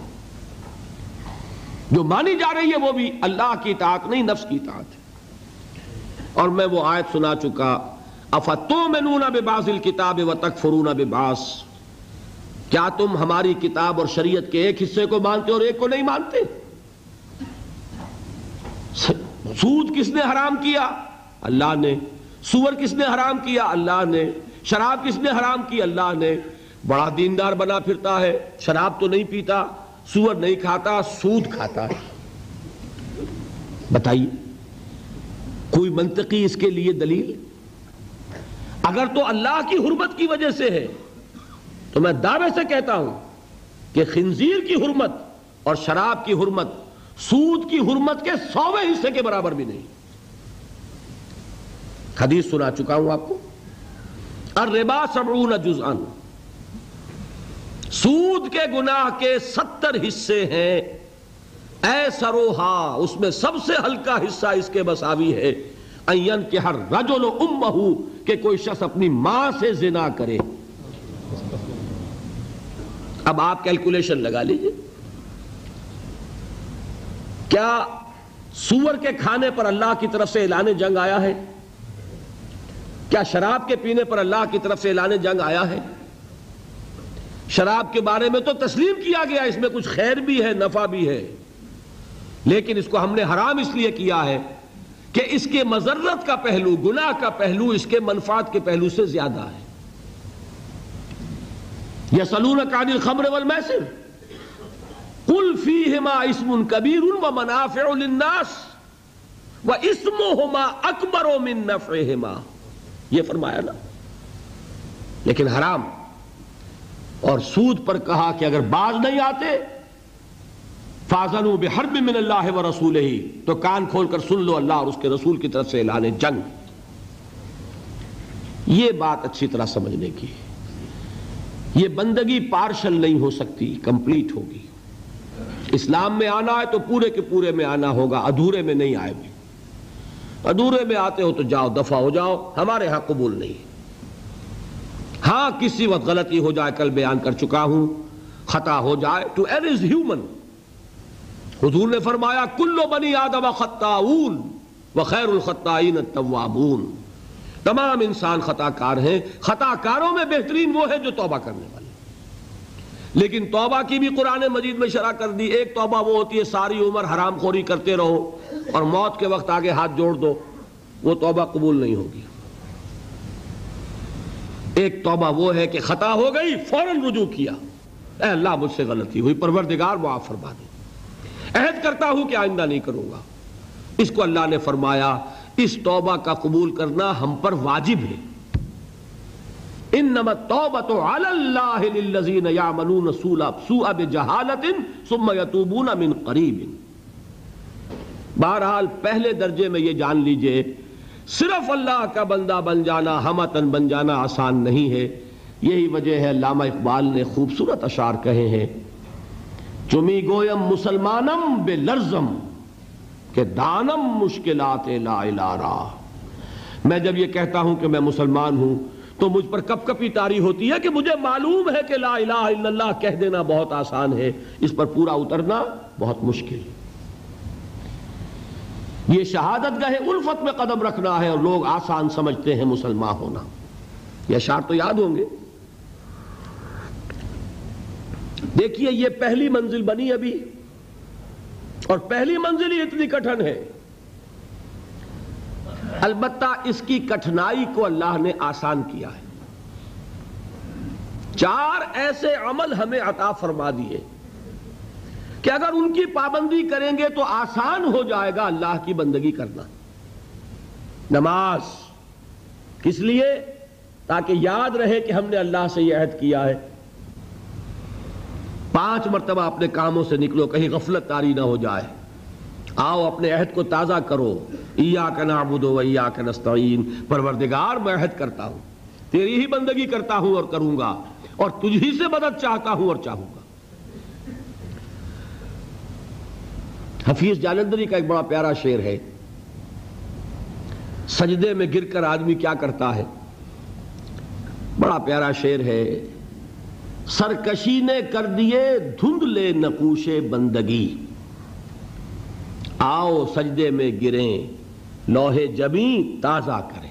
جو مانی جا رہی ہے وہ بھی اللہ کی اطاعت نہیں، نفس کی اطاعت ہے. اور میں وہ آیت سنا چکا، افتؤمنون ببعض الکتاب وتکفرون ببعض، کیا تم ہماری کتاب اور شریعت کے ایک حصے کو مانتے اور ایک کو نہیں مانتے؟ سود کس نے حرام کیا؟ اللہ نے. سور کس نے حرام کیا؟ اللہ نے. شراب کس نے حرام کی؟ اللہ نے. بڑا دیندار بنا پھرتا ہے، شراب تو نہیں پیتا، سور نہیں کھاتا، سود کھاتا ہے. بتائیے کوئی منطقی اس کے لیے دلیل؟ اگر تو اللہ کی حرمت کی وجہ سے ہے تو میں دعوے سے کہتا ہوں کہ خنزیر کی حرمت اور شراب کی حرمت سود کی حرمت کے 100ویں حصے کے برابر بھی نہیں. حدیث سنا چکا ہوں آپ کو، الربا 70 جزءا، سود کے گناہ کے 70 حصے ہیں. ایسروہا، اس میں سب سے ہلکا حصہ اس کے مساوی ہے، ان ينكح الرجل امه کہ کوئی شخص اپنی ماں سے زنا کرے. اب آپ کیلکولیشن لگا لیجئے، کیا سور کے کھانے پر اللہ کی طرف سے اعلان جنگ آیا ہے؟ کیا شراب کے پینے پر اللہ کی طرف سے اعلان جنگ آیا ہے؟ شراب کے بارے میں تو تسلیم کیا گیا اس میں کچھ خیر بھی ہے، نفع بھی ہے، لیکن اس کو ہم نے حرام اس لیے کیا ہے کہ اس کے مضرت کا پہلو، گناہ کا پہلو اس کے منفعت کے پہلو سے زیادہ ہے. یسألونک عن الخمر والمیسر قل فیہما اسم کبیر ومنافع للناس واسمہما اکبر من نفعہما، یہ فرمایا نا. لیکن حرام اور سود پر کہا کہ اگر باز نہیں آتے فَأَذَنُوا بِحَرْبٍ مِّنَ اللَّهِ وَرَسُولِهِ، تو کان کھول کر سن لو اللہ اور اس کے رسول کی طرف سے اعلان جنگ. یہ بات اچھی طرح سمجھنے کی ہے. یہ بندگی پارشل نہیں ہو سکتی، کمپلیٹ ہوگی. اسلام میں آنا ہے تو پورے کے پورے میں آنا ہوگا، ادھورے میں نہیں آئے گی. ادھورے میں آتے ہو تو جاؤ دفع ہو جاؤ، ہمارے ہاں قبول نہیں. ہاں کسی وقت غلطی ہو جائے، کل بیان کر چکا ہوں، خطا ہو جائے، to err is human. حضور نے فرمایا کل بنی آدم خطاؤون وخیر الخطائین التوابون، تمام انسان خطا کار ہیں، خطا کاروں میں بہترین وہ ہے جو توبہ کرنے والے. لیکن توبہ کی بھی قرآن مجید میں شرح کر دی. ایک توبہ وہ ہوتی ہے ساری عمر حرام خوری کرتے رہو اور موت کے وقت آگے ہاتھ جوڑ دو، وہ توبہ قبول نہیں ہوگی. ایک توبہ وہ ہے کہ خطا ہو گئی فوراً رجوع کیا، اے اللہ مجھ سے غلطی ہوئی، پروردگار معاف فرما دے، عہد کرتا ہوں کہ آئندہ نہیں کروں گا. اس کو اللہ نے فرمایا اس توبہ کا قبول کرنا ہم پر واجب ہے. انما التوبۃ علی اللہ للذین یعملون السوء بجہالۃ ثم یتوبون من قریب. بہرحال پہلے درجے میں یہ جان لیجئے صرف اللہ کا بندہ بن جانا، ہمتن بن جانا آسان نہیں ہے. یہی وجہ ہے علامہ اقبال نے خوبصورت اشعار کہے ہیں، چمی گویم مسلمانم بے لرزم کہ دانم مشکلات لا الہ را. میں جب یہ کہتا ہوں کہ میں مسلمان ہوں تو مجھ پر کپ کپی طاری ہوتی ہے کہ مجھے معلوم ہے کہ لا الہ الا اللہ کہہ دینا بہت آسان ہے، اس پر پورا اترنا بہت مشکل. یہ شہادت گاہ الفت میں قدم رکھنا ہے اور لوگ آسان سمجھتے ہیں مسلمان ہونا. یہ اشعار تو یاد ہوں گے. دیکھیے یہ پہلی منزل بنی ابھی، اور پہلی منزل ہی اتنی کٹھن ہے. البتہ اس کی کٹھنائی کو اللہ نے آسان کیا ہے. 4 ایسے عمل ہمیں عطا فرما دیے کہ اگر ان کی پابندی کریں گے تو آسان ہو جائے گا اللہ کی بندگی کرنا. نماز کس لیے؟ تاکہ یاد رہے کہ ہم نے اللہ سے یہ عہد کیا ہے. 5 مرتبہ اپنے کاموں سے نکلو، کہیں غفلت طاری نہ ہو جائے. آؤ اپنے عہد کو تازہ کرو. ایاک نعبد و ایاک نستعین، پروردگار میں عہد کرتا ہوں، تیری ہی بندگی کرتا ہوں اور کروں گا، اور تجھ ہی سے مدد چاہتا ہوں اور چاہوں گا. حفیظ جالندری کا ایک بڑا پیارا شعر ہے، سجدے میں گر کر آدمی کیا کرتا ہے. بڑا پیارا شعر ہے. سرکشی نے کر دیے دھندلے نقوش بندگی، آؤ سجدے میں گریں لوح جبیں تازہ کریں.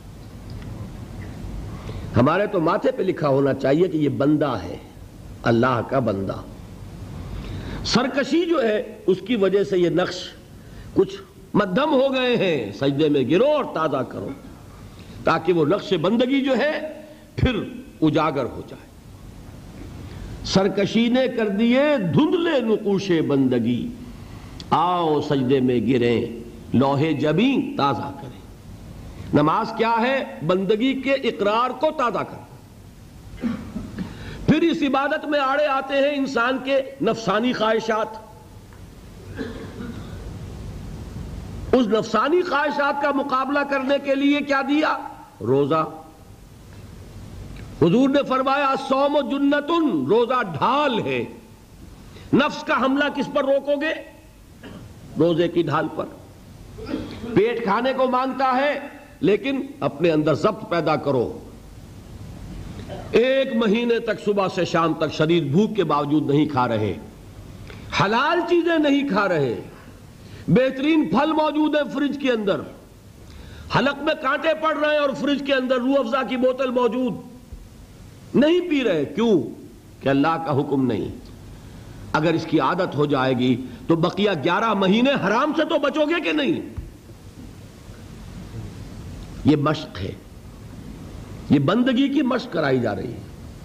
ہمارے تو ماتھے پہ لکھا ہونا چاہیے کہ یہ بندہ ہے، اللہ کا بندہ. سرکشی جو ہے اس کی وجہ سے یہ نقش کچھ مدھم ہو گئے ہیں. سجدے میں گرو اور تازہ کرو تاکہ وہ نقش بندگی جو ہے پھر اجاگر ہو جائے. سرکشی نے کر دیے دھندلے نقوش بندگی، آؤ سجدے میں گریں لوح جبیں تازہ کریں. نماز کیا ہے؟ بندگی کے اقرار کو تازہ کرنا. پھر اس عبادت میں آڑے آتے ہیں انسان کے نفسانی خواہشات. اس نفسانی خواہشات کا مقابلہ کرنے کے لیے کیا دیا؟ روزہ. حضور نے فرمایا الصوم جنۃ، روزہ ڈھال ہے. نفس کا حملہ کس پر روکو گے؟ روزے کی ڈھال پر. پیٹ کھانے کو مانگتا ہے لیکن اپنے اندر ضبط پیدا کرو. 1 مہینے تک صبح سے شام تک شدید بھوک کے باوجود نہیں کھا رہے, حلال چیزیں نہیں کھا رہے, بہترین پھل موجود ہیں فریج کے اندر, حلق میں کانٹے پڑ رہے ہیں اور فریج کے اندر روح افزا کی بوتل موجود, نہیں پی رہے. کیوں؟ کہ اللہ کا حکم نہیں. اگر اس کی عادت ہو جائے گی تو بقیہ 11 مہینے حرام سے تو بچو گے کہ نہیں. یہ مشق ہے, یہ بندگی کی مشق کرائی جا رہی ہے.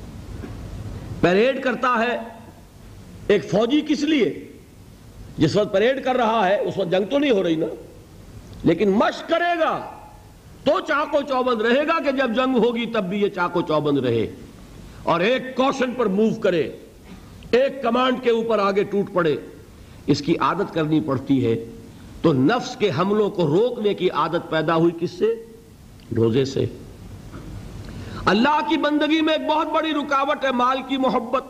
پریڈ کرتا ہے ایک فوجی کس لیے؟ جس وقت پریڈ کر رہا ہے اس وقت جنگ تو نہیں ہو رہی نا, لیکن مشق کرے گا تو چاق و چوبند رہے گا کہ جب جنگ ہوگی تب بھی یہ چاق و چوبند رہے اور ایک کوشن پر موو کرے, ایک کمانڈ کے اوپر آگے ٹوٹ پڑے. اس کی عادت کرنی پڑتی ہے. تو نفس کے حملوں کو روکنے کی عادت پیدا ہوئی کس سے؟ روزے سے. اللہ کی بندگی میں ایک بہت بڑی رکاوٹ ہے مال کی محبت.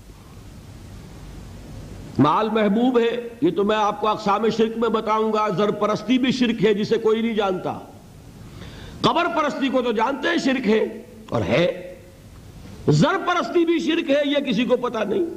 مال محبوب ہے, یہ تو میں آپ کو اقسام شرک میں بتاؤں گا. زر پرستی بھی شرک ہے جسے کوئی نہیں جانتا. قبر پرستی کو تو جانتے ہیں شرک ہے اور ہے. زر پرستی بھی شرک ہے, یہ کسی کو پتا نہیں.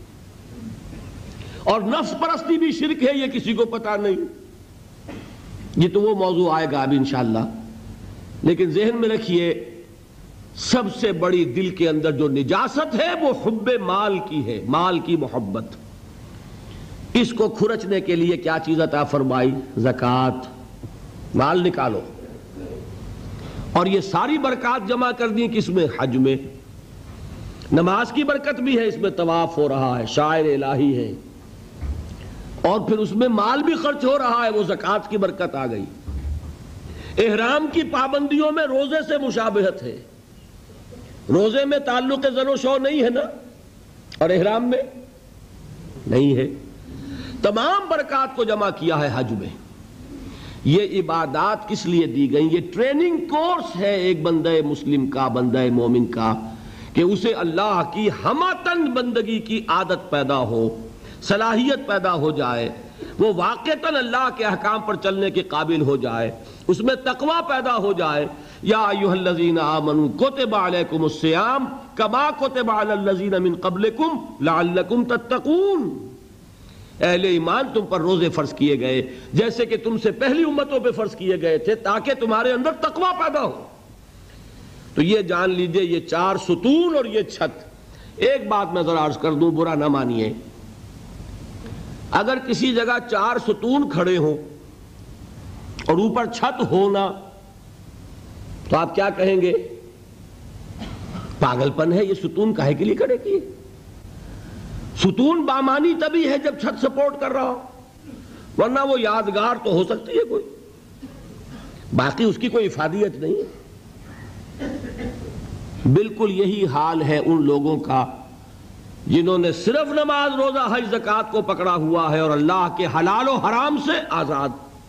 اور نفس پرستی بھی شرک ہے, یہ کسی کو پتا نہیں. یہ تو وہ موضوع آئے گا اب انشاءاللہ. لیکن ذہن میں رکھیے سب سے بڑی دل کے اندر جو نجاست ہے وہ حب مال کی ہے, مال کی محبت. اس کو کھرچنے کے لیے کیا چیز عطا فرمائی؟ زکوٰۃ. مال نکالو, اور یہ ساری برکات جمع کر دی کس میں؟ حج میں. نماز کی برکت بھی ہے, اس میں طواف ہو رہا ہے, شاعر الہی ہے, اور پھر اس میں مال بھی خرچ ہو رہا ہے, وہ زکوٰۃ کی برکت آ گئی. احرام کی پابندیوں میں روزے سے مشابہت ہے. روزے میں تعلق زن و شو نہیں ہے نا, اور احرام میں نہیں ہے. تمام برکات کو جمع کیا ہے حج میں. یہ عبادات کس لیے دی گئیں؟ یہ ٹریننگ کورس ہے ایک بندہ مسلم کا, بندہ مومن کا, کہ اسے اللہ کی ہمہ بندگی کی عادت پیدا ہو, صلاحیت پیدا ہو جائے, وہ واقعتاً اللہ کے احکام پر چلنے کے قابل ہو جائے, اس میں تقوی پیدا ہو جائے. یا ایھا الذین آمنوا کتب علیکم الصیام کما کتب علی الذین من قبلکم لعلکم تتقون. اہل ایمان تم پر روزے فرض کیے گئے جیسے کہ تم سے پہلی امتوں پہ فرض کیے گئے تھے تاکہ تمہارے اندر تقوی پیدا ہو. تو یہ جان لیجئے یہ 4 ستون اور یہ چھت. ایک بات میں ذرا عرض کر دوں, برا نہ مانیے, اگر کسی جگہ 4 ستون کھڑے ہوں اور اوپر چھت ہونا تو آپ کیا کہیں گے؟ پاگل پن ہے, یہ ستون کاہے کے لیے کھڑے کیے؟ ستون بامانی تبھی ہے جب چھت سپورٹ کر رہا ہو, ورنہ وہ یادگار تو ہو سکتی ہے کوئی, باقی اس کی کوئی افادیت نہیں ہے. بالکل یہی حال ہے ان لوگوں کا جنہوں نے صرف نماز روزہ حج زکوٰۃ کو پکڑا ہوا ہے اور اللہ کے حلال و حرام سے آزاد.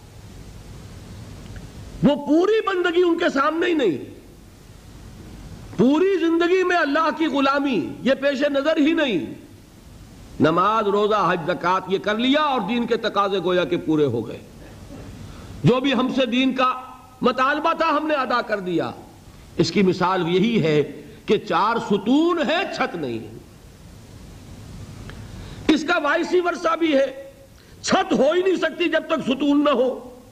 وہ پوری بندگی ان کے سامنے ہی نہیں, پوری زندگی میں اللہ کی غلامی یہ پیش نظر ہی نہیں. نماز روزہ حج زکوٰۃ یہ کر لیا اور دین کے تقاضے گویا کہ پورے ہو گئے. جو بھی ہم سے دین کا مطالبہ تھا ہم نے ادا کر دیا. اس کی مثال یہی ہے کہ 4 ستون ہے, چھت نہیں ہے. اس کا وائسی ورثہ بھی ہے, چھت ہو ہی نہیں سکتی جب تک ستون نہ ہو.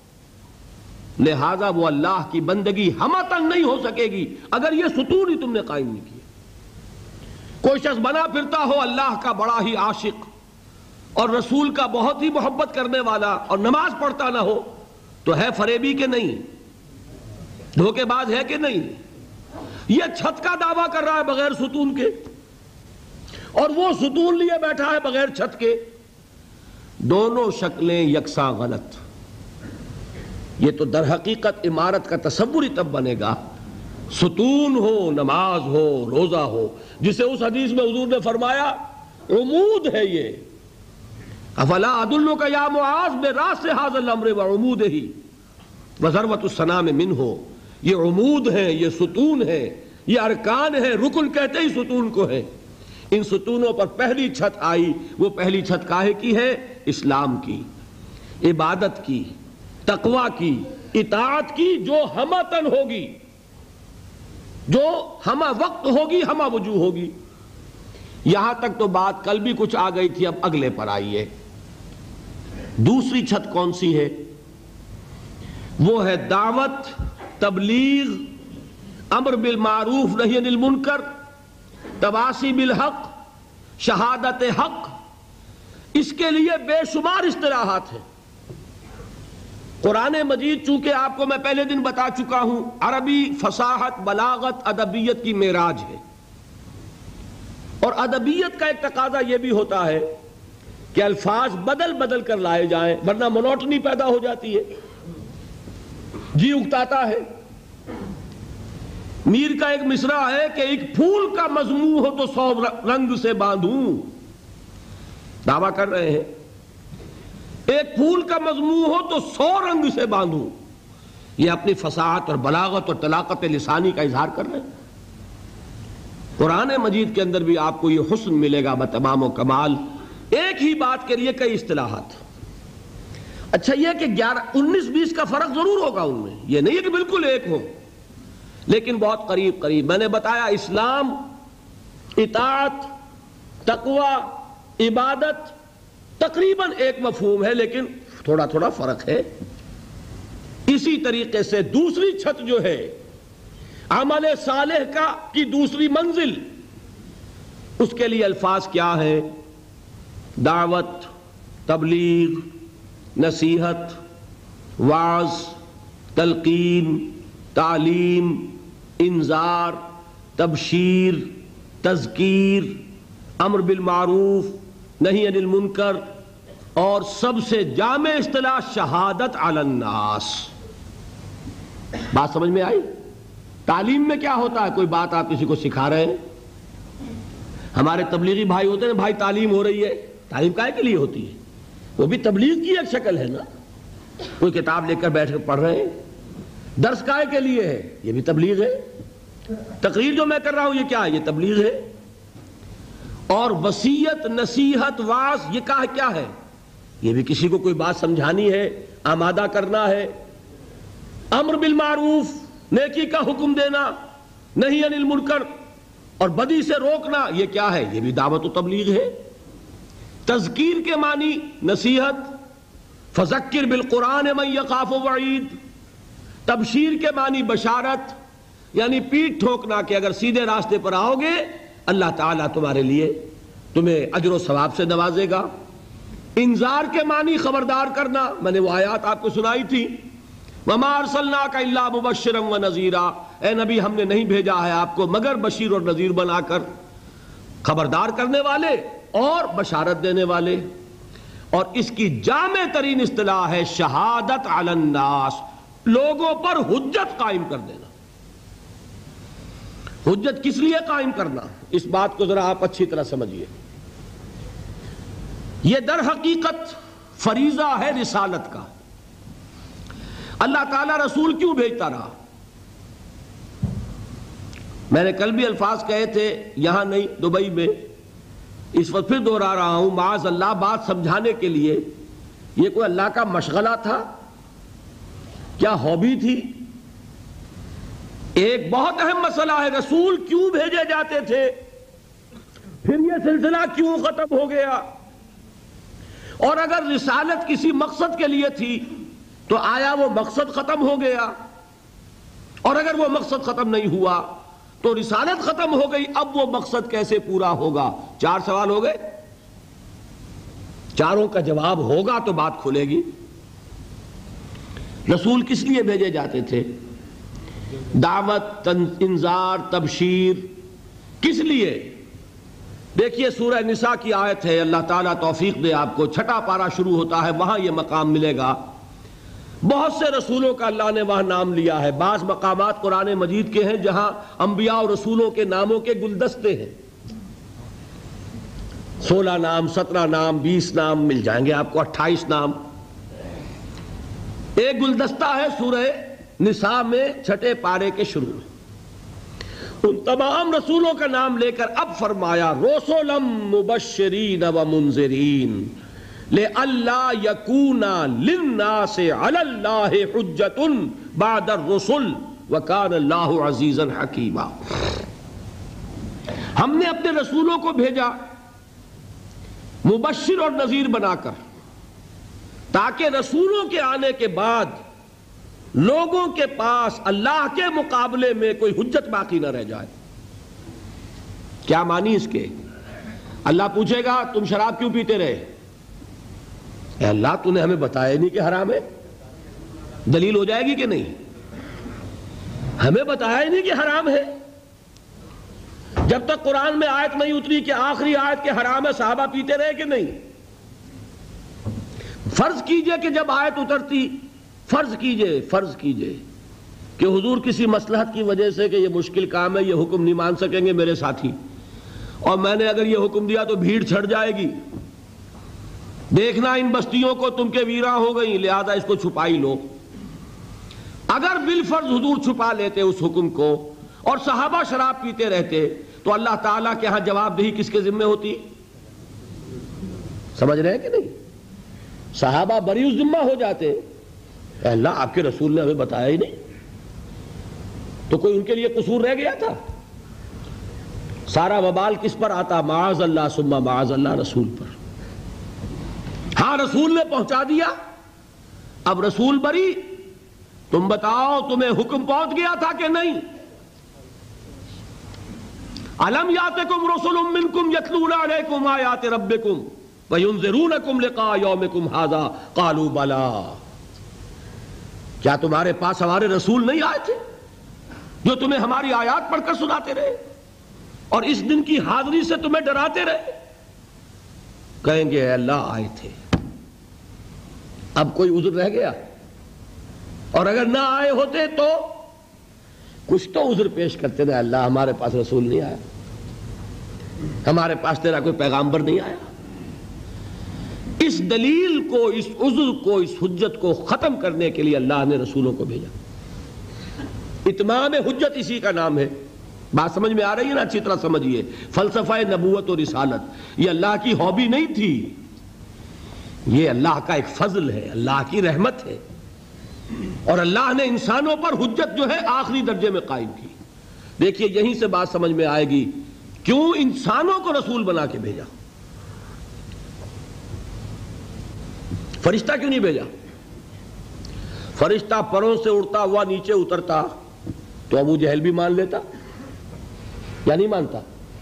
لہذا وہ اللہ کی بندگی ہمہ نہیں ہو سکے گی اگر یہ ستون ہی تم نے قائم نہیں کیے. کوئی شخص بنا پھرتا ہو اللہ کا بڑا ہی عاشق اور رسول کا بہت ہی محبت کرنے والا اور نماز پڑھتا نہ ہو تو ہے فریبی کہ نہیں؟ دھوکے باز ہے کہ نہیں؟ یہ چھت کا دعویٰ کر رہا ہے بغیر ستون کے, اور وہ ستون لیے بیٹھا ہے بغیر چھت کے. دونوں شکلیں یکساں غلط. یہ تو در حقیقت عمارت کا تصور ہی تب بنے گا ستون ہو, نماز ہو, روزہ ہو, جسے اس حدیث میں حضور نے فرمایا عمود ہے یہ. افلا ادلک یا معاذ براس ھذا الامر وعمودہ وذروۃ الصنام منہ. یہ عمود ہے, یہ ستون ہے, یہ ارکان ہے, رکن کہتے ہی ستون کو ہے. ان ستونوں پر پہلی چھت آئی. وہ پہلی چھت کاہے کی ہے؟ اسلام کی, عبادت کی, تقوی کی، اطاعت کی، جو ہمتن ہوگی، جو ہمہ وقت ہوگی، ہمہ وجوہ ہوگی۔ یہاں تک تو بات کل بھی کچھ آ گئی تھی، اب اگلے پر آئیے۔ دوسری چھت کون سی ہے؟ وہ ہے دعوت، تبلیغ، امر بالمعروف نہی عن المنکر، تواسی بالحق، شہادت حق۔ اس کے لیے بے شمار اصطلاحات ہیں۔ قرآن مجید چونکہ آپ کو میں پہلے دن بتا چکا ہوں عربی فصاحت، بلاغت، ادبیت کی معراج ہے، اور ادبیت کا ایک تقاضا یہ بھی ہوتا ہے کہ الفاظ بدل بدل کر لائے جائیں، ورنہ مونوٹنی پیدا ہو جاتی ہے، جی اکتاتا ہے۔ میر کا ایک مصرع ہے کہ ایک پھول کا مضمون ہو تو 100 رنگ سے باندھوں، دعویٰ کر رہے ہیں ایک پھول کا مضمون ہو تو 100 رنگ سے باندھوں۔ یہ اپنی فصاحت اور بلاغت اور طلاقت لسانی کا اظہار کر رہے ہیں۔ قرآن مجید کے اندر بھی آپ کو یہ حسن ملے گا بتمام و کمال، ایک ہی بات کے لیے کئی اصطلاحات۔ اچھا یہ کہ 19-20 کا فرق ضرور ہوگا ان میں، یہ نہیں ہے کہ بالکل ایک ہو، لیکن بہت قریب قریب۔ میں نے بتایا اسلام، اطاعت، تقوی، عبادت تقریباً ایک مفہوم ہے، لیکن تھوڑا تھوڑا فرق ہے۔ اسی طریقے سے دوسری چھت جو ہے عمل صالح کی دوسری منزل، اس کے لیے الفاظ کیا ہے؟ دعوت، تبلیغ، نصیحت، وعظ، تلقین، تعلیم، انذار، تبشیر، تذکیر، امر بالمعروف نہی عن المنکر، اور سب سے جامع اصطلاح شہادت علی الناس۔ بات سمجھ میں آئی؟ تعلیم میں کیا ہوتا ہے؟ کوئی بات آپ کسی کو سکھا رہے ہیں، ہمارے تبلیغی بھائی ہوتے ہیں، بھائی تعلیم ہو رہی ہے، تعلیم کائے کے لیے ہوتی ہے؟ وہ بھی تبلیغ کی ایک شکل ہے نا، کوئی کتاب لے کر بیٹھ کر پڑھ رہے ہیں، درس کائے کے لیے ہے؟ یہ بھی تبلیغ ہے۔ تقریر جو میں کر رہا ہوں یہ کیا ہے؟ یہ تبلیغ ہے۔ اور وصیت، نصیحت، وعظ، یہ کیا ہے؟ یہ بھی کسی کو کوئی بات سمجھانی ہے، آمادہ کرنا ہے۔ امر بالمعروف، نیکی کا حکم دینا، نہی عن المنکر، اور بدی سے روکنا، یہ کیا ہے؟ یہ بھی دعوت و تبلیغ ہے۔ تذکیر کے معنی نصیحت، فذکر بالقرآن من یخاف وعید۔ تبشیر کے معنی بشارت، یعنی پیٹھ ٹھوکنا کہ اگر سیدھے راستے پر آؤ گے اللہ تعالیٰ تمہارے لیے تمہیں اجر و ثواب سے نوازے گا۔ انذار کے معنی خبردار کرنا، میں نے وہ آیات آپ کو سنائی تھی، وَمَا أَرْسَلْنَاكَ إِلَّا مُبَشِّرًا وَنَذِيرًا، اے نبی ہم نے نہیں بھیجا ہے آپ کو مگر بشیر اور نذیر بنا کر، خبردار کرنے والے اور بشارت دینے والے۔ اور اس کی جامع ترین اصطلاح ہے شہادت علی الناس، لوگوں پر حجت قائم کر دینا۔ حجت کس لیے قائم کرنا؟ اس بات کو ذرا آپ اچھی طرح سمجھیے۔ یہ در حقیقت فریضہ ہے رسالت کا۔ اللہ تعالیٰ رسول کیوں بھیجتا رہا؟ میں نے کل بھی الفاظ کہے تھے، یہاں نہیں دبئی میں، اس وقت پھر دوہرا رہا ہوں، معاذ اللہ بات سمجھانے کے لیے، یہ کوئی اللہ کا مشغلہ تھا؟ کیا ہابی تھی؟ ایک بہت اہم مسئلہ ہے، رسول کیوں بھیجے جاتے تھے، پھر یہ سلسلہ کیوں ختم ہو گیا، اور اگر رسالت کسی مقصد کے لیے تھی تو آیا وہ مقصد ختم ہو گیا، اور اگر وہ مقصد ختم نہیں ہوا تو رسالت ختم ہو گئی، اب وہ مقصد کیسے پورا ہوگا؟ 4 سوال ہو گئے، چاروں کا جواب ہوگا تو بات کھلے گی۔ رسول کس لیے بھیجے جاتے تھے؟ دعوت، انذار، تبشیر، کس لیے؟ دیکھیے سورہ نساء کی آیت ہے، اللہ تعالیٰ توفیق دے آپ کو، 6واں پارہ شروع ہوتا ہے، وہاں یہ مقام ملے گا۔ بہت سے رسولوں کا اللہ نے وہاں نام لیا ہے، بعض مقامات قرآن مجید کے ہیں جہاں انبیاء اور رسولوں کے ناموں کے گلدستے ہیں، 16 نام، 17 نام، 20 نام مل جائیں گے آپ کو، 28 نام۔ ایک گلدستہ ہے سورہ نساء میں 6 پارے کے شروع میں، ان تمام رسولوں کا نام لے کر اب فرمایا رسلا مبشرین و منذرین، لِأَلَّا يَكُونَ لِلنَّاسِ عَلَى اللَّهِ حُجَّةٌ بَعْدَ الرُّسُلِ وَكَانَ اللَّهُ عَزِيزًا حَكِيمًا۔ ہم نے اپنے رسولوں کو بھیجا مبشر اور نذیر بنا کر، تاکہ رسولوں کے آنے کے بعد لوگوں کے پاس اللہ کے مقابلے میں کوئی حجت باقی نہ رہ جائے۔ کیا معنی اس کے؟ اللہ پوچھے گا تم شراب کیوں پیتے رہے؟ اے اللہ تو نے ہمیں بتایا نہیں کہ حرام ہے، دلیل ہو جائے گی کہ نہیں؟ ہمیں بتایا ہی نہیں کہ حرام ہے۔ جب تک قرآن میں آیت نہیں اتری کہ آخری آیت کے حرام ہے، صحابہ پیتے رہے کہ نہیں؟ فرض کیجئے کہ جب آیت اترتی، فرض کیجئے کہ حضور کسی مصلحت کی وجہ سے کہ یہ مشکل کام ہے، یہ حکم نہیں مان سکیں گے میرے ساتھی، اور میں نے اگر یہ حکم دیا تو بھیڑ چھڑ جائے گی، دیکھنا ان بستیوں کو تم کے ویراں ہو گئی، لہذا اس کو چھپا ہی لو۔ اگر بالفرض حضور چھپا لیتے اس حکم کو اور صحابہ شراب پیتے رہتے تو اللہ تعالیٰ کے ہاں جواب دہی کس کے ذمہ ہوتی؟ سمجھ رہے ہیں کہ نہیں؟ صحابہ بری ذمہ ہو جاتے، اے اللہ آپ کے رسول نے ہمیں بتایا ہی نہیں، تو کوئی ان کے لیے قصور رہ گیا تھا؟ سارا وبال کس پر آتا؟ معاذ اللہ ثم معاذ اللہ رسول پر۔ ہاں رسول نے پہنچا دیا، اب رسول بری، تم بتاؤ تمہیں حکم پہنچ گیا تھا کہ نہیں؟ الم یاتکم رسل منکم یتلون علیکم آیات ربکم وینذرونکم لقاء یومکم ھذا قالوا بلی، کیا تمہارے پاس ہمارے رسول نہیں آئے تھے جو تمہیں ہماری آیات پڑھ کر سناتے رہے اور اس دن کی حاضری سے تمہیں ڈراتے رہے؟ کہیں گے اے اللہ آئے تھے۔ اب کوئی عذر رہ گیا؟ اور اگر نہ آئے ہوتے تو کچھ تو عذر پیش کرتے رہے، اللہ ہمارے پاس رسول نہیں آیا، ہمارے پاس تیرا کوئی پیغامبر نہیں آیا۔ اس دلیل کو، اس عذر کو، اس حجت کو ختم کرنے کے لیے اللہ نے رسولوں کو بھیجا۔ اتمام حجت اسی کا نام ہے۔ بات سمجھ میں آ رہی ہے نا؟ اچھی طرح سمجھیے، فلسفہ نبوت اور رسالت یہ اللہ کی ہابی نہیں تھی، یہ اللہ کا ایک فضل ہے، اللہ کی رحمت ہے، اور اللہ نے انسانوں پر حجت جو ہے آخری درجے میں قائم کی۔ دیکھیے یہیں سے بات سمجھ میں آئے گی کیوں انسانوں کو رسول بنا کے بھیجا، فرشتہ کیوں نہیں بھیجا؟ فرشتہ پروں سے اڑتا ہوا نیچے اترتا تو ابو جہل بھی مان لیتا یا نہیں مانتا؟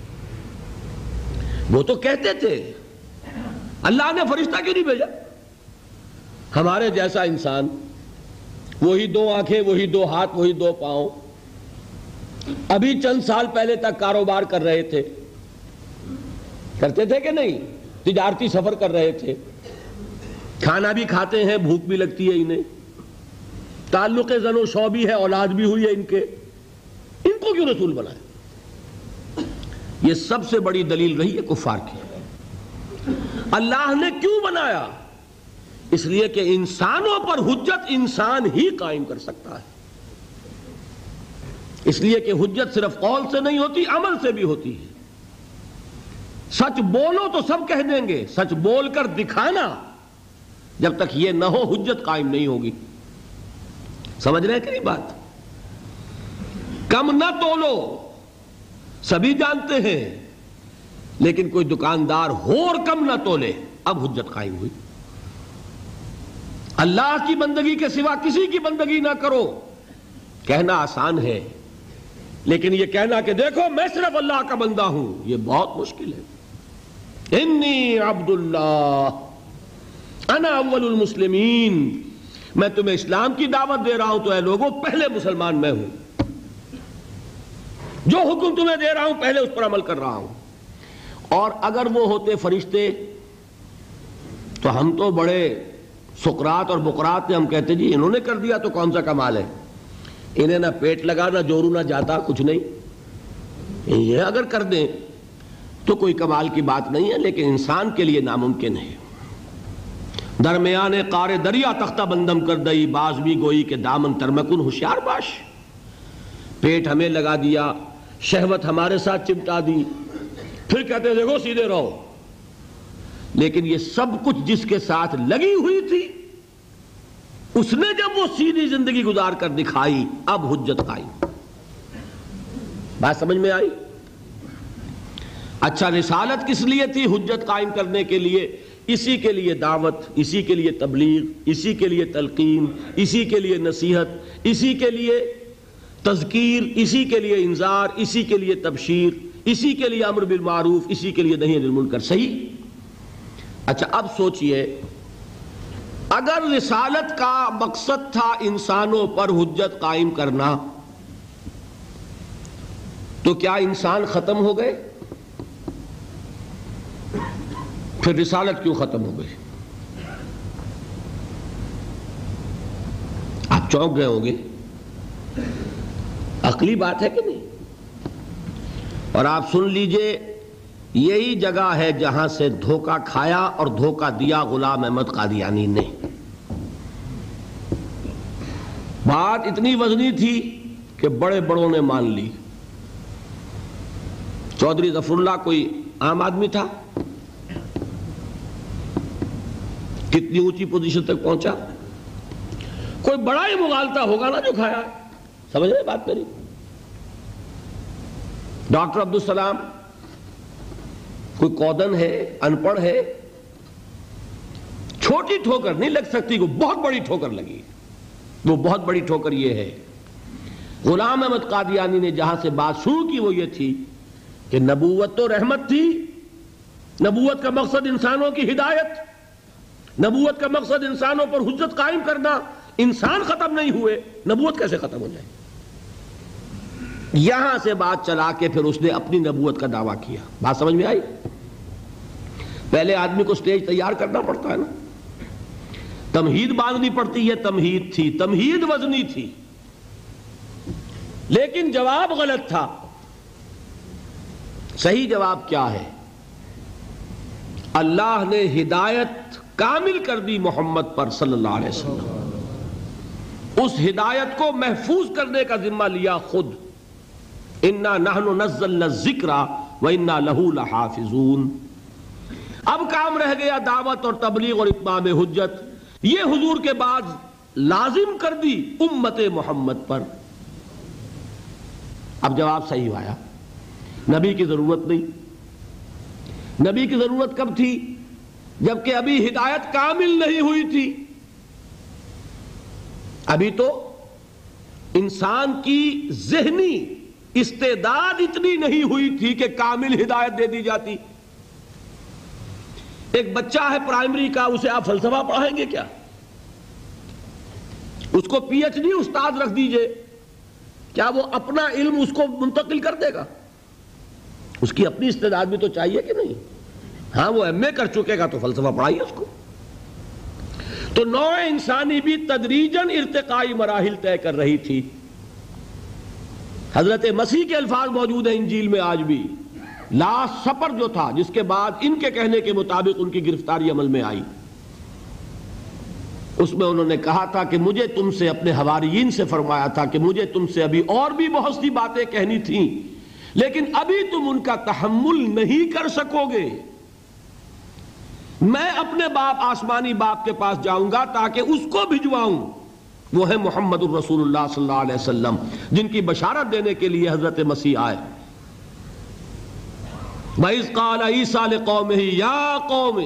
وہ تو کہتے تھے اللہ نے فرشتہ کیوں نہیں بھیجا؟ ہمارے جیسا انسان، وہی دو آنکھیں، وہی دو ہاتھ، وہی دو پاؤں، ابھی چند سال پہلے تک کاروبار کر رہے تھے، کرتے تھے کہ نہیں؟ تجارتی سفر کر رہے تھے، کھانا بھی کھاتے ہیں، بھوک بھی لگتی ہے انہیں، تعلق زن و شو بھی ہے، اولاد بھی ہوئی ہے ان کو کیوں رسول بنایا؟ یہ سب سے بڑی دلیل رہی ہے کفار کی۔ اللہ نے کیوں بنایا؟ اس لیے کہ انسانوں پر حجت انسان ہی قائم کر سکتا ہے، اس لیے کہ حجت صرف قول سے نہیں ہوتی، عمل سے بھی ہوتی ہے۔ سچ بولو تو سب کہہ دیں گے، سچ بول کر دکھانا جب تک یہ نہ ہو حجت قائم نہیں ہوگی۔ سمجھ رہے ہیں کہ نہیں بات؟ کم نہ تولو، سبھی جانتے ہیں، لیکن کوئی دکاندار اور کم نہ تولے، اب حجت قائم ہوئی۔ اللہ کی بندگی کے سوا کسی کی بندگی نہ کرو، کہنا آسان ہے، لیکن یہ کہنا کہ دیکھو میں صرف اللہ کا بندہ ہوں، یہ بہت مشکل ہے۔ انی عبد اللہ انا اول المسلمین، میں تمہیں اسلام کی دعوت دے رہا ہوں تو اے لوگوں پہلے مسلمان میں ہوں، جو حکم تمہیں دے رہا ہوں پہلے اس پر عمل کر رہا ہوں۔ اور اگر وہ ہوتے فرشتے تو ہم تو بڑے سقراط اور بقراط نے ہم کہتے جی انہوں نے کر دیا تو کون سا کمال ہے، انہیں نہ پیٹ لگا، نہ جورو، نہ جاتا، کچھ نہیں، یہ اگر کر دیں تو کوئی کمال کی بات نہیں ہے، لیکن انسان کے لیے ناممکن ہے۔ درمیان قار دریا تختہ بندم کر دئی، باز بھی گوئی کہ دامن ترمکن ہوشیار باش۔ پیٹ ہمیں لگا دیا، شہوت ہمارے ساتھ چمٹا دی، پھر کہتے ہیں دیکھو سیدھے رہو، لیکن یہ سب کچھ جس کے ساتھ لگی ہوئی تھی، اس نے جب وہ سیدھی زندگی گزار کر دکھائی، اب حجت قائم۔ بات سمجھ میں آئی؟ اچھا، رسالت کس لیے تھی؟ حجت قائم کرنے کے لیے، اسی کے لیے دعوت، اسی کے لیے تبلیغ، اسی کے لیے تلقین، اسی کے لیے نصیحت، اسی کے لیے تذکیر، اسی کے لیے انذار، اسی کے لیے تبشیر، اسی کے لیے امر بالمعروف، اسی کے لیے نہی عن المنکر۔ صحیح؟ اچھا، اب سوچئے، اگر رسالت کا مقصد تھا انسانوں پر حجت قائم کرنا، تو کیا انسان ختم ہو گئے؟ پھر رسالت کیوں ختم ہو گئی؟ آپ چونک گئے ہوں گے، عقلی بات ہے کہ نہیں؟ اور آپ سن لیجئے، یہی جگہ ہے جہاں سے دھوکہ کھایا اور دھوکہ دیا غلام احمد قادیانی نے۔ بات اتنی وزنی تھی کہ بڑے بڑوں نے مان لی۔ چودھری ظفر اللہ کوئی عام آدمی تھا؟ کتنی اونچی پوزیشن تک پہنچا؟ کوئی بڑا ہی مغالطہ ہوگا نا جو کھایا ہے، سمجھ رہے بات میری؟ ڈاکٹر عبدالسلام کوئی کودن ہے، ان پڑھ ہے، چھوٹی ٹھوکر نہیں لگ سکتی، کوئی بہت بڑی ٹھوکر لگی۔ وہ بہت بڑی ٹھوکر یہ ہے، غلام احمد قادیانی نے جہاں سے بات شروع کی وہ یہ تھی کہ نبوت تو رحمت تھی، نبوت کا مقصد انسانوں کی ہدایت، نبوت کا مقصد انسانوں پر حجت قائم کرنا، انسان ختم نہیں ہوئے، نبوت کیسے ختم ہو جائے؟ یہاں سے بات چلا کے پھر اس نے اپنی نبوت کا دعویٰ کیا۔ بات سمجھ میں آئی؟ پہلے آدمی کو سٹیج تیار کرنا پڑتا ہے نا، تمہید باندھنی پڑتی ہے، تمہید تھی، تمہید وزنی تھی، لیکن جواب غلط تھا۔ صحیح جواب کیا ہے؟ اللہ نے ہدایت کامل کر دی محمد پر صلی اللہ علیہ وسلم، اس ہدایت کو محفوظ کرنے کا ذمہ لیا خود۔ اِنَّا نَحْنُ نَزَّلْنَا الذِّكْرَ وَإِنَّا لَهُ لَحَافِظُونَ۔ اب کام رہ گیا دعوت اور تبلیغ اور اتمام حجت، یہ حضور کے بعد لازم کر دی امت محمد پر۔ اب جواب صحیح آیا، نبی کی ضرورت نہیں۔ نبی کی ضرورت کب تھی؟ جبکہ ابھی ہدایت کامل نہیں ہوئی تھی، ابھی تو انسان کی ذہنی استعداد اتنی نہیں ہوئی تھی کہ کامل ہدایت دے دی جاتی۔ ایک بچہ ہے پرائمری کا، اسے آپ فلسفہ پڑھائیں گے کیا؟ اس کو پی ایچ ڈی استاد رکھ دیجئے، کیا وہ اپنا علم اس کو منتقل کر دے گا؟ اس کی اپنی استعداد بھی تو چاہیے کہ نہیں؟ ہاں، وہ ایم اے کر چکے گا تو فلسفہ پڑھائیے اس کو۔ تو نوع انسانی بھی تدریجاً ارتقائی مراحل طے کر رہی تھی۔ حضرت مسیح کے الفاظ موجود ہیں انجیل میں آج بھی۔ لاسٹ سپر جو تھا، جس کے بعد ان کے کہنے کے مطابق ان کی گرفتاری عمل میں آئی، اس میں انہوں نے کہا تھا کہ مجھے تم سے، اپنے حواریین سے فرمایا تھا کہ مجھے تم سے ابھی اور بھی بہت سی باتیں کہنی تھیں، لیکن ابھی تم ان کا تحمل نہیں کر سکو گے۔ میں اپنے باپ، آسمانی باپ کے پاس جاؤں گا تاکہ اس کو بھجواؤں، وہ ہے محمد الرسول اللہ صلی اللہ علیہ وسلم، جن کی بشارت دینے کے لیے حضرت مسیح آئے۔ وَإِذْ قَالَ عِيسَىٰ لِقَوْمِهِ يَا قَوْمِ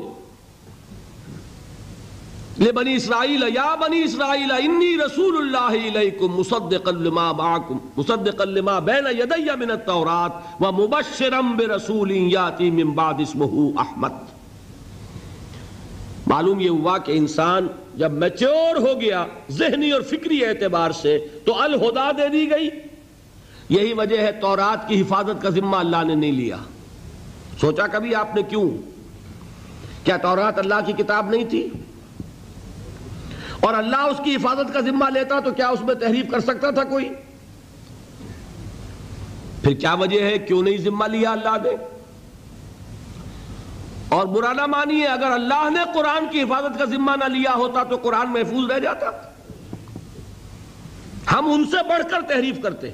لِبَنِي إِسْرَائِيلَ يَا بَنِي إِسْرَائِيلَ إِنِّي رَسُولُ اللَّهِ إِلَيْكُمْ مُصَدِّقًا لِمَا بَيْنَ يَدَيَّ مِنَ التَّوْرَاةِ وَمُبَشِّرًا بِرَسُولٍ يَأْتِي مِن بَعْدِي اسْمُهُ أَحْمَدُ۔ معلوم یہ ہوا کہ انسان جب میچور ہو گیا ذہنی اور فکری اعتبار سے تو الہدا دے دی گئی۔ یہی وجہ ہے تورات کی حفاظت کا ذمہ اللہ نے نہیں لیا۔ سوچا کبھی آپ نے کیوں؟ کیا تورات اللہ کی کتاب نہیں تھی؟ اور اللہ اس کی حفاظت کا ذمہ لیتا تو کیا اس میں تحریف کر سکتا تھا کوئی؟ پھر کیا وجہ ہے کیوں نہیں ذمہ لیا اللہ نے؟ اور برا نہ مانیے، اگر اللہ نے قرآن کی حفاظت کا ذمہ نہ لیا ہوتا تو قرآن محفوظ رہ جاتا۔ ہم ان سے بڑھ کر تحریف کرتے،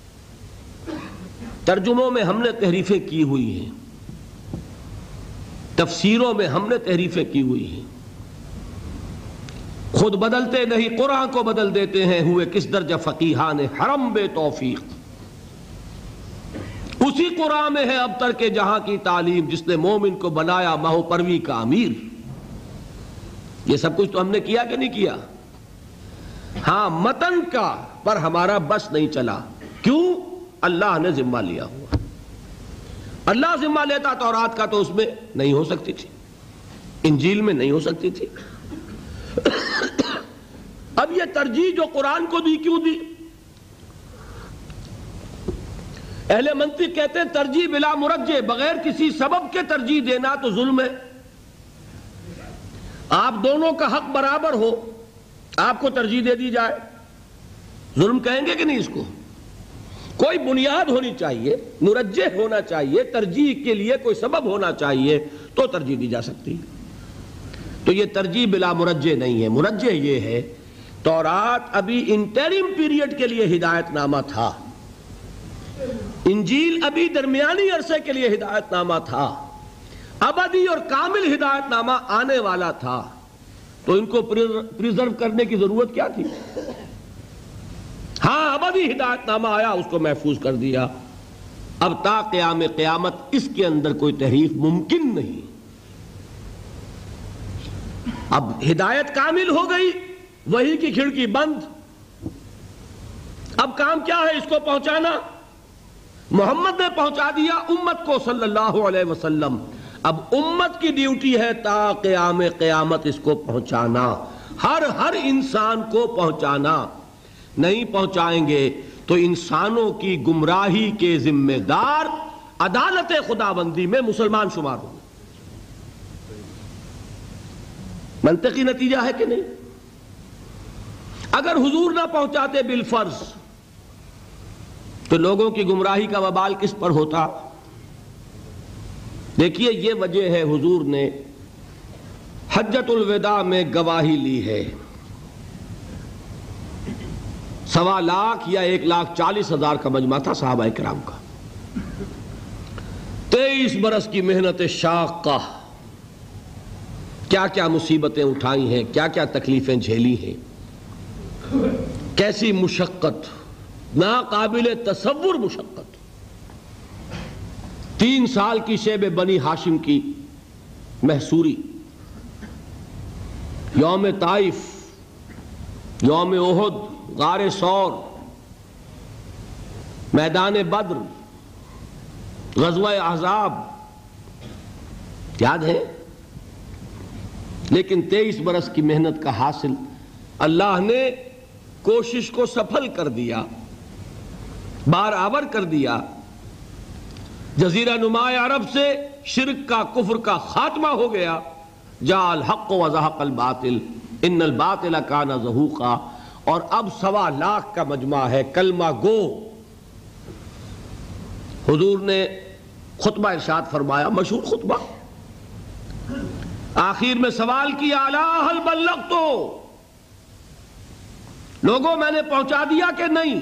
ترجموں میں ہم نے تحریفیں کی ہوئی ہیں۔ تفسیروں میں ہم نے تحریفیں کی ہوئی ہیں، خود بدلتے نہیں قرآن کو بدل دیتے ہیں، ہوئے کس درجہ فقیہان حرم بے توفیق۔ اسی قرآن میں ہے ابتر کے جہاں کی تعلیم، جس نے مومن کو بنایا مہو پروی کا امیر۔ یہ سب کچھ تو ہم نے کیا کہ نہیں کیا؟ ہاں، متن کا پر ہمارا بس نہیں چلا۔ کیوں؟ اللہ نے ذمہ لیا ہوا۔ اللہ ذمہ لیتا تورات کا تو اس میں نہیں ہو سکتی تھی، انجیل میں نہیں ہو سکتی تھی۔ اب یہ ترجیح جو قرآن کو دی کیوں دی؟ اہل منطق کہتے ہیں ترجیح بلا مرجح، بغیر کسی سبب کے ترجیح دینا تو ظلم ہے۔ آپ دونوں کا حق برابر ہو، آپ کو ترجیح دے دی جائے، ظلم کہیں گے کہ نہیں اس کو؟ کوئی بنیاد ہونی چاہیے، مرجح ہونا چاہیے، ترجیح کے لیے کوئی سبب ہونا چاہیے تو ترجیح دی جا سکتی۔ تو یہ ترجیح بلا مرجح نہیں ہے۔ مرجح یہ ہے تورات ابھی انٹرم پیریڈ کے لیے ہدایت نامہ تھا، انجیل ابھی درمیانی عرصے کے لیے ہدایت نامہ تھا، ابدی اور کامل ہدایت نامہ آنے والا تھا، تو ان کو پریزرو کرنے کی ضرورت کیا تھی؟ ہاں، ابدی ہدایت نامہ آیا، اس کو محفوظ کر دیا۔ اب تا قیام قیامت اس کے اندر کوئی تحریف ممکن نہیں۔ اب ہدایت کامل ہو گئی، وحی کی کھڑکی بند، اب کام کیا ہے؟ اس کو پہنچانا۔ محمد نے پہنچا دیا امت کو صلی اللہ علیہ وسلم، اب امت کی ڈیوٹی ہے تا قیام قیامت اس کو پہنچانا، ہر انسان کو پہنچانا۔ نہیں پہنچائیں گے تو انسانوں کی گمراہی کے ذمہ دار عدالت خداوندی میں مسلمان شمار ہوں۔ منطقی نتیجہ ہے کہ نہیں؟ اگر حضور نہ پہنچاتے بالفرض تو لوگوں کی گمراہی کا وبال کس پر ہوتا؟ دیکھیے، یہ وجہ ہے حضور نے حجۃ الوداع میں گواہی لی ہے۔ 1.25 لاکھ یا 1,40,000 کا مجمع تھا صحابہ کرام کا، 23 برس کی محنت شاقہ، کیا کیا مصیبتیں اٹھائی ہیں، کیا کیا تکلیفیں جھیلی ہیں، کیسی مشقت، ناقابل تصور مشقت۔ 3 سال کی شیب بنی ہاشم کی محصوری، یوم طائف، یوم احد، غار ثور، میدان بدر، غزوہ احزاب، یاد ہے؟ لیکن 23 برس کی محنت کا حاصل اللہ نے کوشش کو سفل کر دیا، بارآور کر دیا۔ جزیرہ نما عرب سے شرک کا، کفر کا خاتمہ ہو گیا۔ جاء الحق وزہق الباطل ان الباطل کان زہوقا، اور اب 1.25 لاکھ کا مجمع ہے کلمہ گو۔ حضور نے خطبہ ارشاد فرمایا، مشہور خطبہ، آخر میں سوال کیا، الا هل بلغت، لوگوں میں نے پہنچا دیا کہ نہیں؟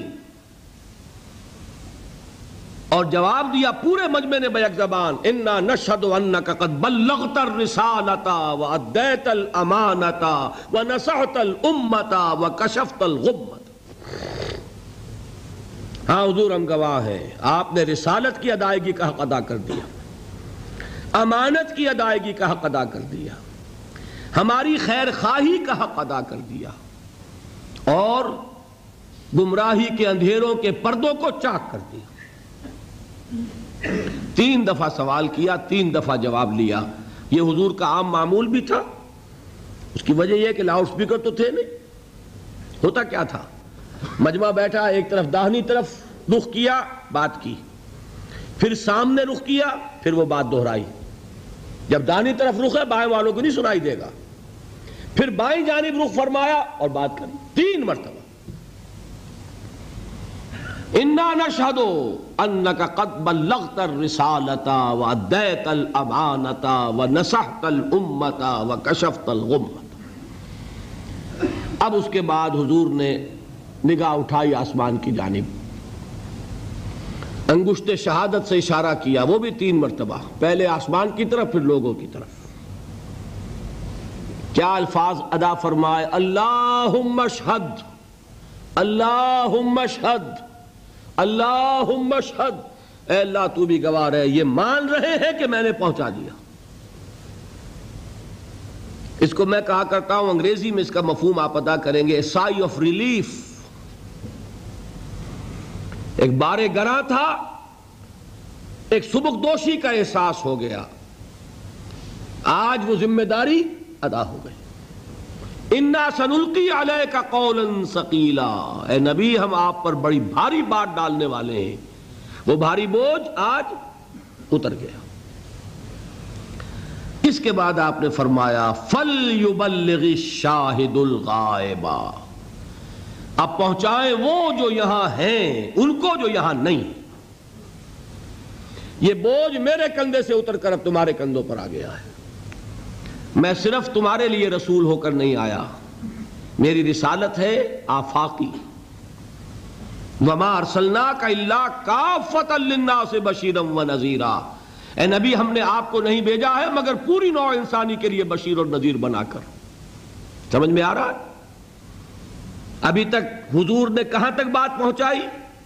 اور جواب دیا پورے مجمع نے بیک زبان، انا نشہد انک قد بلغت الرسالۃ وادیت الامانۃ ونصحت الامۃ وکشفت الغمۃ۔ ہاں حضور، ہم گواہ ہیں، آپ نے رسالت کی ادائیگی کا حق ادا کر دیا، امانت کی ادائیگی کا حق ادا کر دیا، ہماری خیر خواہی کا حق ادا کر دیا، اور گمراہی کے اندھیروں کے پردوں کو چاک کر دیا۔ 3 دفعہ سوال کیا، 3 دفعہ جواب لیا۔ یہ حضور کا عام معمول بھی تھا۔ اس کی وجہ یہ کہ لاؤڈ سپیکر تو تھے نہیں۔ ہوتا کیا تھا؟ مجمع بیٹھا، ایک طرف داہنی طرف رخ کیا، بات کی، پھر سامنے رخ کیا، پھر وہ بات دہرائی۔ جب داہنی طرف رخ ہے، بائیں والوں کو نہیں سنائی دے گا، پھر بائیں جانب رخ فرمایا اور بات کری 3 مرتبہ۔ انا نشہد انک قد بلغت الرسالۃ وادیت الامانۃ ونصحت الامۃ وکشفت الغمۃ۔ اب اس کے بعد حضور نے نگاہ اٹھائی آسمان کی جانب، انگشت شہادت سے اشارہ کیا، وہ بھی 3 مرتبہ، پہلے آسمان کی طرف پھر لوگوں کی طرف۔ کیا الفاظ ادا فرمائے؟ اللہم اشہد، اللہم اشہد، اللہم اشہد، اے اللہ تو بھی گواہ ہے، یہ مان رہے ہیں کہ میں نے پہنچا دیا۔ اس کو میں کہا کرتا ہوں، انگریزی میں اس کا مفہوم آپ ادا کریں گے، سائی آف ریلیف۔ ایک بار گراں تھا، ایک سبکدوشی کا احساس ہو گیا، آج وہ ذمہ داری ادا ہو گئی۔ اِنَّا سَنُلْقِي عَلَيْكَ قَوْلًا ثَقِيلًا، اے نبی ہم آپ پر بڑی بھاری بات ڈالنے والے ہیں۔ وہ بھاری بوجھ آج اتر گیا۔ اس کے بعد آپ نے فرمایا فَلْيُبَلِّغِ الشَّاهِدُ الْغَائِبَ، اب پہنچائیں وہ جو یہاں ہیں ان کو جو یہاں نہیں۔ یہ بوجھ میرے کندھے سے اتر کر اب تمہارے کندھوں پر آ گیا ہے۔ میں صرف تمہارے لیے رسول ہو کر نہیں آیا، میری رسالت ہے آفاقی۔ وَمَا أَرْسَلْنَاكَ إِلَّا كَافَّةً لِلنَّاسِ بَشِيرًا وَنَذِيرًا، اے نبی ہم نے آپ کو نہیں بھیجا ہے مگر پوری نوع انسانی کے لیے بشیر اور نذیر بنا کر۔ سمجھ میں آ رہا ہے؟ ابھی تک حضور نے کہاں تک بات پہنچائی؟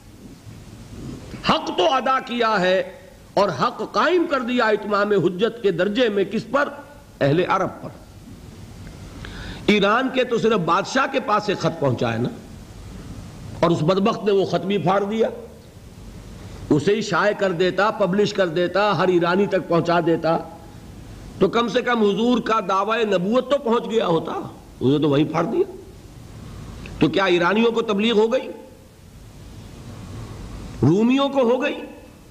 حق تو ادا کیا ہے اور حق قائم کر دیا اتمام حجت کے درجے میں، کس پر؟ اہل عرب پر۔ ایران کے تو صرف بادشاہ کے پاس سے خط پہنچا ہے نا، اور اس بدبخت نے وہ خط بھی پھاڑ دیا، اسے ہی شائع کر دیتا، پبلش کر دیتا، ہر ایرانی تک پہنچا دیتا، تو کم سے کم حضور کا دعوی نبوت تو پہنچ گیا ہوتا، اسے تو وہیں پھاڑ دیا۔ تو کیا ایرانیوں کو تبلیغ ہو گئی؟ رومیوں کو ہو گئی؟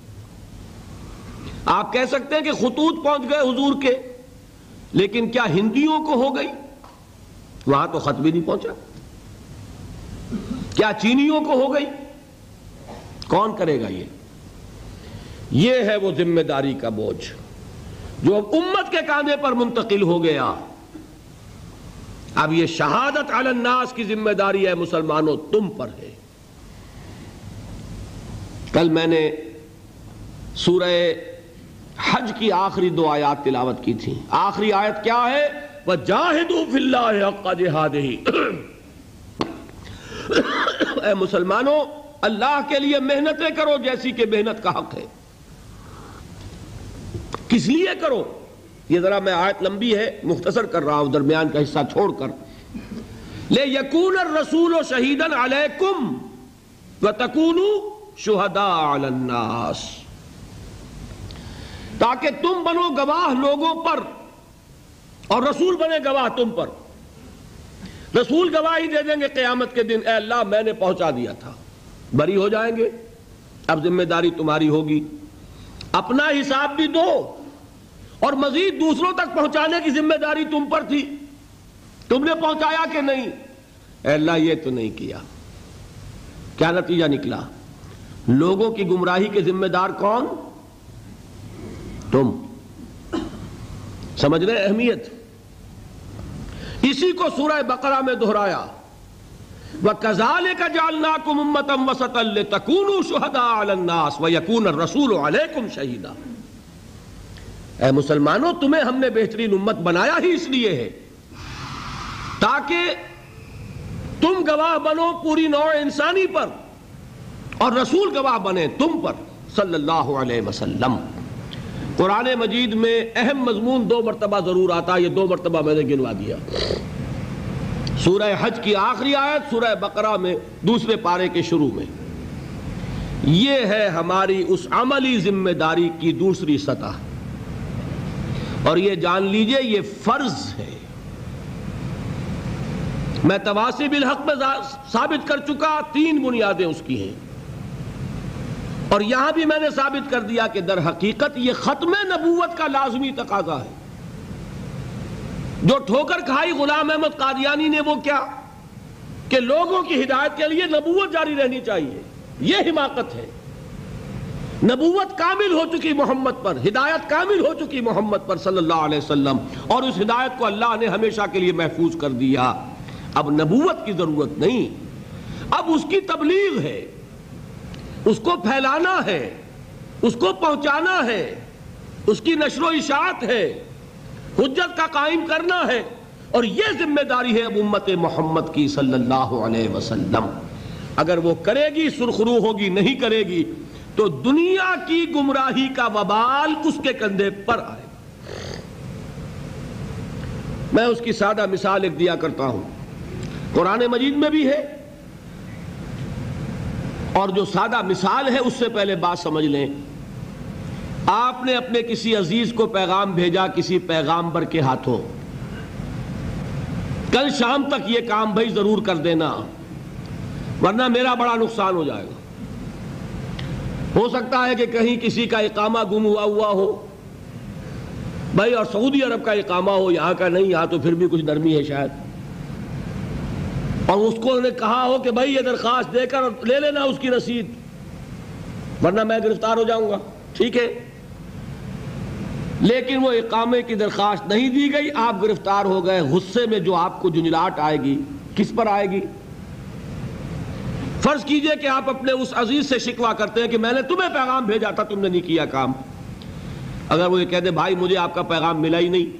آپ کہہ سکتے ہیں کہ خطوط پہنچ گئے حضور کے، لیکن کیا ہندیوں کو ہو گئی؟ وہاں تو خط بھی نہیں پہنچا۔ کیا چینیوں کو ہو گئی؟ کون کرے گا یہ ہے وہ ذمہ داری کا بوجھ جو اب امت کے کاندھے پر منتقل ہو گیا۔ اب یہ شہادت علی الناس کی ذمہ داری ہے مسلمانوں، تم پر ہے۔ کل میں نے سورہ حج کی آخری 2 آیات تلاوت کی تھی۔ آخری آیت کیا ہے؟ وَجَاهِدُوا فِي اللَّهِ حَقَّ جِهَادِهِ، اے مسلمانوں اللہ کے لیے محنتیں کرو جیسی کہ محنت کا حق ہے۔ کس لیے کرو؟ یہ ذرا میں آیت لمبی ہے، مختصر کر رہا ہوں درمیان کا حصہ چھوڑ کر۔ لِيَكُونَ الرَّسُولُ شَهِيدًا عَلَيْكُمْ وَتَكُونُوا شُهَدَاءَ عَلَى النَّاسِ، تاکہ تم بنو گواہ لوگوں پر اور رسول بنے گواہ تم پر۔ رسول گواہی دے دیں گے قیامت کے دن، اے اللہ میں نے پہنچا دیا تھا، بری ہو جائیں گے۔ اب ذمہ داری تمہاری ہوگی، اپنا حساب بھی دو، اور مزید دوسروں تک پہنچانے کی ذمہ داری تم پر تھی، تم نے پہنچایا کہ نہیں؟ اے اللہ یہ تو نہیں کیا۔ کیا نتیجہ نکلا؟ لوگوں کی گمراہی کے ذمہ دار کون؟ تم۔ سمجھ رہے اہمیت؟ اسی کو سورہ بقرہ میں دہرایا، وَكَذَلِكَ جَعَلْنَاكُمْ أُمَّةً وَسَطًا لِتَكُونُوا شُهَدَاءَ عَلَى النَّاسِ وَيَكُونَ الرَّسُولُ عَلَيْكُمْ شَهِيدًا، اے مسلمانوں تمہیں ہم نے بہترین امت بنایا ہی اس لیے ہے تاکہ تم گواہ بنو پوری نوع انسانی پر، اور رسول گواہ بنے تم پر صلی اللہ علیہ وسلم۔ قرآن مجید میں اہم مضمون 2 مرتبہ ضرور آتا ہے، یہ 2 مرتبہ میں نے گنوا دیا۔ سورہ حج کی آخری آیت، سورہ بقرہ میں دوسرے پارے کے شروع میں۔ یہ ہے ہماری اس عملی ذمہ داری کی دوسری سطح، اور یہ جان لیجئے یہ فرض ہے۔ میں تواسی بالحق میں ثابت کر چکا، 3 بنیادیں اس کی ہیں، اور یہاں بھی میں نے ثابت کر دیا کہ در حقیقت یہ ختم نبوت کا لازمی تقاضا ہے۔ جو ٹھوکر کھائی غلام احمد قادیانی نے وہ کیا کہ لوگوں کی ہدایت کے لیے نبوت جاری رہنی چاہیے، یہ حماقت ہے۔ نبوت کامل ہو چکی محمد پر، ہدایت کامل ہو چکی محمد پر صلی اللہ علیہ وسلم، اور اس ہدایت کو اللہ نے ہمیشہ کے لیے محفوظ کر دیا۔ اب نبوت کی ضرورت نہیں، اب اس کی تبلیغ ہے، اس کو پھیلانا ہے، اس کو پہنچانا ہے، اس کی نشر و اشاعت ہے، حجت کا قائم کرنا ہے، اور یہ ذمہ داری ہے اب امت محمد کی صلی اللہ علیہ وسلم۔ اگر وہ کرے گی سرخرو ہوگی، نہیں کرے گی تو دنیا کی گمراہی کا وبال اس کے کندھے پر آئے۔ میں اس کی سادہ مثال ایک دیا کرتا ہوں، قرآن مجید میں بھی ہے، اور جو سادہ مثال ہے اس سے پہلے بات سمجھ لیں۔ آپ نے اپنے کسی عزیز کو پیغام بھیجا کسی پیغامبر کے ہاتھوں، کل شام تک یہ کام بھائی ضرور کر دینا ورنہ میرا بڑا نقصان ہو جائے گا۔ ہو سکتا ہے کہ کہیں کسی کا اقامہ گم ہوا ہو بھائی، اور سعودی عرب کا اقامہ ہو، یہاں کا نہیں، یہاں تو پھر بھی کچھ نرمی ہے شاید، اور اس کو نے کہا ہو کہ بھائی یہ درخواست دے کر لے لینا اس کی رسید ورنہ میں گرفتار ہو جاؤں گا، ٹھیک ہے، لیکن وہ اقامے کی درخواست نہیں دی گئی، آپ گرفتار ہو گئے۔ غصے میں جو آپ کو جنجلاہٹ آئے گی کس پر آئے گی؟ فرض کیجئے کہ آپ اپنے اس عزیز سے شکوہ کرتے ہیں کہ میں نے تمہیں پیغام بھیجا تھا، تم نے نہیں کیا کام۔ اگر وہ یہ کہہ دے بھائی مجھے آپ کا پیغام ملا ہی نہیں،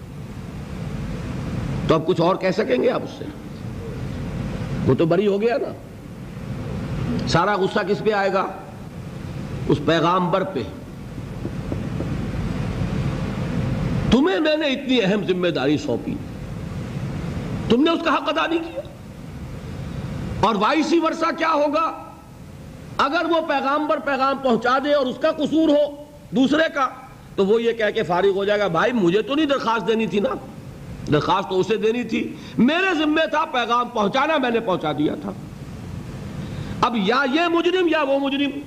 تو اب کچھ اور کہہ سکیں گے آپ اس سے؟ وہ تو بری ہو گیا نا۔ سارا غصہ کس پہ آئے گا؟ اس پیغامبر پہ۔ تمہیں میں نے اتنی اہم ذمہ داری سونپی، تم نے اس کا حق ادا نہیں کیا۔ اور وائسی ورثہ کیا ہوگا؟ اگر وہ پیغامبر پیغام پہنچا دے اور اس کا قصور ہو دوسرے کا، تو وہ یہ کہہ کے فارغ ہو جائے گا بھائی مجھے تو نہیں درخواست دینی تھی نا، درخواست تو اسے دینی تھی، میرے ذمہ تھا پیغام پہنچانا، میں نے پہنچا دیا تھا۔ اب یا یہ مجرم یا وہ مجرم،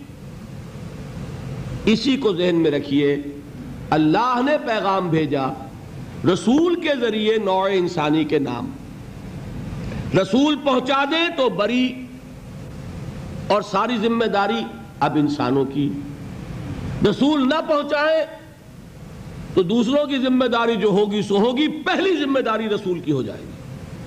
اسی کو ذہن میں رکھیے۔ اللہ نے پیغام بھیجا رسول کے ذریعے نوع انسانی کے نام، رسول پہنچا دے تو بری، اور ساری ذمہ داری اب انسانوں کی۔ رسول نہ پہنچائے تو دوسروں کی ذمہ داری جو ہوگی سو ہوگی، پہلی ذمہ داری رسول کی ہو جائے گی۔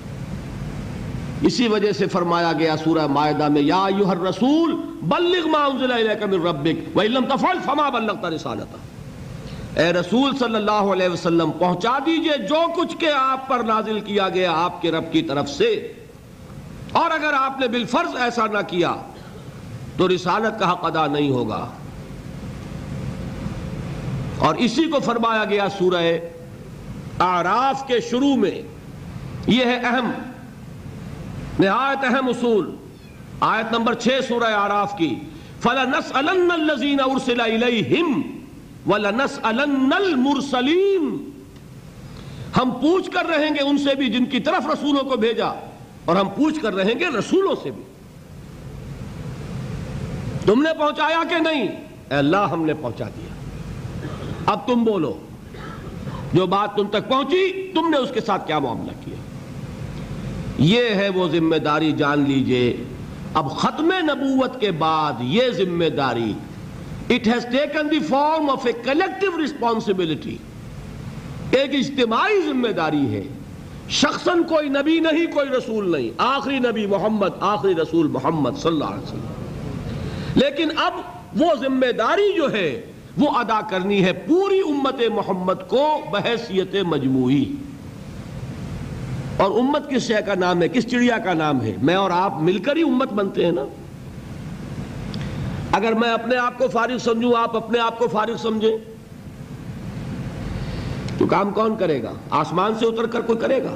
اسی وجہ سے فرمایا گیا سورہ مائدہ میں یا ایھا الرسول بلغ ما انزل الیک من ربک وان لم تفعل فما بلغت رسالتہ، اے رسول صلی اللہ علیہ وسلم پہنچا دیجئے جو کچھ کہ آپ پر نازل کیا گیا آپ کے رب کی طرف سے، اور اگر آپ نے بالفرض ایسا نہ کیا تو رسالت کا حق ادا نہیں ہوگا۔ اور اسی کو فرمایا گیا سورہ اعراف کے شروع میں، یہ ہے اہم، نہایت اہم اصول، آیت نمبر 6 سورہ اعراف کی، فَلَنَسْأَلَنَّ الَّذِينَ أُرْسِلَ إِلَيْهِمْ وَلَنَسْأَلَنَّ الْمُرْسَلِينَ، ہم پوچھ کر رہیں گے ان سے بھی جن کی طرف رسولوں کو بھیجا، اور ہم پوچھ کر رہیں گے رسولوں سے بھی، تم نے پہنچایا کہ نہیں؟ اے اللہ ہم نے پہنچا دیا، اب تم بولو جو بات تم تک پہنچی تم نے اس کے ساتھ کیا معاملہ کیا۔ یہ ہے وہ ذمہ داری، جان لیجئے اب ختم نبوت کے بعد یہ ذمہ داری it has taken the form of a collective responsibility، ایک اجتماعی ذمہ داری ہے۔ شخصاً کوئی نبی نہیں، کوئی رسول نہیں، آخری نبی محمد، آخری رسول محمد صلی اللہ علیہ وسلم، لیکن اب وہ ذمہ داری جو ہے وہ ادا کرنی ہے پوری امت محمد کو بحیثیت مجموعی۔ اور امت کس شے کا نام ہے، کس چڑیا کا نام ہے؟ میں اور آپ مل کر ہی امت بنتے ہیں نا۔ اگر میں اپنے آپ کو فارغ سمجھوں، آپ اپنے آپ کو فارغ سمجھیں، تو کام کون کرے گا؟ آسمان سے اتر کر کوئی کرے گا؟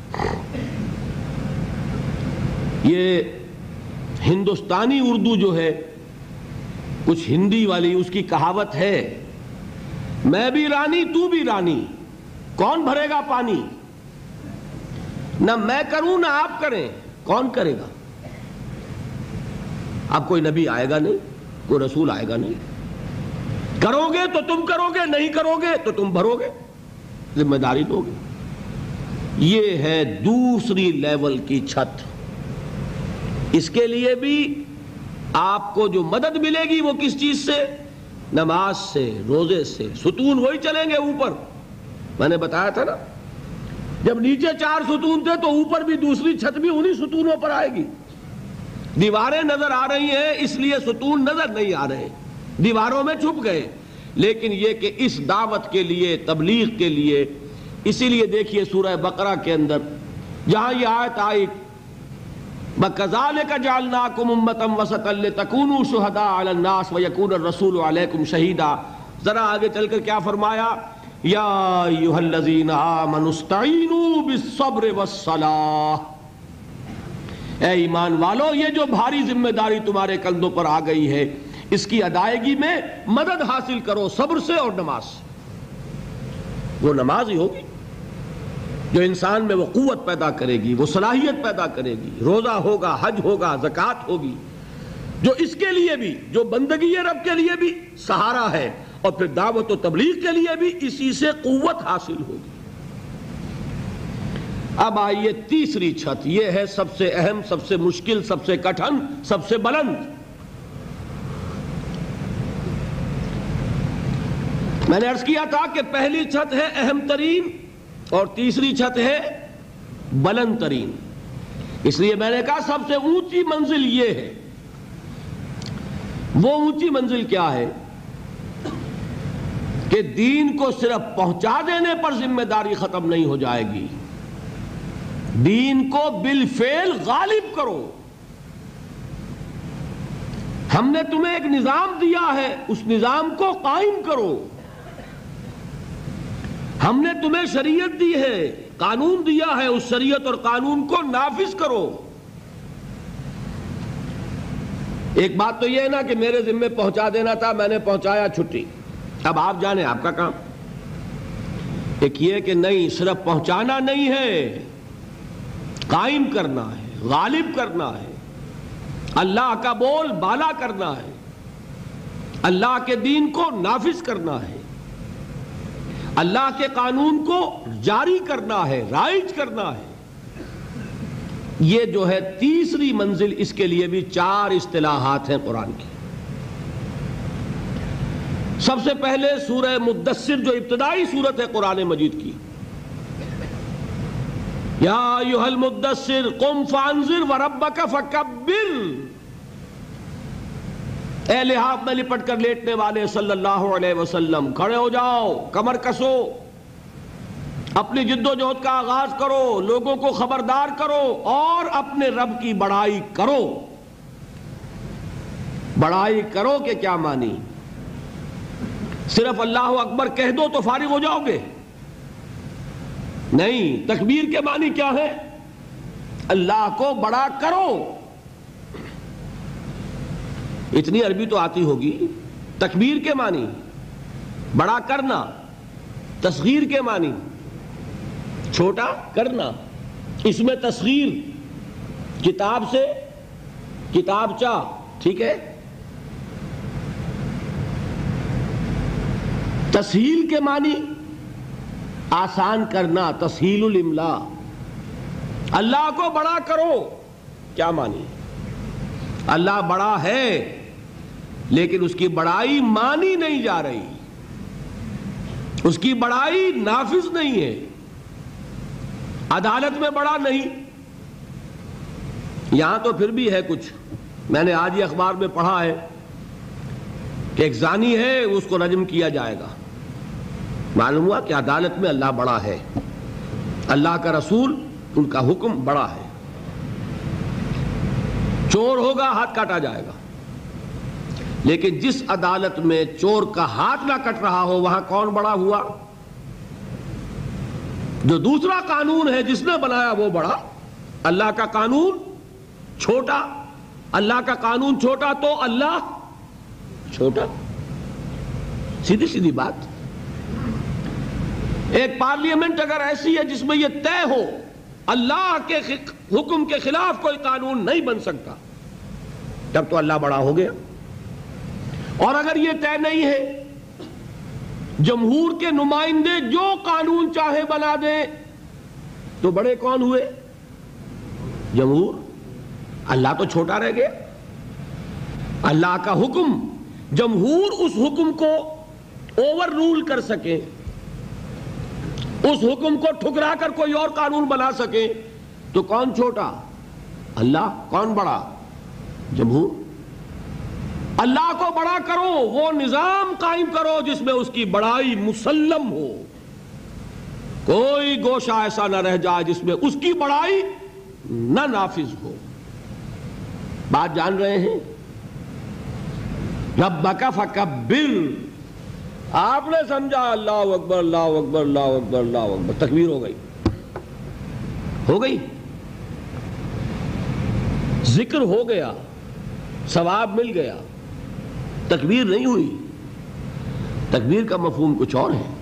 یہ ہندوستانی اردو جو ہے کچھ ہندی والی، اس کی کہاوت ہے میں بھی رانی تو بھی رانی، کون بھرے گا پانی؟ نہ میں کروں نہ آپ کریں، کون کرے گا؟ اب کوئی نبی آئے گا نہیں، کوئی رسول آئے گا نہیں، کرو گے تو تم کرو گے، نہیں کرو گے تو تم بھرو گے، ذمہ داری دو گے۔ یہ ہے دوسری لیول کی چھت۔ اس کے لیے بھی آپ کو جو مدد ملے گی وہ کس چیز سے؟ نماز سے، روزے سے، ستون وہی چلیں گے اوپر۔ میں نے بتایا تھا نا، جب نیچے 4 ستون تھے تو اوپر بھی دوسری چھت بھی انہی ستونوں پر آئے گی۔ دیواریں نظر آ رہی ہیں اس لیے ستون نظر نہیں آ رہے، دیواروں میں چھپ گئے، لیکن یہ کہ اس دعوت کے لیے، تبلیغ کے لیے، اسی لیے دیکھیے سورہ بقرہ کے اندر جہاں یہ آیت آئی وَكَذَلِكَ جَعَلْنَاكُمْ أُمَّةً وَسَطًا لِتَكُونُوا شُهَدَاءَ عَلَى النَّاسِ وَيَكُونَ الرَّسُولُ عَلَيْكُمْ شَهِيدًا۔ ذرا آگے چل کر کیا فرمایا؟ یا ایھا الذین آمنوا استعینوا بالصبر والصلاۃ، اے ایمان والو یہ جو بھاری ذمہ داری تمہارے کندھوں پر آ گئی ہے اس کی ادائیگی میں مدد حاصل کرو صبر سے اور نماز سے۔ وہ نماز ہی ہوگی جو انسان میں وہ قوت پیدا کرے گی، وہ صلاحیت پیدا کرے گی، روزہ ہوگا، حج ہوگا، زکوٰۃ ہوگی، جو اس کے لیے بھی، جو بندگی رب کے لیے بھی سہارا ہے، اور پھر دعوت و تبلیغ کے لیے بھی اسی سے قوت حاصل ہوگی۔ اب آئیے تیسری چھت، یہ ہے سب سے اہم، سب سے مشکل، سب سے کٹھن، سب سے بلند۔ میں نے عرض کیا تھا کہ پہلی چھت ہے اہم ترین اور تیسری چھت ہے بلند ترین، اس لیے میں نے کہا سب سے اونچی منزل یہ ہے۔ وہ اونچی منزل کیا ہے کہ دین کو صرف پہنچا دینے پر ذمہ داری ختم نہیں ہو جائے گی، دین کو بالفعل غالب کرو۔ ہم نے تمہیں ایک نظام دیا ہے، اس نظام کو قائم کرو۔ ہم نے تمہیں شریعت دی ہے، قانون دیا ہے، اس شریعت اور قانون کو نافذ کرو۔ ایک بات تو یہ ہے نا کہ میرے ذمہ پہنچا دینا تھا، میں نے پہنچایا، چھٹی، اب آپ جانیں آپ کا کام۔ ایک یہ کہ نہیں، صرف پہنچانا نہیں ہے، قائم کرنا ہے، غالب کرنا ہے، اللہ کا بول بالا کرنا ہے، اللہ کے دین کو نافذ کرنا ہے، اللہ کے قانون کو جاری کرنا ہے، رائج کرنا ہے۔ یہ جو ہے تیسری منزل، اس کے لیے بھی 4 اصطلاحات ہیں قرآن کی۔ سب سے پہلے سورہ مدثر جو ابتدائی سورت ہے قرآن مجید کی، یا ایھا المدثر قم فانذر وربک فکبر، اے لحاف میں لپٹ کر لیٹنے والے صلی اللہ علیہ وسلم، کھڑے ہو جاؤ، کمر کسو، اپنی جد و جہد کا آغاز کرو، لوگوں کو خبردار کرو اور اپنے رب کی بڑائی کرو۔ بڑائی کرو کہ کیا مانی؟ صرف اللہ اکبر کہہ دو تو فارغ ہو جاؤ گے؟ نہیں، تکبیر کے معنی کیا ہے؟ اللہ کو بڑا کرو۔ اتنی عربی تو آتی ہوگی۔ تکبیر کے معنی بڑا کرنا، تصغیر کے معنی چھوٹا کرنا، اس میں تصغیر کتاب سے کتابچہ، ٹھیک ہے۔ تسہیل کے معنی آسان کرنا، تسہیل الاملا۔ اللہ کو بڑا کرو، کیا معنی؟ اللہ بڑا ہے لیکن اس کی بڑائی مانی نہیں جا رہی، اس کی بڑائی نافذ نہیں ہے، عدالت میں بڑا نہیں۔ یہاں تو پھر بھی ہے کچھ، میں نے آج ہی اخبار میں پڑھا ہے کہ ایک زانی ہے، اس کو رجم کیا جائے گا۔ معلوم ہوا کہ عدالت میں اللہ بڑا ہے، اللہ کا رسول، ان کا حکم بڑا ہے۔ چور ہوگا ہاتھ کاٹا جائے گا، لیکن جس عدالت میں چور کا ہاتھ نہ کٹ رہا ہو وہاں کون بڑا ہوا؟ جو دوسرا قانون ہے جس نے بنایا وہ بڑا، اللہ کا قانون چھوٹا، اللہ کا قانون چھوٹا تو اللہ چھوٹا۔ سیدھی سیدھی بات۔ ایک پارلیمنٹ اگر ایسی ہے جس میں یہ طے ہو اللہ کے حکم کے خلاف کوئی قانون نہیں بن سکتا، تب تو اللہ بڑا ہو گیا۔ اور اگر یہ طے نہیں ہے، جمہور کے نمائندے جو قانون چاہے بنا دیں، تو بڑے کون ہوئے؟ جمہور۔ اللہ تو چھوٹا رہ گیا۔ اللہ کا حکم، جمہور اس حکم کو اوور رول کر سکے، اس حکم کو ٹھکرا کر کوئی اور قانون بنا سکے، تو کون چھوٹا؟ اللہ۔ کون بڑا؟ جمہور. اللہ کو بڑا کرو، وہ نظام قائم کرو جس میں اس کی بڑائی مسلم ہو. کوئی گوشہ ایسا نہ رہ جائے جس میں اس کی بڑائی نہ نافذ ہو. بات جان رہے ہیں؟ ربک فکبر. آپ نے سمجھا اللہ اکبر اللہ اکبر اللہ اکبر اللہ اکبر، تکبیر ہو گئی، ہو گئی، ذکر ہو گیا، ثواب مل گیا. تکبیر نہیں ہوئی. تکبیر کا مفہوم کچھ اور ہے.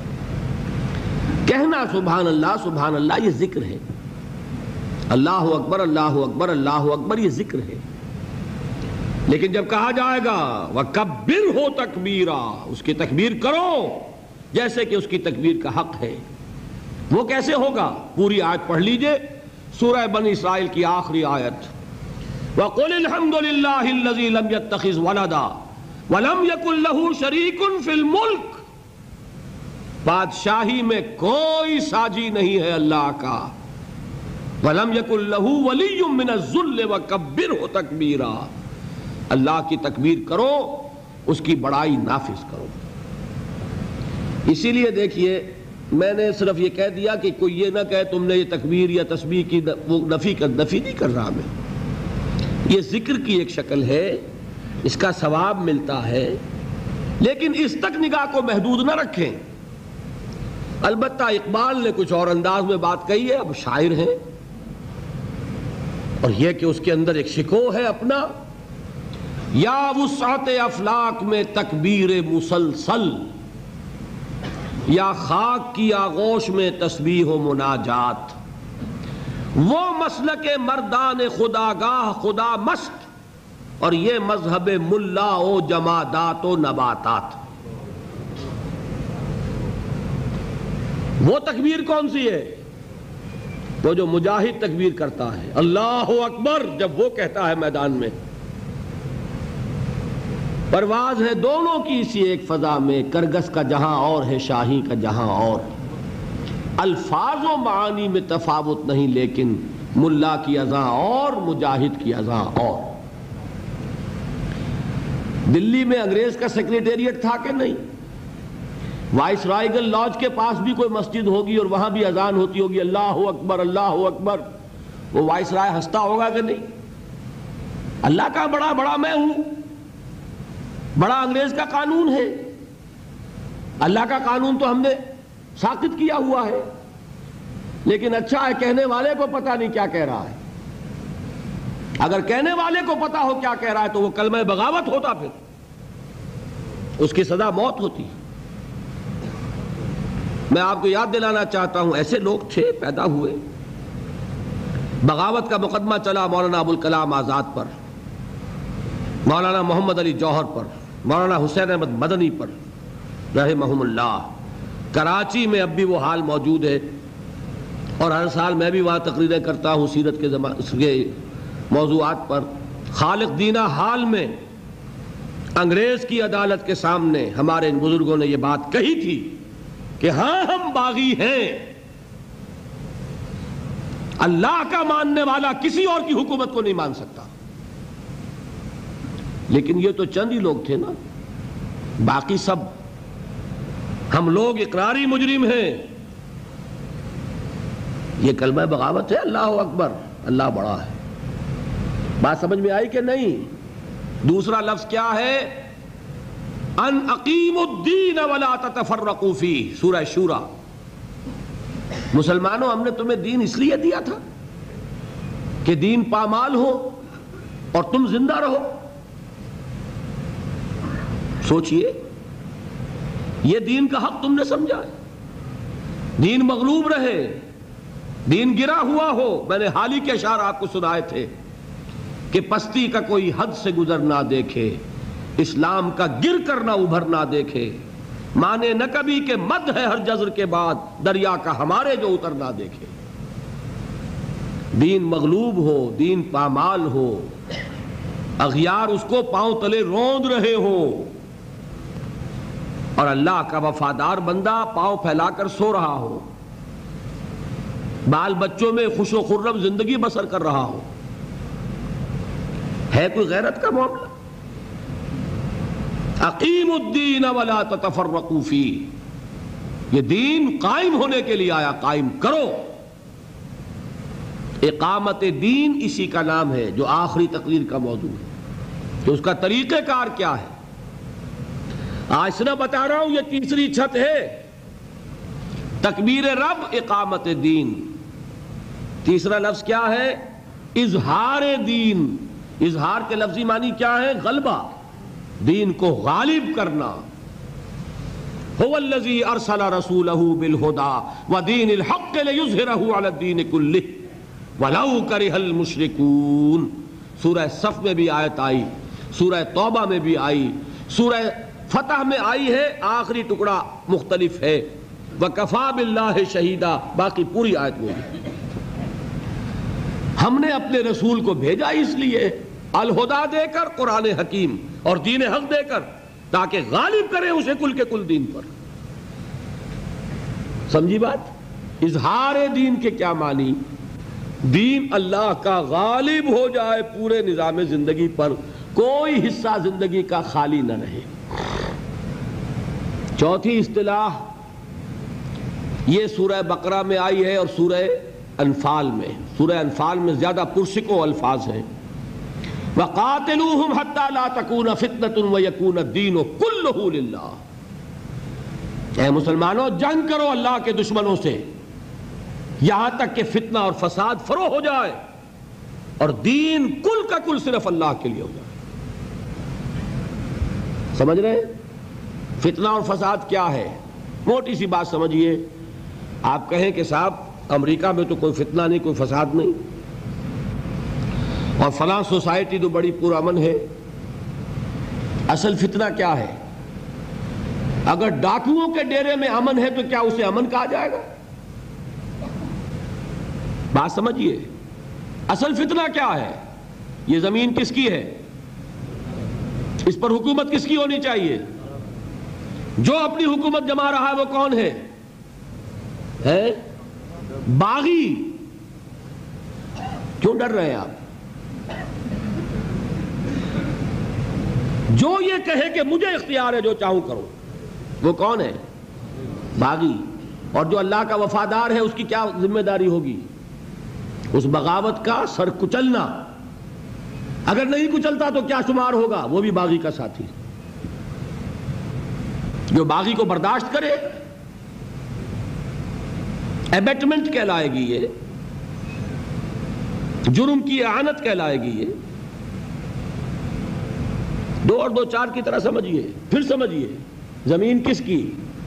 کہنا سبحان اللہ یہ ذکر ہے. اللہ اکبر اللہ اکبر اللہ اکبر یہ ذکر ہے. لیکن جب کہا جائے گا وَكَبِّرْهُ تَكْبِيرًا، اس کی تکبیر کرو جیسے کہ اس کی تکبیر کا حق ہے. وہ کیسے ہوگا؟ پوری آیت پڑھ لیجئے، سورہ بنی اسرائیل کی آخری آیت. وَقُلِ الْحَمْدُ لِلَّهِ الَّذِي لَمْ يَتَّخِذْ وَلَدًا وَلَمْ يَكُنْ لَهُ شَرِيكٌ فِي الْمُلْكِ. بادشاہی میں کوئی ساجی نہیں ہے اللہ کا. وَلَمْ يَكُنْ لَهُ وَلِيٌّ مِّنَ الذُّلِّ وَكَبِّرْهُ تَكْبِيرًا. اللہ کی تکبیر کرو، اس کی بڑائی نافذ کرو. اسی لیے دیکھیے میں نے صرف یہ کہہ دیا کہ کوئی یہ نہ کہے تم نے یہ تکبیر یا تسبیح کی وہ نفی نہیں کر رہا میں. یہ ذکر کی ایک شکل ہے، اس کا ثواب ملتا ہے، لیکن اس تک نگاہ کو محدود نہ رکھیں. البتہ اقبال نے کچھ اور انداز میں بات کہی ہے، اب شاعر ہیں، اور یہ کہ اس کے اندر ایک شکو ہے اپنا. یا وسعت افلاک میں تکبیر مسلسل، یا خاک کی آغوش میں تسبیح و مناجات. وہ مسلک مردان خداگاہ خدا مست، اور یہ مذہب ملا و جمادات و نباتات. وہ تکبیر کون سی ہے؟ وہ جو مجاہد تکبیر کرتا ہے اللہ اکبر جب وہ کہتا ہے میدان میں. پرواز ہے دونوں کی اسی ایک فضا میں، کرگس کا جہاں اور ہے شاہی کا جہاں اور. الفاظ و معانی میں تفاوت نہیں، لیکن ملا کی اذاں اور مجاہد کی اذاں اور. دلی میں انگریز کا سیکریٹریٹ تھا کہ نہیں؟ وائس رائگل لاج کے پاس بھی کوئی مسجد ہوگی اور وہاں بھی اذان ہوتی ہوگی اللہ اکبر اللہ اکبر. وہ وائس رائے ہنستا ہوگا کہ نہیں؟ اللہ کا بڑا بڑا میں ہوں، بڑا انگریز کا قانون ہے. اللہ کا قانون تو ہم نے ساقط کیا ہوا ہے، لیکن اچھا ہے کہنے والے کو پتہ نہیں کیا کہہ رہا ہے. اگر کہنے والے کو پتہ ہو کیا کہہ رہا ہے تو وہ کلمہ بغاوت ہوتا، پھر اس کی سزا موت ہوتی. میں آپ کو یاد دلانا چاہتا ہوں ایسے لوگ تھے پیدا ہوئے. بغاوت کا مقدمہ چلا مولانا ابوالکلام آزاد پر، مولانا محمد علی جوہر پر، مولانا حسین احمد مدنی پر رحمہم اللہ. کراچی میں اب بھی وہ حال موجود ہے، اور ہر سال میں بھی وہاں تقریریں کرتا ہوں سیرت کے موضوعات پر. خالق دینہ حال میں انگریز کی عدالت کے سامنے ہمارے ان بزرگوں نے یہ بات کہی تھی کہ ہاں ہم باغی ہیں، اللہ کا ماننے والا کسی اور کی حکومت کو نہیں مان سکتا. لیکن یہ تو چند ہی لوگ تھے نا، باقی سب ہم لوگ اقراری مجرم ہیں. یہ کلمہ بغاوت ہے اللہ اکبر اللہ بڑا ہے. بات سمجھ میں آئی کہ نہیں؟ دوسرا لفظ کیا ہے؟ ان اقیموا الدین ولا تتفرقوا فیہ، سورہ شورى. مسلمانوں ہم نے تمہیں دین اس لیے دیا تھا کہ دین پامال ہو اور تم زندہ رہو. سوچئے یہ دین کا حق تم نے سمجھا ہے. دین مغلوب رہے، دین گرا ہوا ہو. میں نے حال ہی کے اشعار آپ کو سنائے تھے کہ پستی کا کوئی حد سے گزر نہ دیکھے، اسلام کا گر کر نہ ابھر نہ دیکھے. مانے نہ کبھی کہ مد ہے ہر جزر کے بعد، دریا کا ہمارے جو اتر نہ دیکھے. دین مغلوب ہو، دین پامال ہو، اغیار اس کو پاؤں تلے روند رہے ہو، اور اللہ کا وفادار بندہ پاؤں پھیلا کر سو رہا ہو، بال بچوں میں خوش و خرم زندگی بسر کر رہا ہو. ہے کوئی غیرت کا معاملہ؟ اقیم الدین ولا تتفرقوا فیہ، یہ دین قائم ہونے کے لیے آیا، قائم کرو۔ اقامت دین اسی کا نام ہے جو آخری تقریر کا موضوع ہے، تو اس کا طریقہ کار کیا ہے؟ آج سے بتا رہا ہوں، یہ تیسری چھت ہے، تکبیر رب، اقامت دین۔ تیسرا لفظ کیا ہے؟ اظہار دین۔ اظہار کے لفظی معنی کیا ہے؟ غلبہ، دین کو غالب کرنا۔ هو الذی ارسل رسولہ بالہدی ودین الحق لیظہرہ علی الدین کلہ وَلَوْ كَرِهَ الْمُشْرِكُونَ۔ سورہ صف میں بھی آیت آئی، سورہ توبہ میں بھی آئی، سورہ فتح میں آئی ہے، آخری ٹکڑا مختلف ہے، وَكَفَى بِاللَّهِ شَهِيدًا، باقی پوری آیت میں بھی۔ ہم نے اپنے رسول کو بھیجا اس لیے الہدا دے کر، قرآن حکیم اور دین حق دے کر، تاکہ غالب کرے اسے کل کے کل دین پر۔ سمجھی بات؟ اظہار دین کے کیا معنی؟ دین اللہ کا غالب ہو جائے پورے نظام زندگی پر، کوئی حصہ زندگی کا خالی نہ رہے۔ چوتھی اصطلاح یہ سورہ بقرہ میں آئی ہے اور سورہ انفال میں۔ سورہ انفال میں زیادہ پرسکو الفاظ ہیں، وَقَاتِلُوهُمْ حَتَّى لَا تَكُونَ فِتْنَةٌ وَيَكُونَ الدِّينُ كُلُّهُ لِلَّهِ۔ اے مسلمانوں، جنگ کرو اللہ کے دشمنوں سے یہاں تک کہ فتنہ اور فساد فروغ ہو جائے اور دین کل کا کل صرف اللہ کے لیے ہو جائے۔ سمجھ رہے ہیں فتنہ اور فساد کیا ہے؟ موٹی سی بات سمجھیے، آپ کہیں کہ صاحب امریکہ میں تو کوئی فتنہ نہیں، کوئی فساد نہیں، اور فلاں سوسائٹی تو بڑی پرامن ہے۔ اصل فتنہ کیا ہے؟ اگر ڈاکوؤں کے ڈیرے میں امن ہے تو کیا اسے امن کہا جائے گا؟ بات سمجھیے، اصل فتنہ کیا ہے؟ یہ زمین کس کی ہے؟ اس پر حکومت کس کی ہونی چاہیے؟ جو اپنی حکومت جما رہا ہے وہ کون ہے؟ باغی۔ کیوں ڈر رہے ہیں آپ؟ جو یہ کہے کہ مجھے اختیار ہے جو چاہوں کرو، وہ کون ہے؟ باغی۔ اور جو اللہ کا وفادار ہے اس کی کیا ذمہ داری ہوگی؟ اس بغاوت کا سر کچلنا۔ اگر نہیں کچلتا تو کیا شمار ہوگا؟ وہ بھی باغی کا ساتھی۔ جو باغی کو برداشت کرے، ایبیٹمنٹ کہلائے گی، یہ جرم کی اعانت کہلائے گی۔ یہ دو اور دو چار کی طرح سمجھیے، پھر سمجھیے زمین کس کی؟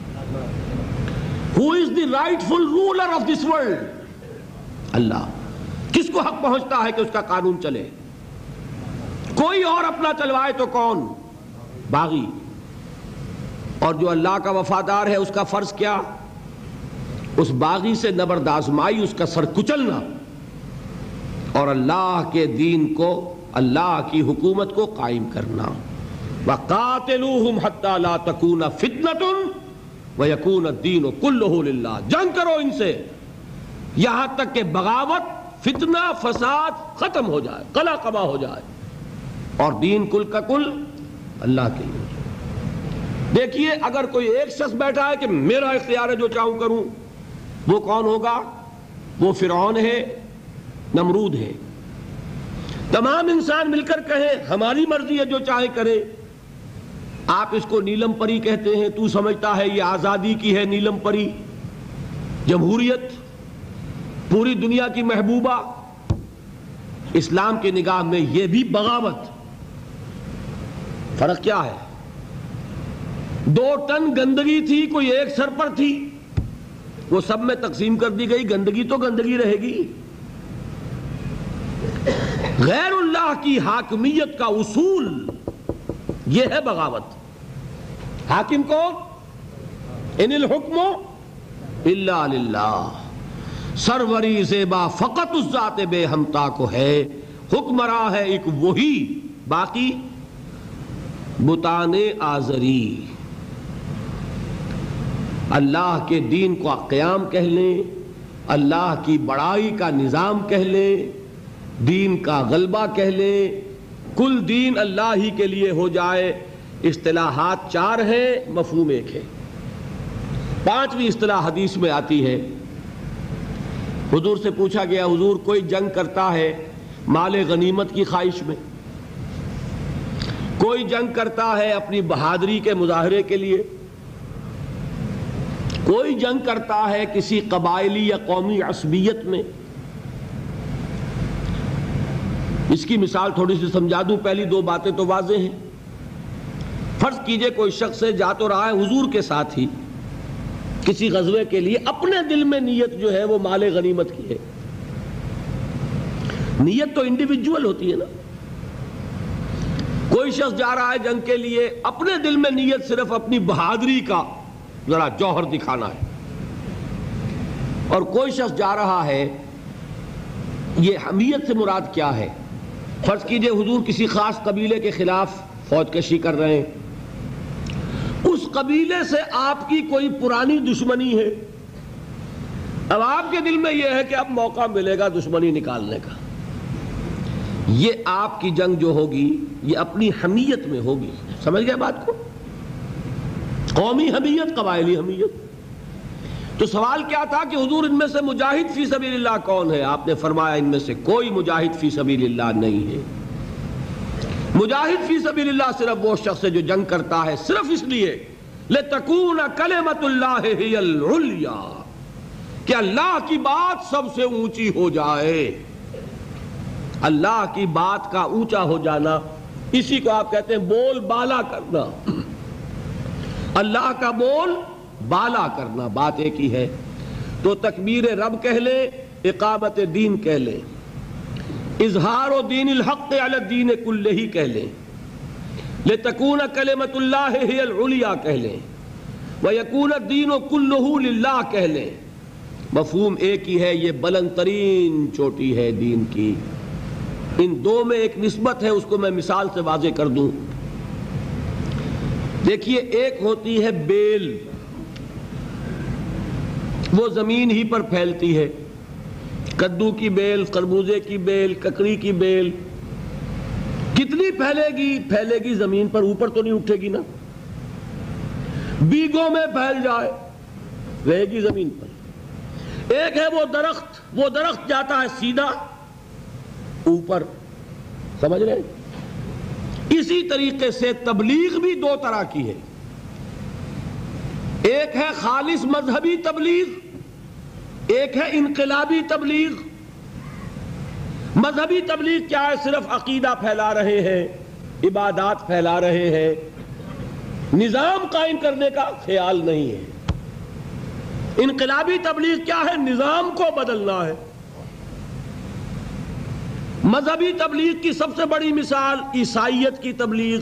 Who is the rightful ruler of this world؟ اللہ۔ کس کو حق پہنچتا ہے کہ اس کا قانون چلے؟ کوئی اور اپنا چلوائے تو کون؟ باغی۔ اور جو اللہ کا وفادار ہے اس کا فرض کیا؟ اس باغی سے نبرد آزمائی، اس کا سر کچلنا اور اللہ کے دین کو، اللہ کی حکومت کو قائم کرنا۔ وَقَاتِلُوهُمْ حَتَّى لَا تَكُونَ فِتْنَةٌ وَيَكُونَ الدِّينُ كُلُّهُ لِلَّهِ۔ جنگ کرو ان سے یہاں تک کہ بغاوت، فتنہ، فساد ختم ہو جائے، قلع قبا ہو جائے اور دین کل کا کل اللہ کے لیے۔ دیکھیے، اگر کوئی ایک شخص بیٹھا ہے کہ میرا اختیار ہے جو چاہوں کروں، وہ کون ہوگا؟ وہ فرعون ہے، نمرود ہے۔ تمام انسان مل کر کہیں ہماری مرضی ہے جو چاہے کرے، آپ اس کو نیلم پری کہتے ہیں، تو سمجھتا ہے یہ آزادی کی ہے نیلم پری، جمہوریت، پوری دنیا کی محبوبہ۔ اسلام کی نگاہ میں یہ بھی بغاوت۔ فرق کیا ہے؟ 2 ٹن گندگی تھی، کوئی ایک سر پر تھی، وہ سب میں تقسیم کر دی گئی، گندگی تو گندگی رہے گی۔ غیر اللہ کی حاکمیت کا اصول یہ ہے بغاوت۔ حاکم کون؟ ان الحکم الا للہ۔ سروری زیبا فقط اس ذات بے ہمتا کو ہے، حکمراں ہے ایک وہی، باقی بتانے آزری۔ اللہ کے دین کو قیام کہہ لیں، اللہ کی بڑائی کا نظام کہہ لیں، دین کا غلبہ کہہ لیں، کل دین اللہ ہی کے لیے ہو جائے۔ اصطلاحات 4 ہیں، مفہوم 1 ہے۔ 5ویں اصطلاح حدیث میں آتی ہے۔ حضور سے پوچھا گیا، حضور کوئی جنگ کرتا ہے مال غنیمت کی خواہش میں، کوئی جنگ کرتا ہے اپنی بہادری کے مظاہرے کے لیے، کوئی جنگ کرتا ہے کسی قبائلی یا قومی عصبیت میں۔ اس کی مثال تھوڑی سی سمجھا دوں، پہلی 2 باتیں تو واضح ہیں۔ فرض کیجئے کوئی شخص جا تو رہا ہے حضور کے ساتھ ہی کسی غزوے کے لیے، اپنے دل میں نیت جو ہے وہ مال غنیمت کی ہے۔ نیت تو انڈیویجول ہوتی ہے نا۔ کوئی شخص جا رہا ہے جنگ کے لیے، اپنے دل میں نیت صرف اپنی بہادری کا ذرا جوہر دکھانا ہے، اور کوئی شخص جا رہا ہے، یہ حمیت سے مراد کیا ہے؟ فرض کیجئے حضور کسی خاص قبیلے کے خلاف فوج کشی کر رہے ہیں، اس قبیلے سے آپ کی کوئی پرانی دشمنی ہے، اب آپ کے دل میں یہ ہے کہ اب موقع ملے گا دشمنی نکالنے کا۔ یہ آپ کی جنگ جو ہوگی یہ اپنی حمیت میں ہوگی، سمجھ گئے بات کو؟ قومی حمیت، قبائلی حمیت۔ تو سوال کیا تھا کہ حضور ان میں سے مجاہد فی سبیل اللہ کون ہے؟ آپ نے فرمایا ان میں سے کوئی مجاہد فی سبیل اللہ نہیں ہے۔ مجاہد فی سبیل اللہ صرف وہ شخص ہے جو جنگ کرتا ہے صرف اس لیے لِتَكُونَ كَلِمَةُ اللَّهِ هِيَ الْعُلْيَا، کہ اللہ کی بات سب سے اونچی ہو جائے۔ اللہ کی بات کا اونچا ہو جانا، اسی کو آپ کہتے ہیں بول بالا کرنا۔ اللہ کا بول بالا کرنا، بات ایک ہی ہے۔ تو تکبیر رب کہہ لیں، اقامت دین کہہ لیں، اظہار و دین الحق علی الدین کلہ کہہ لیں، لتکون کلمۃ اللہ ہی العلیٰ کہہ لیں، ویکون الدین کلہ للہ کہہ لیں، مفہوم ایک ہی ہے۔ یہ بلند ترین چوٹی ہے دین کی۔ ان 2 میں ایک نسبت ہے، اس کو میں مثال سے واضح کر دوں۔ دیکھیے، ایک ہوتی ہے بیل، وہ زمین ہی پر پھیلتی ہے، کدو کی بیل، خربوزے کی بیل، ککڑی کی بیل، کتنی پھیلے گی؟ پھیلے گی زمین پر، اوپر تو نہیں اٹھے گی نا۔ بیگوں میں پھیل جائے رہے گی زمین پر۔ ایک ہے وہ درخت جاتا ہے سیدھا اوپر، سمجھ رہے؟ اسی طریقے سے تبلیغ بھی 2 طرح کی ہے۔ ایک ہے خالص مذہبی تبلیغ، ایک ہے انقلابی تبلیغ۔ مذہبی تبلیغ کیا ہے؟ صرف عقیدہ پھیلا رہے ہیں، عبادات پھیلا رہے ہیں، نظام قائم کرنے کا خیال نہیں ہے۔ انقلابی تبلیغ کیا ہے؟ نظام کو بدلنا ہے۔ مذہبی تبلیغ کی سب سے بڑی مثال عیسائیت کی تبلیغ۔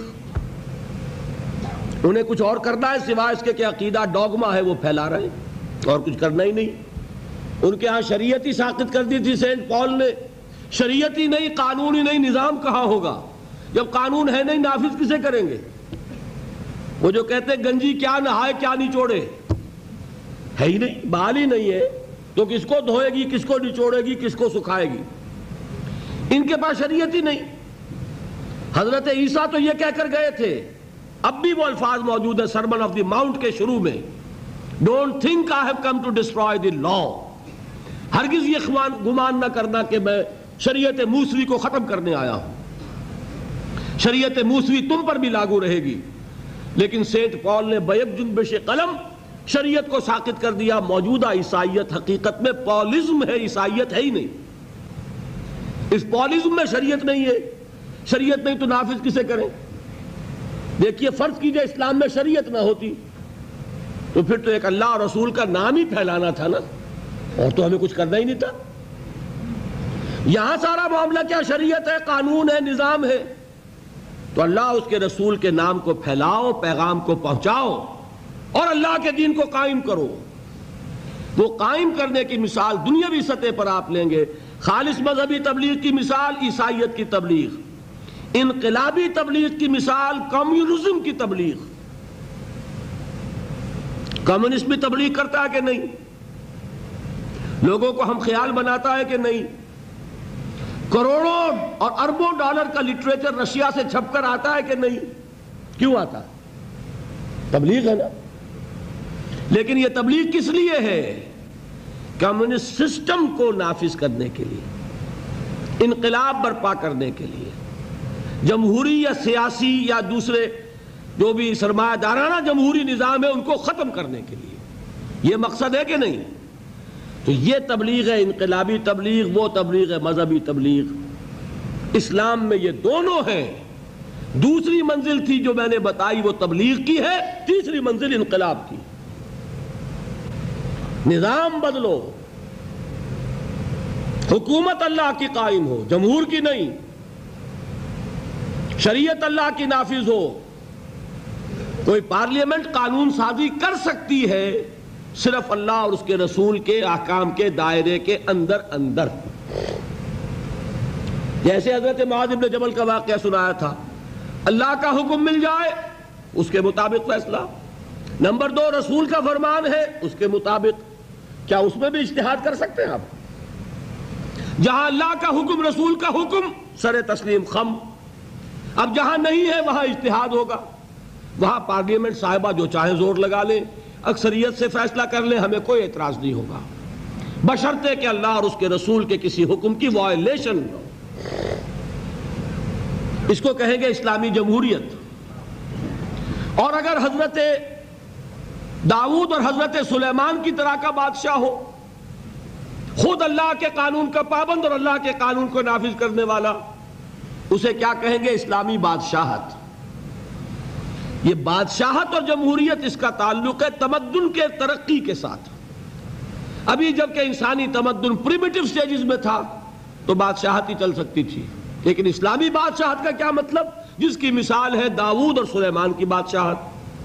انہیں کچھ اور کرنا ہے سوائے اس کے کہ عقیدہ ڈوگما ہے وہ پھیلا رہے ہیں، اور کچھ کرنا ہی نہیں۔ ان کے ہاں شریعت ہی ساقط کر دی تھی سینٹ پال نے۔ شریعت ہی نہیں، قانون ہی نہیں، نظام کہاں ہوگا؟ جب قانون ہے نہیں، نافذ کسے کریں گے؟ وہ جو کہتے ہیں گنجی کیا نہائے کیا نچوڑے، ہے ہی نہیں، بحال ہی نہیں ہے، تو کس کو دھوئے گی، کس کو نچوڑے گی، کس کو سکھائے گی؟ ان کے پاس شریعت ہی نہیں۔ حضرت عیسیٰ تو یہ کہہ کر گئے تھے، اب بھی وہ الفاظ موجود ہیں سرمن آف دی ماؤنٹ کے شروع میں، don't think I have come to destroy the law, ہرگز یہ گمان نہ کرنا کہ میں شریعت موسوی کو ختم کرنے آیا ہوں۔ شریعت موسوی تم پر بھی لاگو رہے گی، لیکن سینٹ پال نے بیک جنبش قلم شریعت کو ساقط کر دیا۔ موجودہ عیسائیت حقیقت میں پالزم ہے، عیسائیت ہے ہی نہیں۔ اس پالزم میں شریعت نہیں ہے، شریعت نہیں تو نافذ کسے کریں؟ دیکھیے، فرض کیجئے اسلام میں شریعت نہ ہوتی تو پھر تو ایک اللہ اور رسول کا نام ہی پھیلانا تھا نا، اور تو ہمیں کچھ کرنا ہی نہیں تھا۔ یہاں سارا معاملہ کیا؟ شریعت ہے، قانون ہے، نظام ہے، تو اللہ اس کے رسول کے نام کو پھیلاؤ، پیغام کو پہنچاؤ، اور اللہ کے دین کو قائم کرو۔ وہ قائم کرنے کی مثال دنیاوی سطح پر آپ لیں گے، خالص مذہبی تبلیغ کی مثال عیسائیت کی تبلیغ، انقلابی تبلیغ کی مثال کمیونزم کی تبلیغ۔ کمیونسٹ بھی تبلیغ کرتا ہے کہ نہیں؟ لوگوں کو ہم خیال بناتا ہے کہ نہیں؟ کروڑوں اور اربوں ڈالر کا لٹریچر رشیا سے چھپ کر آتا ہے کہ نہیں؟ کیوں آتا ہے؟ تبلیغ ہے نا. لیکن یہ تبلیغ کس لیے ہے؟ کمیونسٹ سسٹم کو نافذ کرنے کے لیے، انقلاب برپا کرنے کے لیے، جمہوری یا سیاسی یا دوسرے جو بھی سرمایہ دارانہ جمہوری نظام ہے ان کو ختم کرنے کے لیے. یہ مقصد ہے کہ نہیں؟ تو یہ تبلیغ ہے، انقلابی تبلیغ، وہ تبلیغ ہے مذہبی تبلیغ. اسلام میں یہ دونوں ہیں. دوسری منزل تھی جو میں نے بتائی وہ تبلیغ کی ہے، تیسری منزل انقلاب کی. نظام بدلو، حکومت اللہ کی قائم ہو، جمہور کی نہیں، شریعت اللہ کی نافذ ہو. کوئی پارلیمنٹ قانون سازی کر سکتی ہے صرف اللہ اور اس کے رسول کے احکام کے دائرے کے اندر. جیسے حضرت معاذ بن جبل کا واقعہ سنایا تھا، اللہ کا حکم مل جائے اس کے مطابق فیصلہ. نمبر 2 رسول کا فرمان ہے اس کے مطابق. کیا اس میں بھی اجتہاد کر سکتے ہیں آپ؟ جہاں اللہ کا حکم، رسول کا حکم، سر تسلیم خم. اب جہاں نہیں ہے وہاں اجتہاد ہوگا. وہاں پارلیمنٹ صاحبہ جو چاہیں زور لگا لیں، اکثریت سے فیصلہ کر لیں، ہمیں کوئی اعتراض نہیں ہوگا، بشرطے کہ اللہ اور اس کے رسول کے کسی حکم کی وائلیشن نہ ہو. اس کو کہیں گے اسلامی جمہوریت. اور اگر حضرت داؤد اور حضرت سلیمان کی طرح کا بادشاہ ہو، خود اللہ کے قانون کا پابند اور اللہ کے قانون کو نافذ کرنے والا، اسے کیا کہیں گے؟ اسلامی بادشاہت. یہ بادشاہت اور جمہوریت اس کا تعلق ہے تمدن کے ترقی کے ساتھ. ابھی جب کہ انسانی تمدن پریمیٹیو سٹیجز میں تھا تو بادشاہت ہی چل سکتی تھی، لیکن اسلامی بادشاہت کا کیا مطلب؟ جس کی مثال ہے داؤد اور سلیمان کی بادشاہت.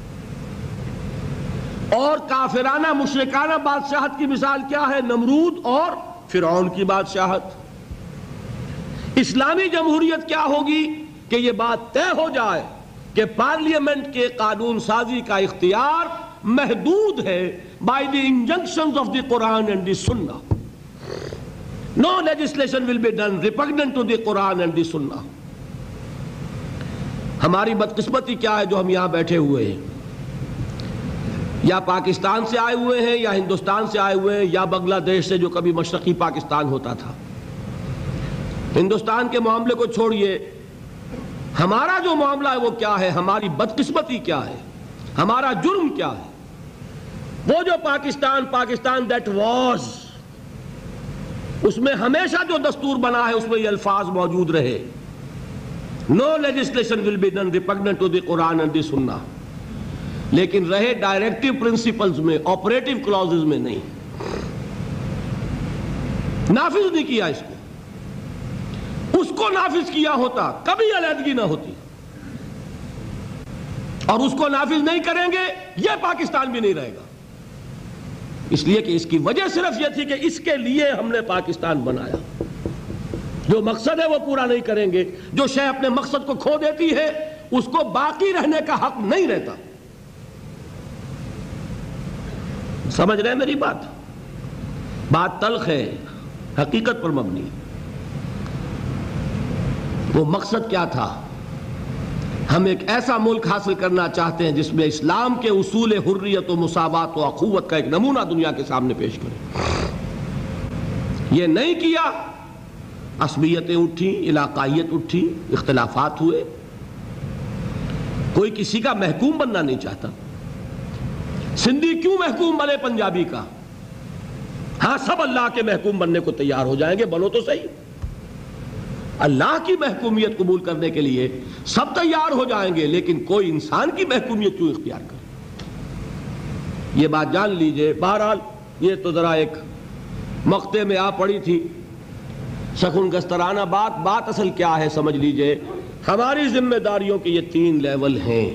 اور کافرانہ مشرکانہ بادشاہت کی مثال کیا ہے؟ نمرود اور فرعون کی بادشاہت. اسلامی جمہوریت کیا ہوگی کہ یہ بات طے ہو جائے کہ پارلیمنٹ کے قانون سازی کا اختیار محدود ہے by the injunctions of the Quran and the Sunnah. No legislation will be done repugnant to the Quran and the Sunnah. ہماری بدقسمتی کیا ہے جو ہم یہاں بیٹھے ہوئے ہیں، یا پاکستان سے آئے ہوئے ہیں، یا ہندوستان سے آئے ہوئے ہیں، یا بنگلہ دیش سے جو کبھی مشرقی پاکستان ہوتا تھا. ہندوستان کے معاملے کو چھوڑیے، ہمارا جو معاملہ ہے وہ کیا ہے؟ ہماری بدقسمتی کیا ہے؟ ہمارا جرم کیا ہے؟ وہ جو پاکستان دیٹ واز، اس میں ہمیشہ جو دستور بنا ہے اس میں یہ الفاظ موجود رہے، no legislation will be done repugnant to the Quran and the Sunnah. لیکن رہے ڈائریکٹیو پرنسپلز میں، آپریٹیو کلازز میں نہیں. نافذ نہیں کیا اس کو نافذ کیا ہوتا کبھی علیحدگی نہ ہوتی. اور اس کو نافذ نہیں کریں گے یہ پاکستان بھی نہیں رہے گا. اس لیے کہ اس کی وجہ صرف یہ تھی کہ اس کے لیے ہم نے پاکستان بنایا. جو مقصد ہے وہ پورا نہیں کریں گے، جو شے اپنے مقصد کو کھو دیتی ہے اس کو باقی رہنے کا حق نہیں رہتا. سمجھ رہے ہیں میری بات تلخ ہے، حقیقت پر مبنی. وہ مقصد کیا تھا؟ ہم ایک ایسا ملک حاصل کرنا چاہتے ہیں جس میں اسلام کے اصول حریت و مساوات و اخوت کا ایک نمونہ دنیا کے سامنے پیش کریں. یہ نہیں کیا، عصبیتیں اٹھی، علاقائیت اٹھی، اختلافات ہوئے. کوئی کسی کا محکوم بننا نہیں چاہتا. سندھی کیوں محکوم بنے پنجابی کا؟ ہاں سب اللہ کے محکوم بننے کو تیار ہو جائیں گے، بنو تو صحیح. اللہ کی محکومیت قبول کرنے کے لیے سب تیار ہو جائیں گے، لیکن کوئی انسان کی محکومیت کیوں اختیار کرے؟ یہ بات جان لیجئے. بہرحال یہ تو ذرا ایک مقطع میں آ پڑی تھی، سخن گسترانہ بات اصل کیا ہے سمجھ لیجئے. ہماری ذمہ داریوں کے یہ 3 لیول ہیں.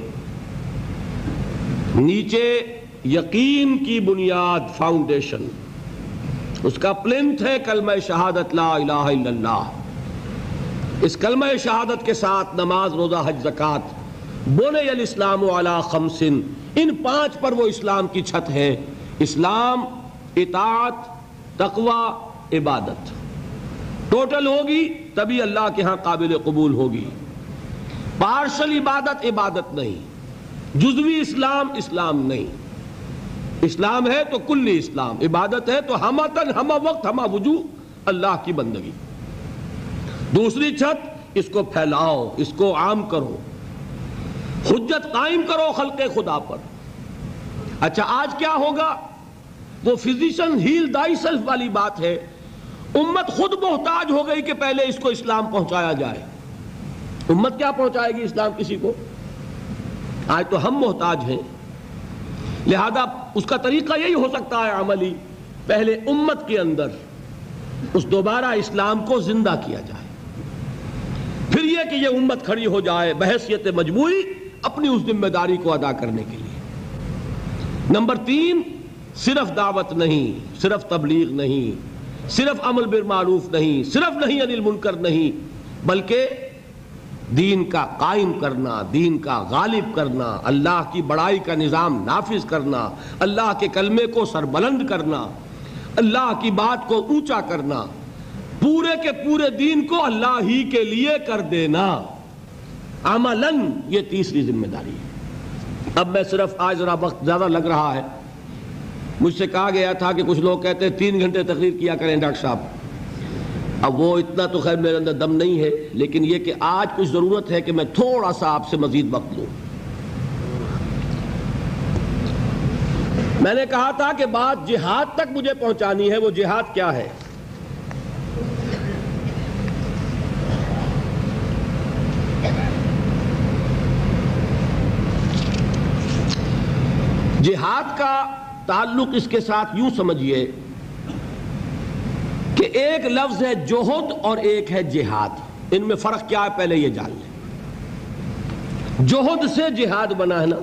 نیچے یقین کی بنیاد، فاؤنڈیشن، اس کا پلنتھ ہے کلمہ شہادت لا الہ الا اللہ. اس کلمہ شہادت کے ساتھ نماز، روزہ، حج، زکوٰۃ. بنی الاسلام علی 5، ان 5 پر وہ اسلام کی چھت ہے. اسلام، اطاعت، تقوی، عبادت. ٹوٹل ہوگی تبھی اللہ کے ہاں قابل قبول ہوگی. پارشل عبادت عبادت نہیں، جزوی اسلام اسلام نہیں. اسلام ہے تو کلی اسلام، عبادت ہے تو ہمہ تن ہمہ وقت ہمہ وجوہ اللہ کی بندگی. دوسری چھت، اس کو پھیلاؤ، اس کو عام کرو، حجت قائم کرو خلق خدا پر. اچھا آج کیا ہوگا؟ وہ فزیشن ہیل دائی سیلف والی بات ہے. امت خود محتاج ہو گئی کہ پہلے اس کو اسلام پہنچایا جائے. امت کیا پہنچائے گی اسلام کسی کو؟ آج تو ہم محتاج ہیں. لہذا اس کا طریقہ یہی ہو سکتا ہے عملی، پہلے امت کے اندر اس دوبارہ اسلام کو زندہ کیا جائے، پھر یہ کہ یہ امت کھڑی ہو جائے بحیثیت مجموعی اپنی اس ذمہ داری کو ادا کرنے کے لیے. نمبر 3، صرف دعوت نہیں، صرف تبلیغ نہیں، صرف امر بالمعروف نہیں، صرف نہی عن المنکر نہیں، بلکہ دین کا قائم کرنا، دین کا غالب کرنا، اللہ کی بڑائی کا نظام نافذ کرنا، اللہ کے کلمے کو سربلند کرنا، اللہ کی بات کو اونچا کرنا، پورے کے پورے دین کو اللہ ہی کے لیے کر دینا عملاً. یہ تیسری ذمہ داری ہے. اب میں صرف آج ذرا وقت زیادہ لگ رہا ہے. مجھ سے کہا گیا تھا کہ کچھ لوگ کہتے ہیں 3 گھنٹے تقریر کیا کریں ڈاکٹر صاحب. اب وہ اتنا تو خیر میرے اندر دم نہیں ہے، لیکن یہ کہ آج کچھ ضرورت ہے کہ میں تھوڑا سا آپ سے مزید وقت لوں. میں نے کہا تھا کہ بات جہاد تک مجھے پہنچانی ہے. وہ جہاد کیا ہے؟ جہاد کا تعلق اس کے ساتھ یوں سمجھیے کہ ایک لفظ ہے جوہد اور ایک ہے جہاد. ان میں فرق کیا ہے پہلے یہ جان لیں. جوہد سے جہاد بنا ہے نا.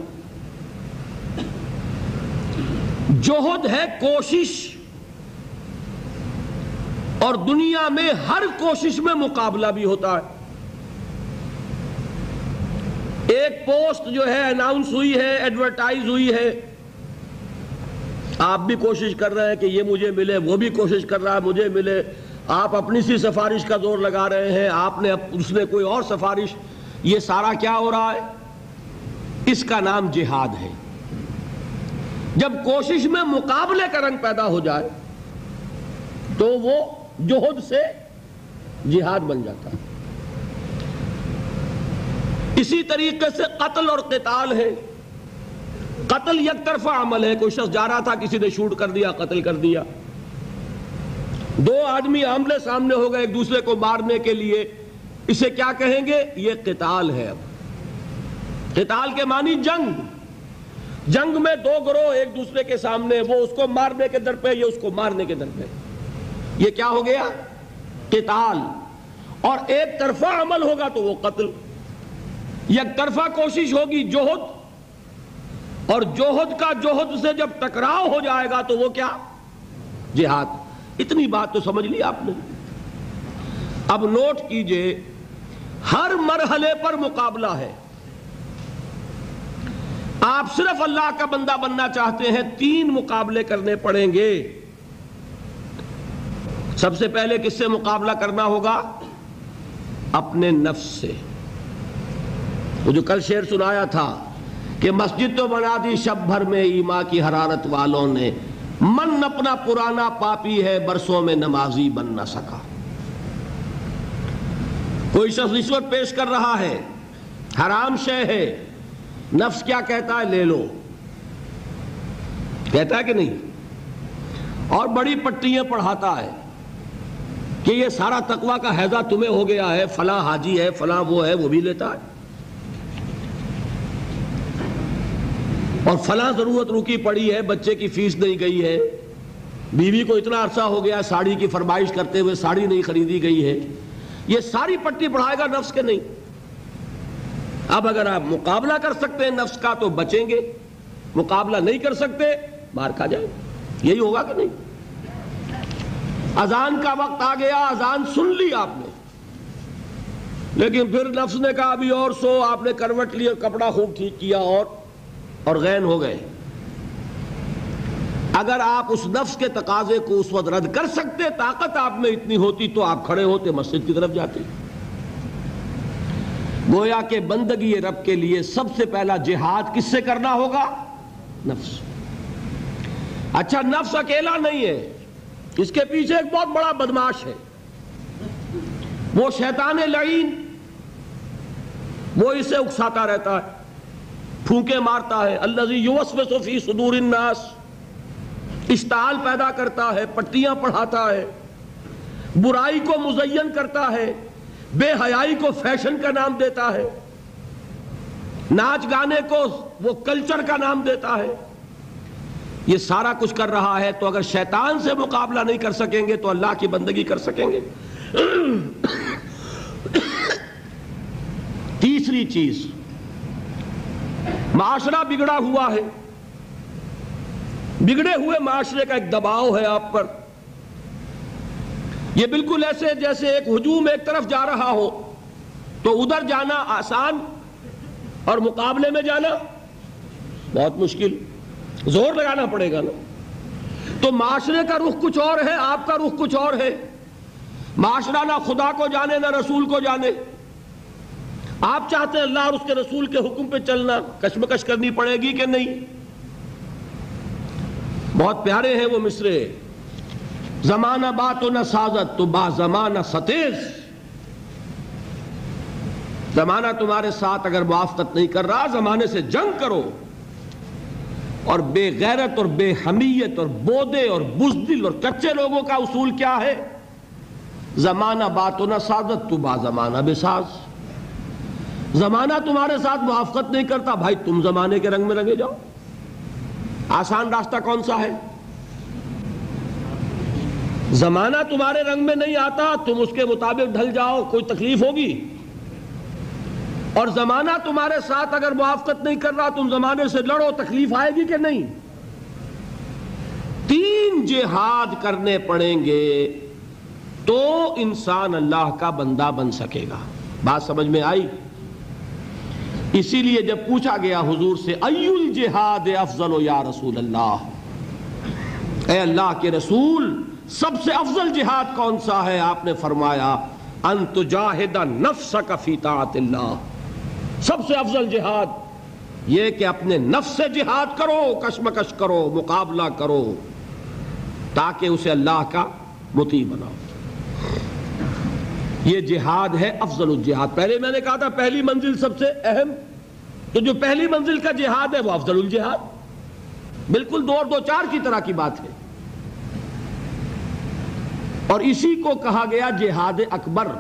جوہد ہے کوشش، اور دنیا میں ہر کوشش میں مقابلہ بھی ہوتا ہے. ایک پوسٹ جو ہے اناؤنس ہوئی ہے، ایڈورٹائز ہوئی ہے، آپ بھی کوشش کر رہے ہیں کہ یہ مجھے ملے، وہ بھی کوشش کر رہا ہے مجھے ملے، آپ اپنی سی سفارش کا زور لگا رہے ہیں، آپ نے اس نے کوئی اور سفارش. یہ سارا کیا ہو رہا ہے؟ اس کا نام جہاد ہے. جب کوشش میں مقابلے کا رنگ پیدا ہو جائے تو وہ جوہد سے جہاد بن جاتا ہے. اسی طریقے سے قتل اور قتال ہے. قتل یک طرفہ عمل ہے. کوئی شخص جا رہا تھا، کسی نے شوٹ کر دیا، قتل کر دیا. 2 آدمی آمنے سامنے ہو گئے ایک دوسرے کو مارنے کے لیے، اسے کیا کہیں گے؟ یہ قتال ہے. اب قتال کے معنی جنگ. جنگ میں 2 گروہ ایک دوسرے کے سامنے، وہ اس کو مارنے کے در پہ، یہ اس کو مارنے کے در پہ. یہ کیا ہو گیا؟ قتال. اور ایک طرفہ عمل ہوگا تو وہ قتل. یک طرفہ کوشش ہوگی جوہد، اور جوہد کا جوہد سے جب ٹکراؤ ہو جائے گا تو وہ کیا؟ جہاد. اتنی بات تو سمجھ لی آپ نے. اب نوٹ کیجئے، ہر مرحلے پر مقابلہ ہے. آپ صرف اللہ کا بندہ بننا چاہتے ہیں، 3 مقابلے کرنے پڑیں گے. سب سے پہلے کس سے مقابلہ کرنا ہوگا؟ اپنے نفس سے. وہ جو کل شعر سنایا تھا کہ مسجد تو بنا دی شب بھر میں ایما کی حرارت والوں نے، من اپنا پرانا پاپی ہے برسوں میں نمازی بن نہ سکا. کوئی شخص رشوت پیش کر رہا ہے، حرام شے ہے، نفس کیا کہتا ہے؟ لے لو. کہتا ہے کہ نہیں؟ اور بڑی پٹیاں پڑھاتا ہے کہ یہ سارا تقوی کا حیضہ تمہیں ہو گیا ہے، فلاں حاجی ہے، فلاں وہ ہے، وہ بھی لیتا ہے. اور فلاں ضرورت رکی پڑی ہے، بچے کی فیس نہیں گئی ہے، بیوی کو اتنا عرصہ ہو گیا ساڑی کی فرمائش کرتے ہوئے ساڑی نہیں خریدی گئی ہے. یہ ساری پٹی پڑھائے گا نفس کے نہیں. اب اگر آپ مقابلہ کر سکتے ہیں نفس کا تو بچیں گے، مقابلہ نہیں کر سکتے مار کھا جائیں. یہی ہوگا کہ نہیں؟ اذان کا وقت آ گیا، اذان سن لی آپ نے، لیکن پھر نفس نے کہا ابھی اور سو. آپ نے کروٹ لی اور کپڑا خوب ٹھیک کیا اور غین ہو گئے. اگر آپ اس نفس کے تقاضے کو اس وقت رد کر سکتے، طاقت آپ میں اتنی ہوتی تو آپ کھڑے ہوتے مسجد کی طرف جاتے۔ گویا کہ بندگی رب کے لیے سب سے پہلا جہاد کس سے کرنا ہوگا؟ نفس۔ اچھا، نفس اکیلا نہیں ہے، اس کے پیچھے ایک بہت بڑا بدماش ہے، وہ شیطان لعین۔ وہ اسے اکساتا رہتا ہے، پھونکے مارتا ہے، الذی یوسوس فی صدور الناس، اشتعال پیدا کرتا ہے، پٹیاں پڑھاتا ہے، برائی کو مزین کرتا ہے، بے حیائی کو فیشن کا نام دیتا ہے، ناچ گانے کو وہ کلچر کا نام دیتا ہے۔ یہ سارا کچھ کر رہا ہے، تو اگر شیطان سے مقابلہ نہیں کر سکیں گے تو اللہ کی بندگی کر سکیں گے؟ تیسری چیز، معاشرہ بگڑا ہوا ہے، بگڑے ہوئے معاشرے کا ایک دباؤ ہے آپ پر۔ یہ بالکل ایسے جیسے ایک ہجوم ایک طرف جا رہا ہو تو ادھر جانا آسان اور مقابلے میں جانا بہت مشکل، زور لگانا پڑے گا نا۔ تو معاشرے کا رخ کچھ اور ہے، آپ کا رخ کچھ اور ہے۔ معاشرہ نہ خدا کو جانے نہ رسول کو جانے۔ آپ چاہتے ہیں اللہ اور اس کے رسول کے حکم پہ چلنا، کشمکش کرنی پڑے گی کہ نہیں؟ بہت پیارے ہیں وہ مصرے، زمانہ بات و نہ سازت تو با زمانہ ستیز۔ زمانہ تمہارے ساتھ اگر موافقت نہیں کر رہا، زمانے سے جنگ کرو۔ اور بے غیرت اور بے حمیت اور بودے اور بزدل اور کچے لوگوں کا اصول کیا ہے؟ زمانہ بات و نہ سازت تو با زمانہ بساز۔ زمانہ تمہارے ساتھ موافقت نہیں کرتا، بھائی تم زمانے کے رنگ میں رنگے جاؤ۔ آسان راستہ کون سا ہے؟ زمانہ تمہارے رنگ میں نہیں آتا، تم اس کے مطابق ڈھل جاؤ، کوئی تکلیف ہوگی؟ اور زمانہ تمہارے ساتھ اگر موافقت نہیں کر رہا، تم زمانے سے لڑو، تکلیف آئے گی کہ نہیں؟ تین جہاد کرنے پڑیں گے تو انسان اللہ کا بندہ بن سکے گا۔ بات سمجھ میں آئی؟ اسی لیے جب پوچھا گیا حضور سے ایُّ الجہاد افضل یا رسول اللہ، اے اللہ کے رسول سب سے افضل جہاد کون سا ہے؟ آپ نے فرمایا ان تجاہد نفسک فی طاعت اللہ۔ سب سے افضل جہاد یہ کہ اپنے نفس سے جہاد کرو، کشمکش کرو، مقابلہ کرو، تاکہ اسے اللہ کا مطیع بناؤ۔ یہ جہاد ہے افضل الجہاد۔ پہلے میں نے کہا تھا پہلی منزل سب سے اہم، تو جو پہلی منزل کا جہاد ہے وہ افضل الجہاد، بالکل دو اور دو چار کی طرح کی بات ہے۔ اور اسی کو کہا گیا جہاد اکبر۔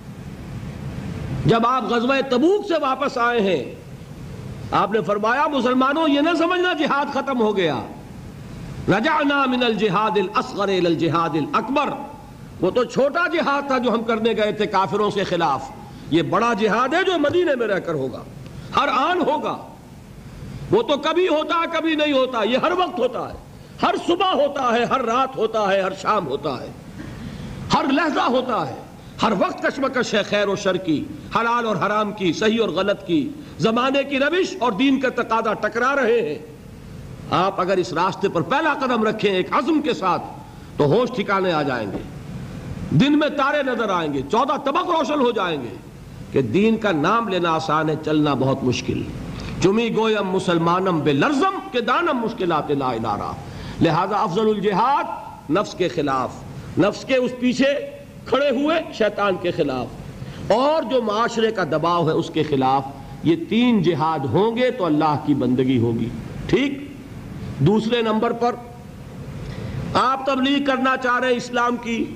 جب آپ غزوہ تبوک سے واپس آئے ہیں، آپ نے فرمایا مسلمانوں یہ نہ سمجھنا جہاد ختم ہو گیا، رجعنا من الجہاد الاصغر الى الجہاد الاکبر۔ وہ تو چھوٹا جہاد تھا جو ہم کرنے گئے تھے کافروں کے خلاف، یہ بڑا جہاد ہے جو مدینے میں رہ کر ہوگا، ہر آن ہوگا۔ وہ تو کبھی ہوتا ہے کبھی نہیں ہوتا، یہ ہر وقت ہوتا ہے، ہر صبح ہوتا ہے، ہر رات ہوتا ہے، ہر شام ہوتا ہے، ہر لحظہ ہوتا ہے، ہر وقت کشمکش ہے خیر و شر کی، حلال اور حرام کی، صحیح اور غلط کی، زمانے کی روش اور دین کا تقاضا ٹکرا رہے ہیں۔ آپ اگر اس راستے پر پہلا قدم رکھیں ایک عزم کے ساتھ تو ہوش ٹھکانے آ جائیں گے، دن میں تارے نظر آئیں گے، 14 طبق روشن ہو جائیں گے کہ دین کا نام لینا آسان ہے، چلنا بہت مشکل۔ چمی گویم مسلمانم بے لرزم کہ دانم مشکلات لا الارا۔ لہذا افضل الجہاد نفس کے خلاف، نفس کے اس پیچھے کھڑے ہوئے شیطان کے خلاف، اور جو معاشرے کا دباؤ ہے اس کے خلاف۔ یہ تین جہاد ہوں گے تو اللہ کی بندگی ہوگی۔ ٹھیک؟ دوسرے نمبر پر آپ تبلیغ کرنا چاہ رہے ہیں اسلام کی،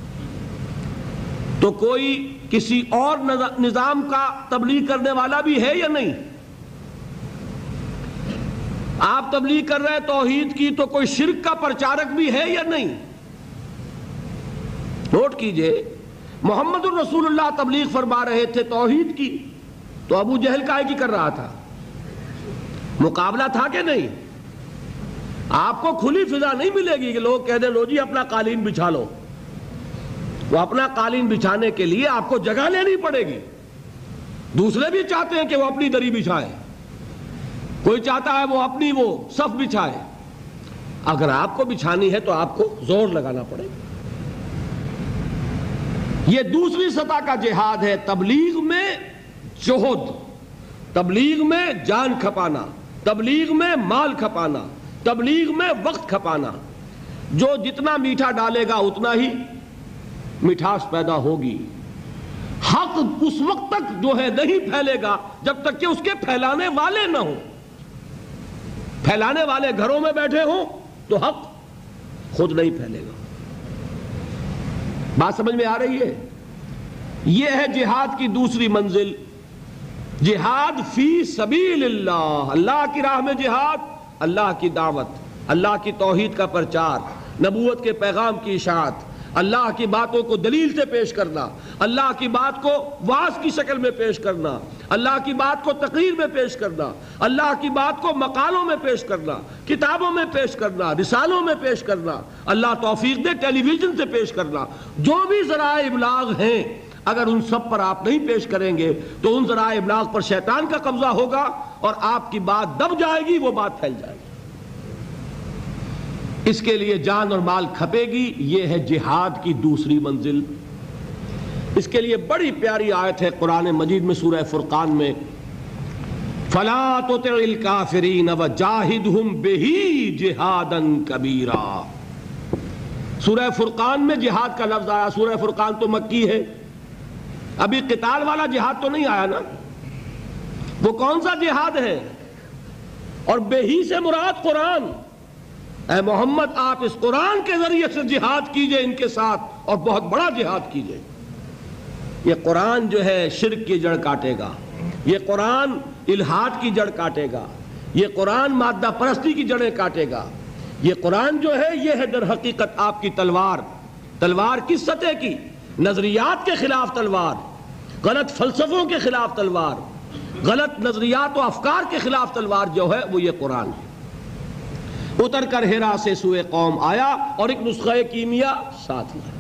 تو کوئی کسی اور نظام کا تبلیغ کرنے والا بھی ہے یا نہیں؟ آپ تبلیغ کر رہے ہیں توحید کی، تو کوئی شرک کا پرچارک بھی ہے یا نہیں؟ نوٹ کیجئے، محمد الرسول اللہ تبلیغ فرما رہے تھے توحید کی، تو ابو جہل کائے کی کر رہا تھا؟ مقابلہ تھا کہ نہیں؟ آپ کو کھلی فضا نہیں ملے گی کہ لوگ کہہ دیں لو جی اپنا قالین بچھا لو۔ وہ اپنا قالین بچھانے کے لیے آپ کو جگہ لینی پڑے گی۔ دوسرے بھی چاہتے ہیں کہ وہ اپنی دری بچھائے، کوئی چاہتا ہے وہ اپنی وہ صف بچھائے، اگر آپ کو بچھانی ہے تو آپ کو زور لگانا پڑے گا۔ یہ دوسری سطح کا جہاد ہے، تبلیغ میں جہد، تبلیغ میں جان کھپانا، تبلیغ میں مال کھپانا، تبلیغ میں وقت کھپانا۔ جو جتنا میٹھا ڈالے گا اتنا ہی مٹھاس پیدا ہوگی۔ حق اس وقت تک جو ہے نہیں پھیلے گا جب تک کہ اس کے پھیلانے والے نہ ہوں۔ پھیلانے والے گھروں میں بیٹھے ہوں تو حق خود نہیں پھیلے گا۔ بات سمجھ میں آ رہی ہے؟ یہ ہے جہاد کی دوسری منزل، جہاد فی سبیل اللہ، اللہ کی راہ میں جہاد، اللہ کی دعوت، اللہ کی توحید کا پرچار، نبوت کے پیغام کی اشاعت، اللہ کی باتوں کو دلیل سے پیش کرنا، اللہ کی بات کو وعظ کی شکل میں پیش کرنا، اللہ کی بات کو تقریر میں پیش کرنا، اللہ کی بات کو مقالوں میں پیش کرنا، کتابوں میں پیش کرنا، رسالوں میں پیش کرنا، اللہ توفیق دے ٹیلی ویژن سے پیش کرنا۔ جو بھی ذرائع ابلاغ ہیں اگر ان سب پر آپ نہیں پیش کریں گے تو ان ذرائع ابلاغ پر شیطان کا قبضہ ہوگا اور آپ کی بات دب جائے گی، وہ بات پھیل جائے گی۔ اس کے لیے جان اور مال کھپے گی۔ یہ ہے جہاد کی دوسری منزل۔ اس کے لیے بڑی پیاری آیت ہے قرآن مجید میں سورہ فرقان میں، فَلَا تُطِعِ الْكَافِرِينَ وَجَاهِدْهُمْ بِهِ جِهَادًا كَبِيرًا۔ سورہ فرقان میں جہاد کا لفظ آیا۔ سورہ فرقان تو مکی ہے، ابھی قتال والا جہاد تو نہیں آیا نا۔ وہ کون سا جہاد ہے؟ اور بہی سے مراد قرآن۔ اے محمد آپ اس قرآن کے ذریعے سے جہاد کیجئے ان کے ساتھ، اور بہت بڑا جہاد کیجئے۔ یہ قرآن جو ہے شرک کی جڑ کاٹے گا، یہ قرآن الحاد کی جڑ کاٹے گا، یہ قرآن مادہ پرستی کی جڑیں کاٹے گا۔ یہ قرآن جو ہے یہ ہے در حقیقت آپ کی تلوار۔ تلوار کس سطح کی؟ نظریات کے خلاف تلوار، غلط فلسفوں کے خلاف تلوار، غلط نظریات و افکار کے خلاف تلوار جو ہے وہ یہ قرآن ہے۔ اتر کر ہیرا سے سوئے قوم آیا اور ایک نسخہ کیمیا ساتھ لایا۔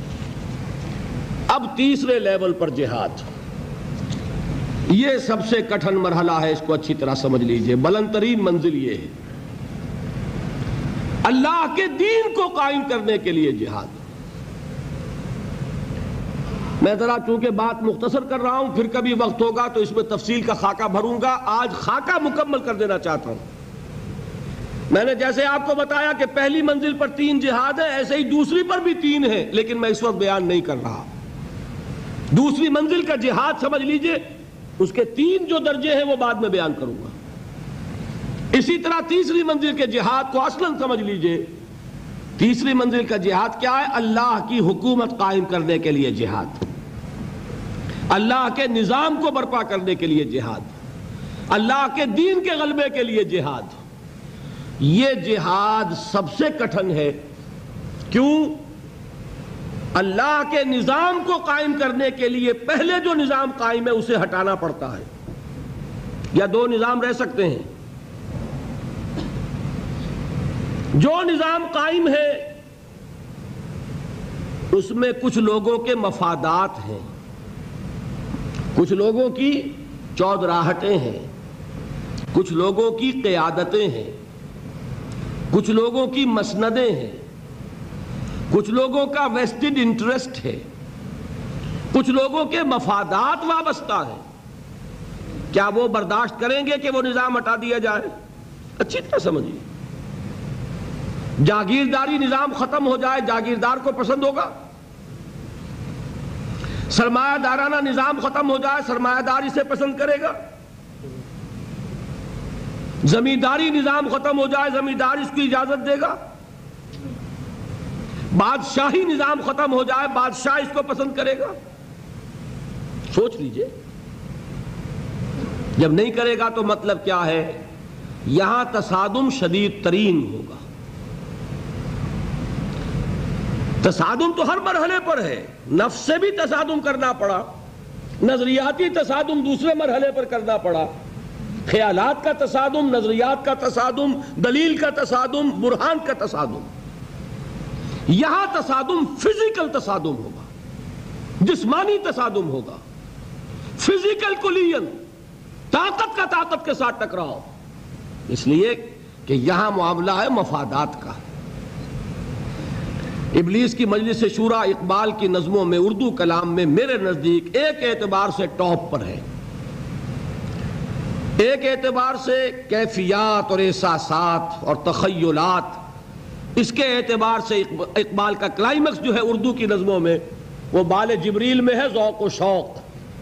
اب تیسرے لیول پر جہاد، یہ سب سے کٹھن مرحلہ ہے، اس کو اچھی طرح سمجھ لیجئے۔ بلند ترین منزل یہ ہے، اللہ کے دین کو قائم کرنے کے لیے جہاد۔ میں ذرا چونکہ بات مختصر کر رہا ہوں، پھر کبھی وقت ہوگا تو اس میں تفصیل کا خاکہ بھروں گا۔ آج خاکہ مکمل کر دینا چاہتا ہوں۔ میں نے جیسے آپ کو بتایا کہ پہلی منزل پر 3 جہاد ہے، ایسے ہی دوسری پر بھی 3 ہیں، لیکن میں اس وقت بیان نہیں کر رہا۔ دوسری منزل کا جہاد سمجھ لیجئے، اس کے 3 جو درجے ہیں وہ بعد میں بیان کروں گا۔ اسی طرح تیسری منزل کے جہاد کو اصلاً سمجھ لیجئے۔ تیسری منزل کا جہاد کیا ہے؟ اللہ کی حکومت قائم کرنے کے لیے جہاد، اللہ کے نظام کو برپا کرنے کے لیے جہاد، اللہ کے دین کے غلبے کے لیے جہاد۔ یہ جہاد سب سے کٹھن ہے۔ کیوں؟ اللہ کے نظام کو قائم کرنے کے لیے پہلے جو نظام قائم ہے اسے ہٹانا پڑتا ہے۔ یا 2 نظام رہ سکتے ہیں؟ جو نظام قائم ہے اس میں کچھ لوگوں کے مفادات ہیں، کچھ لوگوں کی چودراہٹیں ہیں، کچھ لوگوں کی قیادتیں ہیں، کچھ لوگوں کی مسندیں ہیں، کچھ لوگوں کا ویسٹڈ انٹرسٹ ہے، کچھ لوگوں کے مفادات وابستہ ہیں۔ کیا وہ برداشت کریں گے کہ وہ نظام ہٹا دیا جائے؟ اچھی طرح سمجھیے۔ جاگیرداری نظام ختم ہو جائے، جاگیردار کو پسند ہوگا؟ سرمایہ دارانہ نظام ختم ہو جائے، سرمایہ دار اسے پسند کرے گا؟ زمینداری نظام ختم ہو جائے، زمیندار اس کی اجازت دے گا؟ بادشاہی نظام ختم ہو جائے، بادشاہ اس کو پسند کرے گا؟ سوچ لیجئے۔ جب نہیں کرے گا تو مطلب کیا ہے؟ یہاں تصادم شدید ترین ہوگا۔ تصادم تو ہر مرحلے پر ہے، نفس سے بھی تصادم کرنا پڑا، نظریاتی تصادم دوسرے مرحلے پر کرنا پڑا، خیالات کا تصادم، نظریات کا تصادم، دلیل کا تصادم، برہان کا تصادم۔ یہاں تصادم فزیکل تصادم ہوگا، جسمانی تصادم ہوگا، فزیکل کلین، طاقت کا طاقت کے ساتھ ٹکراؤ۔ اس لیے کہ یہاں معاملہ ہے مفادات کا۔ ابلیس کی مجلس شورا اقبال کی نظموں میں اردو کلام میں میرے نزدیک ایک اعتبار سے ٹاپ پر ہے، ایک اعتبار سے کیفیات اور احساسات اور تخیلات، اس کے اعتبار سے اقبال کا کلائمیکس جو ہے اردو کی نظموں میں وہ بال جبریل میں ہے، ذوق و شوق۔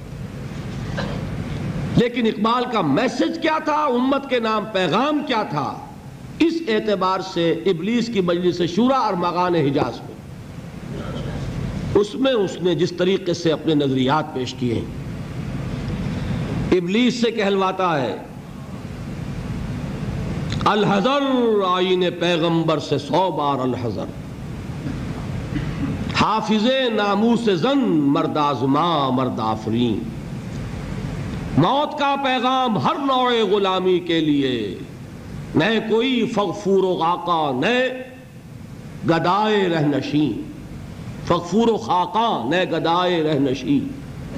لیکن اقبال کا میسج کیا تھا، امت کے نام پیغام کیا تھا، اس اعتبار سے ابلیس کی مجلس شورا اور مغان حجاز میں اس نے جس طریقے سے اپنے نظریات پیش کیے، ابلیس سے کہلواتا ہے الحذر آئین پیغمبر سے 100 بار الحذر، حافظ ناموس زن مرد آزما مرد آفرین، موت کا پیغام ہر نوع غلامی کے لیے، نہ کوئی فغفور و خاقہ نہ گدائے رہنشین، فغفور و خاقہ نہ گدائے رہنشین،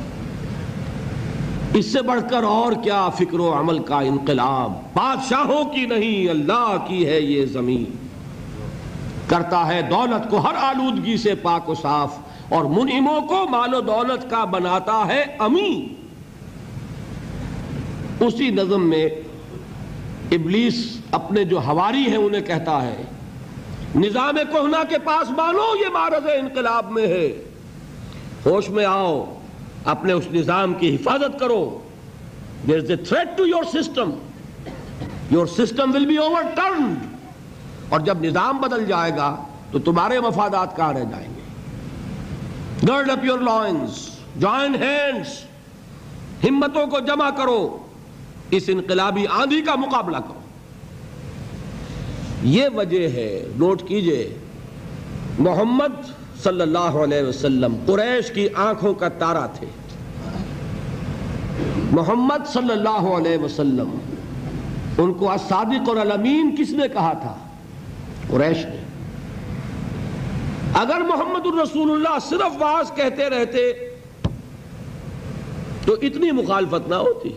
اس سے بڑھ کر اور کیا فکر و عمل کا انقلاب، بادشاہوں کی نہیں اللہ کی ہے یہ زمین، کرتا ہے دولت کو ہر آلودگی سے پاک و صاف، اور منعموں کو مال و دولت کا بناتا ہے امین۔ اسی نظم میں ابلیس اپنے جو حواری ہیں انہیں کہتا ہے نظام کہنا کے پاس مانو یہ معرض انقلاب میں ہے، ہوش میں آؤ، اپنے اس نظام کی حفاظت کرو، there is a threat to your system will be overturned، اور جب نظام بدل جائے گا تو تمہارے مفادات کہاں رہ جائیں گے۔ gird up your loins, join hands، ہمتوں کو جمع کرو، اس انقلابی آندھی کا مقابلہ کرو۔ یہ وجہ ہے، نوٹ کیجئے، محمد صلی اللہ علیہ وسلم قریش کی آنکھوں کا تارا تھے۔ محمد صلی اللہ علیہ وسلم ان کو الصادق اور الامین کس نے کہا تھا؟ قریش نے۔ اگر محمد الرسول اللہ صرف واعظ کہتے رہتے تو اتنی مخالفت نہ ہوتی۔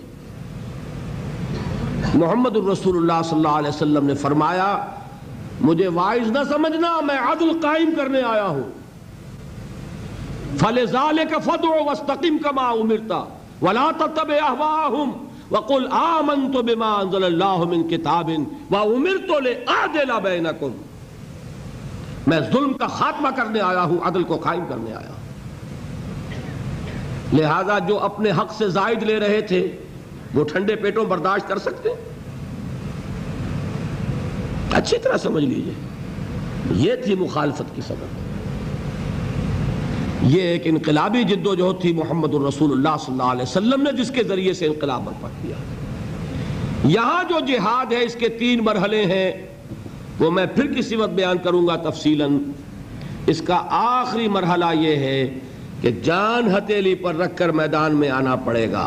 محمد الرسول اللہ صلی اللہ علیہ وسلم نے فرمایا مجھے واعظ نہ سمجھنا، میں عدل قائم کرنے آیا ہوں، فَلِذَلِكَ فَادْعُ وَاسْتَقِمْ كَمَا أُمِرْتَ وَلَا تَتَّبِعْ أَهْوَاءَهُمْ وَقُلْ آمَنْتُ بِمَا أَنزَلَ اللَّهُ مِنْ كِتَابٍ وَأُمِرْتُ لِأَعْدِلَ بَيْنَكُمْ، میں ظلم کا خاتمہ کرنے آیا ہوں، عدل کو قائم کرنے آیا ہوں۔ لہذا جو اپنے حق سے زائد لے رہے تھے وہ ٹھنڈے پیٹوں برداشت کر سکتے؟ اچھی طرح سمجھ لیجئے، یہ تھی مخالفت کی سبب، یہ ایک انقلابی جد و جہد تھی محمد الرسول اللہ صلی اللہ علیہ وسلم نے، جس کے ذریعے سے انقلاب برپا کیا۔ یہاں جو جہاد ہے اس کے 3 مرحلے ہیں، وہ میں پھر کسی وقت بیان کروں گا تفصیلاً۔ اس کا آخری مرحلہ یہ ہے کہ جان ہتھیلی پر رکھ کر میدان میں آنا پڑے گا۔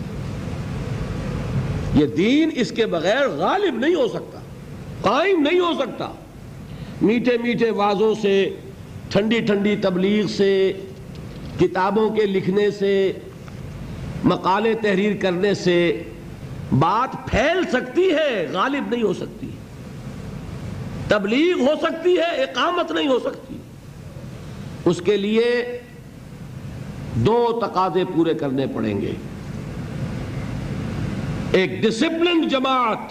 یہ دین اس کے بغیر غالب نہیں ہو سکتا، قائم نہیں ہو سکتا۔ میٹھے میٹھے وعظوں سے، ٹھنڈی ٹھنڈی تبلیغ سے، کتابوں کے لکھنے سے، مقالے تحریر کرنے سے بات پھیل سکتی ہے، غالب نہیں ہو سکتی۔ تبلیغ ہو سکتی ہے، اقامت نہیں ہو سکتی۔ اس کے لیے 2 تقاضے پورے کرنے پڑیں گے، ایک ڈسپلنڈ جماعت،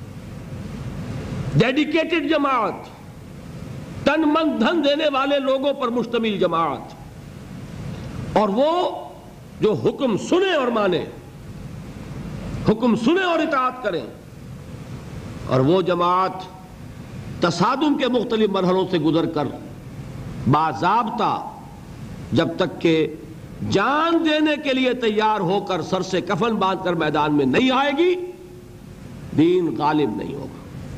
ڈیڈیکیٹڈ جماعت، تن من دھن دینے والے لوگوں پر مشتمل جماعت، اور وہ جو حکم سنے اور مانے، حکم سنے اور اطاعت کریں، اور وہ جماعت تصادم کے مختلف مرحلوں سے گزر کر باضابطہ جب تک کہ جان دینے کے لیے تیار ہو کر سر سے کفن باندھ کر میدان میں نہیں آئے گی، دین غالب نہیں ہوگا۔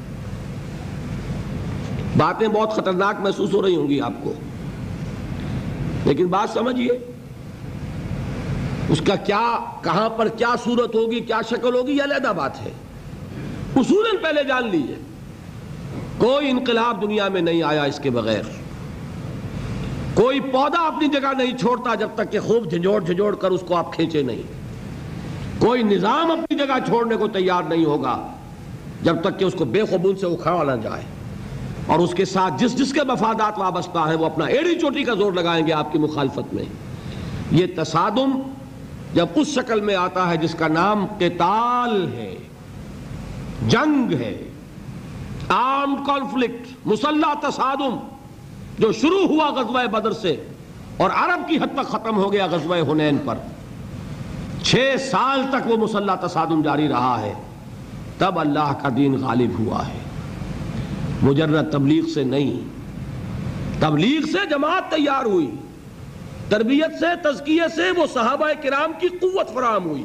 باتیں بہت خطرناک محسوس ہو رہی ہوں گی آپ کو، لیکن بات سمجھیے، اس کا کیا، کہاں پر کیا صورت ہوگی، کیا شکل ہوگی، یہ علیحدہ بات ہے۔ اصولاً پہلے جان لیجئے، کوئی انقلاب دنیا میں نہیں آیا اس کے بغیر، کوئی پودا اپنی جگہ نہیں چھوڑتا جب تک کہ خوب جھنجھوڑ کر اس کو آپ کھینچے نہیں، کوئی نظام اپنی جگہ چھوڑنے کو تیار نہیں ہوگا جب تک کہ اس کو بے خبون سے اکھاڑا نہ جائے، اور اس کے ساتھ جس کے مفادات وابستہ ہیں وہ اپنا ایڑی چوٹی کا زور لگائیں گے آپ کی مخالفت میں۔ یہ تصادم جب اس شکل میں آتا ہے جس کا نام قتال ہے، جنگ ہے، آرمڈ کانفلکٹ، مسلح تصادم، جو شروع ہوا غزوہ بدر سے اور عرب کی حد تک ختم ہو گیا غزوہ حنین پر، 6 سال تک وہ مسلح تصادم جاری رہا ہے، تب اللہ کا دین غالب ہوا ہے، مجرد تبلیغ سے نہیں۔ تبلیغ سے جماعت تیار ہوئی، تربیت سے، تزکیے سے وہ صحابہ کرام کی قوت فراہم ہوئی،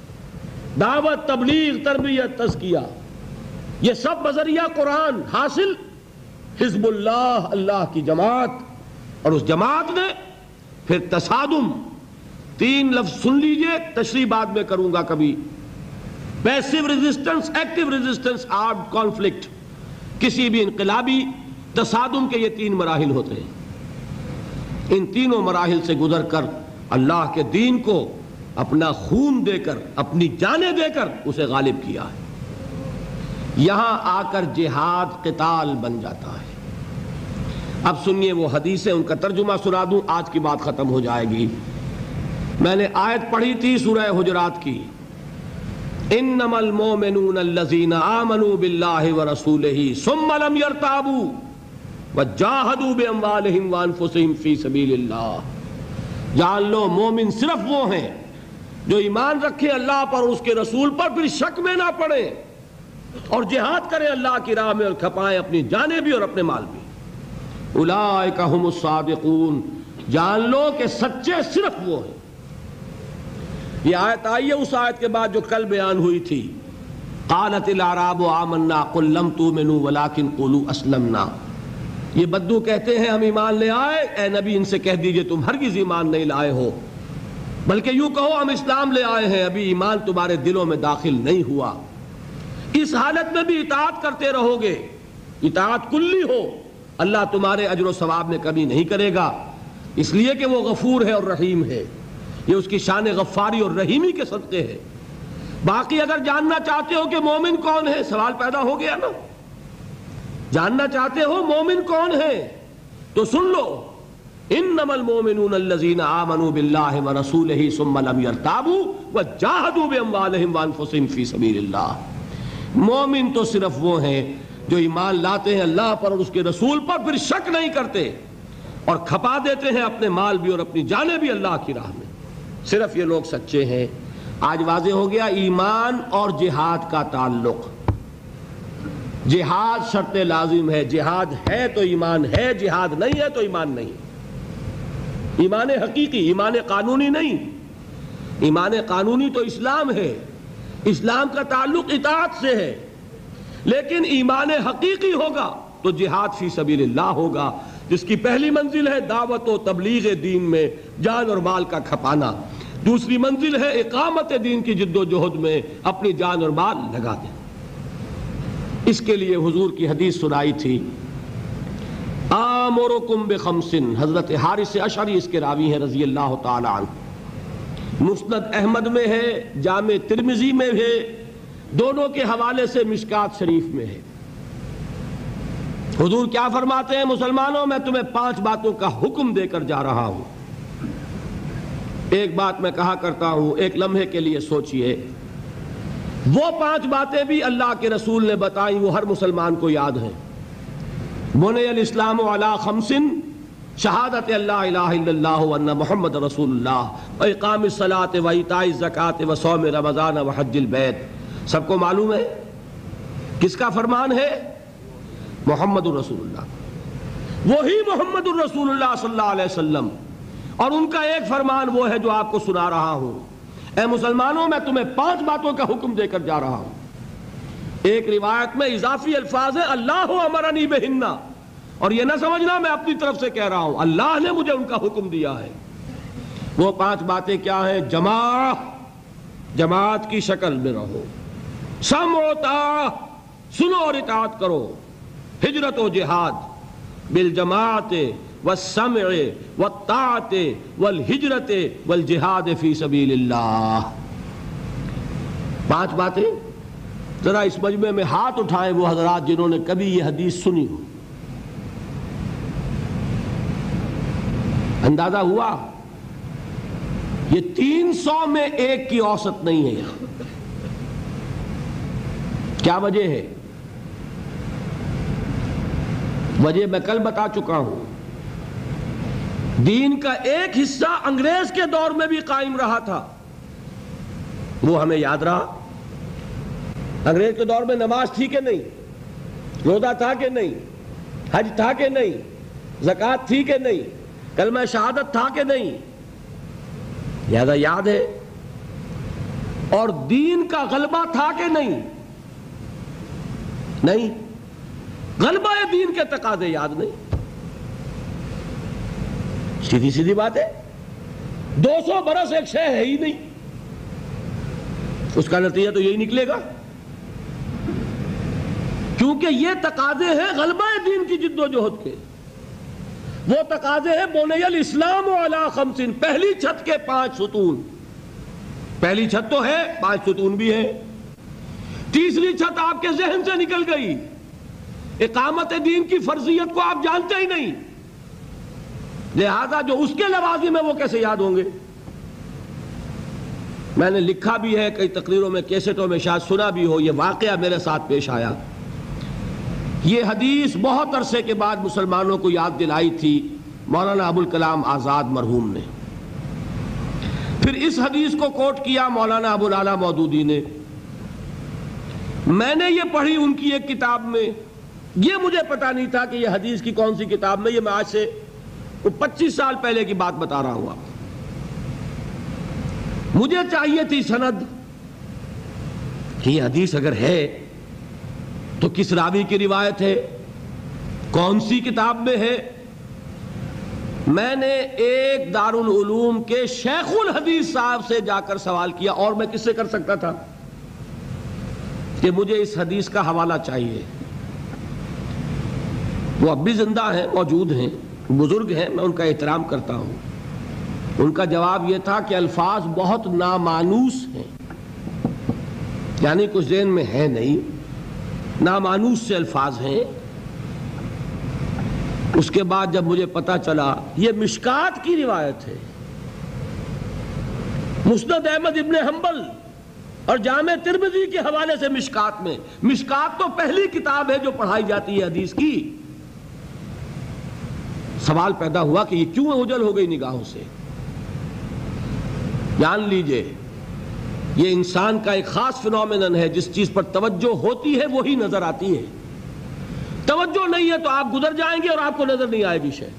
دعوت، تبلیغ، تربیت، تزکیہ، یہ سب بذریعہ قرآن حاصل حزب اللہ، اللہ کی جماعت، اور اس جماعت نے پھر تصادم، 3 لفظ سن لیجئے، تشریح بعد میں کروں گا کبھی، passive resistance, active resistance, armed conflict, کسی بھی انقلابی تصادم کے یہ 3 مراحل ہوتے ہیں۔ ان تینوں مراحل سے گزر کر اللہ کے دین کو اپنا خون دے کر، اپنی جانیں دے کر اسے غالب کیا ہے۔ یہاں آ کر جہاد قتال بن جاتا ہے۔ اب سنیے وہ حدیثیں، ان کا ترجمہ سنا دوں، آج کی بات ختم ہو جائے گی۔ میں نے آیت پڑھی تھی سورہ حجرات کی، انما المؤمنون الذین آمنوا باللہ ورسولہ ثم لم یرتابوا وجاہدوا باموالہم وانفسہم فی سبیل اللہ۔ جان لو مومن صرف وہ ہیں جو ایمان رکھے اللہ پر اور اس کے رسول پر، پھر شک میں نہ پڑے اور جہاد کریں اللہ کی راہ میں، اور کھپائیں اپنی جانیں بھی اور اپنے مال بھی۔ اولئک ھم الصادقون، جان لو کہ سچے صرف وہ ہیں۔ یہ آیت آئی ہے اس آیت کے بعد جو کل بیان ہوئی تھی، قالت الاعراب آمنا قل لم تؤمنوا ولکن قولوا اسلمنا۔ یہ بدو کہتے ہیں ہم ایمان لے آئے، اے نبی ان سے کہہ دیجئے تم ہرگز ایمان نہیں لائے ہو، بلکہ یوں کہو ہم اسلام لے آئے ہیں، ابھی ایمان تمہارے دلوں میں داخل نہیں ہوا۔ اس حالت میں بھی اطاعت کرتے رہو گے، اطاعت کلی ہو، اللہ تمہارے اجر و ثواب میں کمی نہیں کرے گا، اس لیے کہ وہ غفور ہے اور رحیم ہے۔ یہ اس کی شان غفاری اور رحیمی کے صدقے ہے۔ باقی اگر جاننا چاہتے ہو کہ مومن کون ہے، سوال پیدا ہو گیا نا، جاننا چاہتے ہو مومن کون ہے تو سن لو، انما المؤمنون الذین آمنوا باللہ ورسولہ ثم لم یرتابوا وجاہدوا باموالہم وانفسہم فی سبیل اللہ۔ مومن تو صرف وہ ہیں جو ایمان لاتے ہیں اللہ پر اور اس کے رسول پر، پھر شک نہیں کرتے اور کھپا دیتے ہیں اپنے مال بھی اور اپنی جانیں بھی اللہ کی راہ میں، صرف یہ لوگ سچے ہیں۔ آج واضح ہو گیا ایمان اور جہاد کا تعلق۔ جہاد شرط لازم ہے، جہاد ہے تو ایمان ہے، جہاد نہیں ہے تو ایمان نہیں۔ ایمان حقیقی، ایمان قانونی نہیں۔ ایمان قانونی تو اسلام ہے، اسلام کا تعلق اطاعت سے ہے، لیکن ایمان حقیقی ہوگا تو جہاد فی سبیل اللہ ہوگا، جس کی پہلی منزل ہے دعوت و تبلیغ دین میں جان اور مال کا کھپانا، دوسری منزل ہے اقامت دین کی جد و جہد میں اپنی جان اور مال لگا دیں۔ اس کے لیے حضور کی حدیث سنائی تھی، آمرکم بخمس، حضرت حارث اشعری اس کے راوی ہیں رضی اللہ تعالی عنہ، مسند احمد میں ہے، جامع ترمذی میں ہے، دونوں کے حوالے سے مشکات شریف میں ہے۔ حضور کیا فرماتے ہیں، مسلمانوں میں تمہیں 5 باتوں کا حکم دے کر جا رہا ہوں۔ ایک بات میں کہا کرتا ہوں، ایک لمحے کے لیے سوچئے، وہ 5 باتیں بھی اللہ کے رسول نے بتائیں، وہ ہر مسلمان کو یاد ہیں۔ بنی الاسلام علی 5، شہادت اللہ الہ الا اللہ وان محمد رسول اللہ، اقام الصلاۃ و ایتاء الزکاۃ و صوم رمضان و حج البیت۔ سب کو معلوم ہے کس کا فرمان ہے؟ محمد الرسول اللہ، وہی محمد الرسول اللہ صلی اللہ علیہ وسلم، اور ان کا ایک فرمان وہ ہے جو آپ کو سنا رہا ہوں۔ اے مسلمانوں میں تمہیں 5 باتوں کا حکم دے کر جا رہا ہوں۔ ایک روایت میں اضافی الفاظ ہے اللہ امرنی بہن، اور یہ نہ سمجھنا میں اپنی طرف سے کہہ رہا ہوں، اللہ نے مجھے ان کا حکم دیا ہے۔ وہ 5 باتیں کیا ہیں؟ جماعت کی شکل میں رہو، سمع و طاعت، سنو اور اطاعت کرو، ہجرت و جہاد، بالجماعت والسمع والطاعت والہجرت والجہاد فی سبیل اللہ۔ 5 باتیں ذرا اس مجمع میں ہاتھ اٹھائیں وہ حضرات جنہوں نے کبھی یہ حدیث سنی ہو. اندازہ ہوا؟ یہ 300 میں ایک کی اوسط نہیں ہے یہاں. کیا وجہ ہے؟ وجہ میں کل بتا چکا ہوں. دین کا ایک حصہ انگریز کے دور میں بھی قائم رہا تھا، وہ ہمیں یاد رہا. انگریز کے دور میں نماز تھی کہ نہیں؟ روزہ تھا کہ نہیں؟ حج تھا کہ نہیں؟ زکوٰۃ تھی کہ نہیں؟ کلمہ شہادت تھا کہ نہیں؟ لہذا یاد ہے. اور دین کا غلبہ تھا کہ نہیں؟ نہیں. غلبہ دین کے تقاضے یاد نہیں. سیدھی سیدھی بات ہے. 200 برس ایک شے ہے ہی نہیں، اس کا نتیجہ تو یہی نکلے گا، کیونکہ یہ تقاضے ہیں غلبہ دین کی جد و جہد کے. وہ تقاضے ہیں بنی الاسلام علی خمس، پہلی چھت کے 5 ستون. پہلی چھت تو ہے، 5 ستون بھی ہے. تیسری چھت آپ کے ذہن سے نکل گئی. اقامت دین کی فرضیت کو آپ جانتے ہی نہیں، لہذا جو اس کے لوازم ہیں وہ کیسے یاد ہوں گے؟ میں نے لکھا بھی ہے کئی تقریروں میں، کیسٹوں میں، شاید سنا بھی ہو. یہ واقعہ میرے ساتھ پیش آیا. یہ حدیث بہت عرصے کے بعد مسلمانوں کو یاد دلائی تھی مولانا ابوالکلام آزاد مرحوم نے. پھر اس حدیث کو کوٹ کیا مولانا ابوالعلا مودودی نے. میں نے یہ پڑھی ان کی ایک کتاب میں. یہ مجھے پتا نہیں تھا کہ یہ حدیث کی کون سی کتاب میں. یہ میں آج سے 25 سال پہلے کی بات بتا رہا ہوں. مجھے چاہیے تھی سند کہ یہ حدیث اگر ہے تو کس راوی کی روایت ہے، کون سی کتاب میں ہے. میں نے ایک دارالعلوم کے شیخ الحدیث صاحب سے جا کر سوال کیا، اور میں کس سے کر سکتا تھا، کہ مجھے اس حدیث کا حوالہ چاہیے. وہ اب بھی زندہ ہیں، موجود ہیں، بزرگ ہیں، میں ان کا احترام کرتا ہوں. ان کا جواب یہ تھا کہ الفاظ بہت نامانوس ہیں، یعنی کچھ ذہن میں ہے نہیں، نامانوس سے الفاظ ہیں. اس کے بعد جب مجھے پتا چلا یہ مشکات کی روایت ہے، مسند احمد ابن حنبل اور جامع ترمذی کے حوالے سے مشکات میں. مشکات تو پہلی کتاب ہے جو پڑھائی جاتی ہے حدیث کی. سوال پیدا ہوا کہ یہ کیوں اوجھل ہو گئی نگاہوں سے. جان لیجئے یہ انسان کا ایک خاص فنومینن ہے، جس چیز پر توجہ ہوتی ہے وہی نظر آتی ہے. توجہ نہیں ہے تو آپ گزر جائیں گے اور آپ کو نظر نہیں آئے گی شے.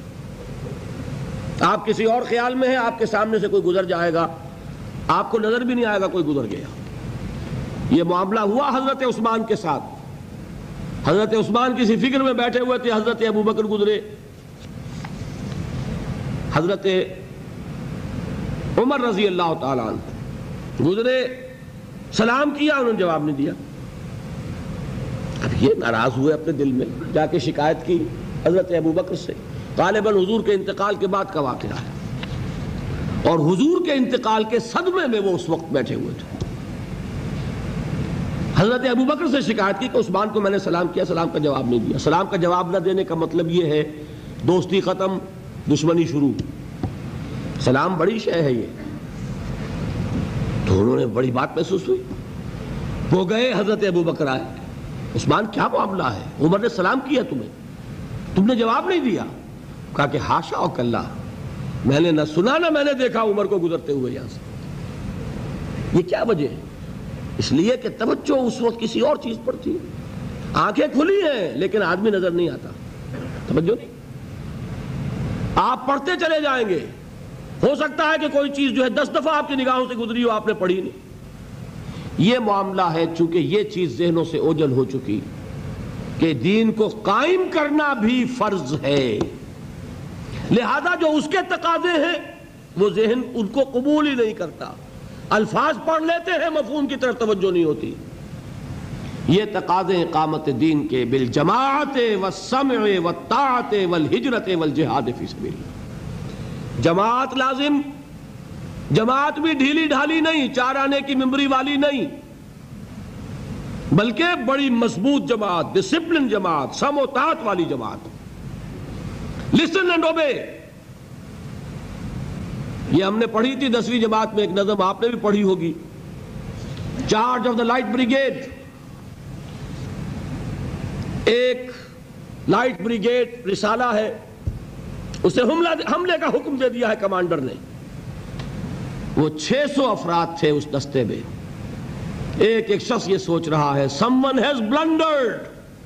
آپ کسی اور خیال میں ہیں، آپ کے سامنے سے کوئی گزر جائے گا، آپ کو نظر بھی نہیں آئے گا کوئی گزر گیا. یہ معاملہ ہوا حضرت عثمان کے ساتھ. حضرت عثمان کسی فکر میں بیٹھے ہوئے تھے، حضرت ابو بکر گزرے، حضرت عمر رضی اللہ تعالیٰ عنہ گزرے، سلام کیا، انہوں نے جواب نہیں دیا. اب یہ ناراض ہوئے اپنے دل میں، جا کے شکایت کی حضرت ابو بکر سے. غالباً حضور کے انتقال کے بعد کا واقعہ ہے، اور حضور کے انتقال کے صدمے میں وہ اس وقت بیٹھے ہوئے تھے. حضرت ابو بکر سے شکایت کی کہ عثمان کو میں نے سلام کیا، سلام کا جواب نہیں دیا. سلام کا جواب نہ دینے کا مطلب یہ ہے دوستی ختم، دشمنی شروع. سلام بڑی شے ہے یہ. تو انہوں نے بڑی بات محسوس ہوئی، وہ گئے، حضرت ابو بکر آئے. عثمان کیا معاملہ ہے؟ عمر نے سلام کیا تمہیں، تم نے جواب نہیں دیا. کہا کہ ہاشا و کلا، میں نے نہ سنا نہ میں نے دیکھا عمر کو گزرتے ہوئے یہاں سے. یہ کیا وجہ ہے؟ اس لیے کہ توجہ اس وقت کسی اور چیز پر تھی. آنکھیں کھلی ہیں لیکن آدمی نظر نہیں آتا، توجہ نہیں. آپ پڑھتے چلے جائیں گے، ہو سکتا ہے کہ کوئی چیز جو ہے 10 دفعہ آپ کی نگاہوں سے گزری ہو، آپ نے پڑھی نہیں. یہ معاملہ ہے، چونکہ یہ چیز ذہنوں سے اوجھل ہو چکی کہ دین کو قائم کرنا بھی فرض ہے، لہذا جو اس کے تقاضے ہیں وہ ذہن ان کو قبول ہی نہیں کرتا. الفاظ پڑھ لیتے ہیں، مفہوم کی طرف توجہ نہیں ہوتی. یہ تقاضے اقامت دین کے بالجماعت والسمع والطاعت والہجرت والجہاد فی سبیل اللہ. جماعت لازم، جماعت بھی ڈھیلی ڈھالی نہیں، 4 آنے کی ممبری والی نہیں. بلکہ بڑی مضبوط جماعت، ڈسپلن جماعت، سم و طاعت والی جماعت. Listen and obey. یہ ہم نے پڑھی تھی 10ویں جماعت میں ایک نظم، آپ نے بھی پڑھی ہوگی. Charge of the light brigade. ایک لائٹ بریگیڈ رسالہ ہے، اسے حملے کا حکم دے دیا ہے کمانڈر نے. وہ 600 افراد تھے اس دستے میں. ایک ایک شخص یہ سوچ رہا ہے someone has blundered.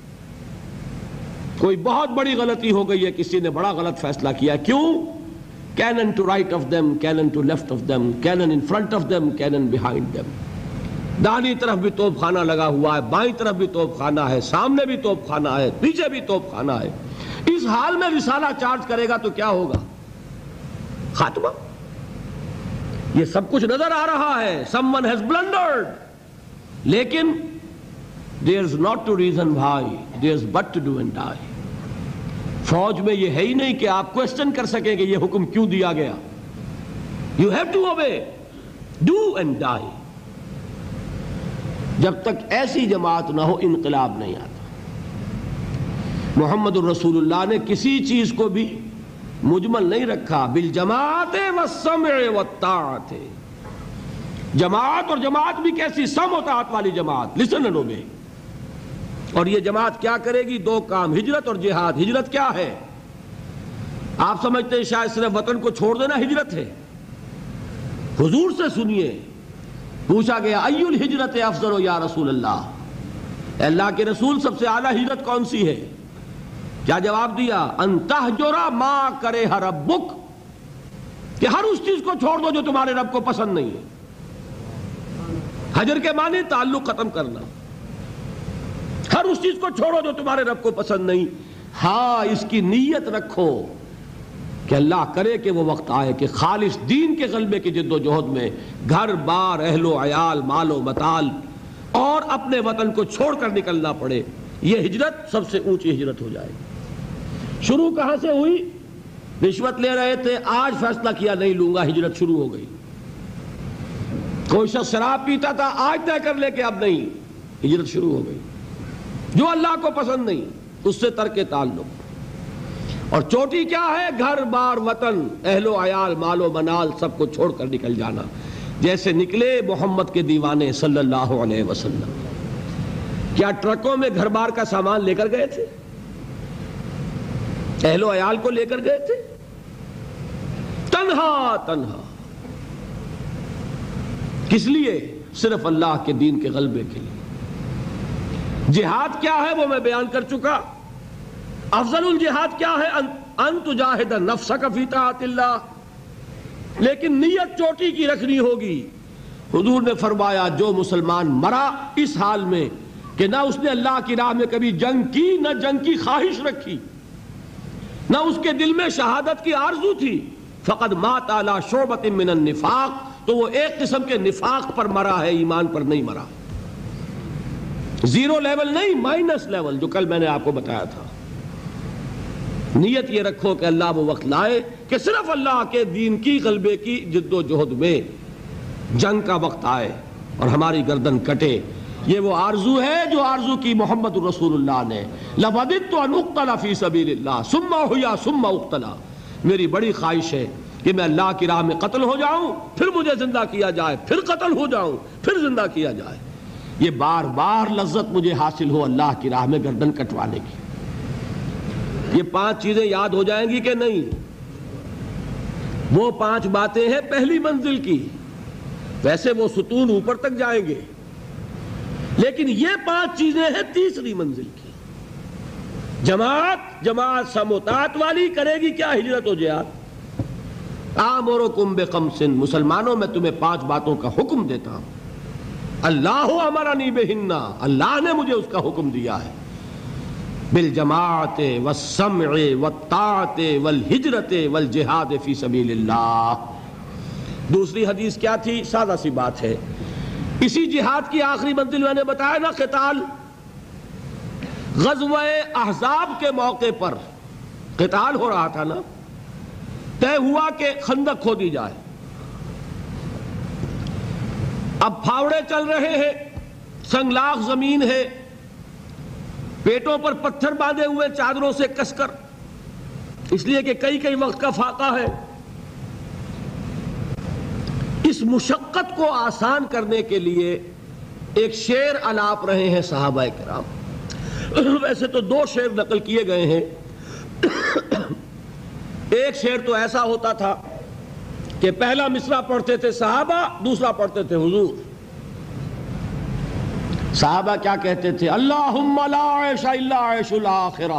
کوئی بہت بڑی غلطی ہو گئی ہے، کسی نے بڑا غلط فیصلہ کیا. کیوں؟ cannon to right of them, cannon to left of them, cannon in front of them, cannon behind them. داہنی طرف بھی توپ خانہ لگا ہوا ہے، بائیں طرف بھی توپ خانہ ہے، سامنے بھی توپ خانہ ہے، پیچھے بھی توپ خانہ ہے. اس حال میں رسالہ چارج کرے گا تو کیا ہوگا؟ خاتمہ. یہ سب کچھ نظر آ رہا ہے. someone has blundered. لیکن there's not to reason why, there's but to do and die. فوج میں یہ ہے ہی نہیں کہ آپ کوسچن کر سکیں کہ یہ حکم کیوں دیا گیا. You have to obey, do and die. جب تک ایسی جماعت نہ ہو انقلاب نہیں آتا. محمد الرسول اللہ نے کسی چیز کو بھی مجمل نہیں رکھا. بالجماعت والسمع والطاعت. جماعت، اور جماعت بھی کیسی؟ سم و طاعت والی جماعت. Listen and obey. اور یہ جماعت کیا کرے گی؟ دو کام، ہجرت اور جہاد. ہجرت کیا ہے؟ آپ سمجھتے ہیں شاید صرف وطن کو چھوڑ دینا ہجرت ہے. حضور سے سنیے، پوچھا گیا ای الہجرت افضل یا رسول اللہ، اے اللہ کے رسول سب سے اعلیٰ ہجرت کون سی ہے؟ کیا جواب دیا؟ ان تہجر ما کرہ ربک، کہ ہر اس چیز کو چھوڑ دو جو تمہارے رب کو پسند نہیں ہے. حجر کے معنی تعلق ختم کرنا. ہر اس چیز کو چھوڑو جو تمہارے رب کو پسند نہیں. ہاں اس کی نیت رکھو کہ اللہ کرے کہ وہ وقت آئے کہ خالص دین کے غلبے کی جد و جہد میں گھر بار، اہل و عیال، مال و متال اور اپنے وطن کو چھوڑ کر نکلنا پڑے. یہ ہجرت سب سے اونچی ہجرت ہو جائے. شروع کہاں سے ہوئی؟ رشوت لے رہے تھے، آج فیصلہ کیا نہیں لوں گا، ہجرت شروع ہو گئی. کوئی شخص شراب پیتا تھا، آج طے کر لے کہ اب نہیں، ہجرت شروع ہو گئی. جو اللہ کو پسند نہیں اس سے ترک تعلق. اور چوٹی کیا ہے؟ گھر بار، وطن، اہل و عیال، مال و منال سب کو چھوڑ کر نکل جانا. جیسے نکلے محمد کے دیوانے صلی اللہ علیہ وسلم. کیا ٹرکوں میں گھر بار کا سامان لے کر گئے تھے؟ اہل و عیال کو لے کر گئے تھے؟ تنہا تنہا. کس لیے؟ صرف اللہ کے دین کے غلبے کے لیے. جہاد کیا ہے وہ میں بیان کر چکا. افضل الجہاد کیا ہے؟ ان تجاہد نفسک فی طاعت اللہ. لیکن نیت چوٹی کی رکھنی ہوگی. حضور نے فرمایا جو مسلمان مرا اس حال میں کہ نہ اس نے اللہ کی راہ میں کبھی جنگ کی، نہ جنگ کی خواہش رکھی، نہ اس کے دل میں شہادت کی آرزو تھی، فقد مات علی شعبۃ من النفاق، تو وہ ایک قسم کے نفاق پر مرا ہے، ایمان پر نہیں مرا. زیرو لیول نہیں، مائنس لیول، جو کل میں نے آپ کو بتایا تھا. نیت یہ رکھو کہ اللہ وہ وقت لائے کہ صرف اللہ کے دین کی غلبے کی جد و جہد میں جنگ کا وقت آئے اور ہماری گردن کٹے. یہ وہ آرزو ہے جو آرزو کی محمد رسول اللہ نے. لَوَدِدْتُ أَنْ أُقْتَلَ فِي سَبِيلِ اللَّهِ ثُمَّ أُحْيَا ثُمَّ أُقْتَلَ. میری بڑی خواہش ہے کہ میں اللہ کی راہ میں قتل ہو جاؤں، پھر مجھے زندہ کیا جائے، پھر قتل ہو جاؤں، پھر زندہ کیا جائے. یہ بار بار لذت مجھے حاصل ہو اللہ کی راہ میں گردن کٹوانے کی. یہ 5 چیزیں یاد ہو جائیں گی کہ نہیں؟ وہ 5 باتیں ہیں پہلی منزل کی. ویسے وہ ستون اوپر تک جائیں گے، لیکن یہ 5 چیزیں ہیں تیسری منزل کی. جماعت سم و طاعت والی کرے گی کیا؟ ہجرت و جہاد. آمرکم بخمس، مسلمانوں میں تمہیں 5 باتوں کا حکم دیتا ہوں. اللہ امرنی بہن، اللہ نے مجھے اس کا حکم دیا ہے. بالجماعت والسمع والطاعت والہجرت والجہاد فی سبیل اللہ. دوسری حدیث کیا تھی؟ سادہ سی بات ہے. اسی جہاد کی آخری منزل میں نے بتایا نا، قتال. غزوہ احزاب کے موقع پر قتال ہو رہا تھا نا. طے ہوا کہ خندق کھودی جائے. اب پھاوڑے چل رہے ہیں، سنگلاخ زمین ہے، پیٹوں پر پتھر باندھے ہوئے چادروں سے کس کر، اس لیے کہ کئی وقت کا فاقہ ہے۔ اس مشقت کو آسان کرنے کے لیے ایک شعر الاپ رہے ہیں صحابہ کرام۔ ویسے تو 2 شعر نقل کیے گئے ہیں۔ ایک شعر تو ایسا ہوتا تھا کہ پہلا مصرع پڑھتے تھے صحابہ، دوسرا پڑھتے تھے حضور۔ صحابہ کیا کہتے تھے؟ اللہم لا عیش الا عیش الاخرہ،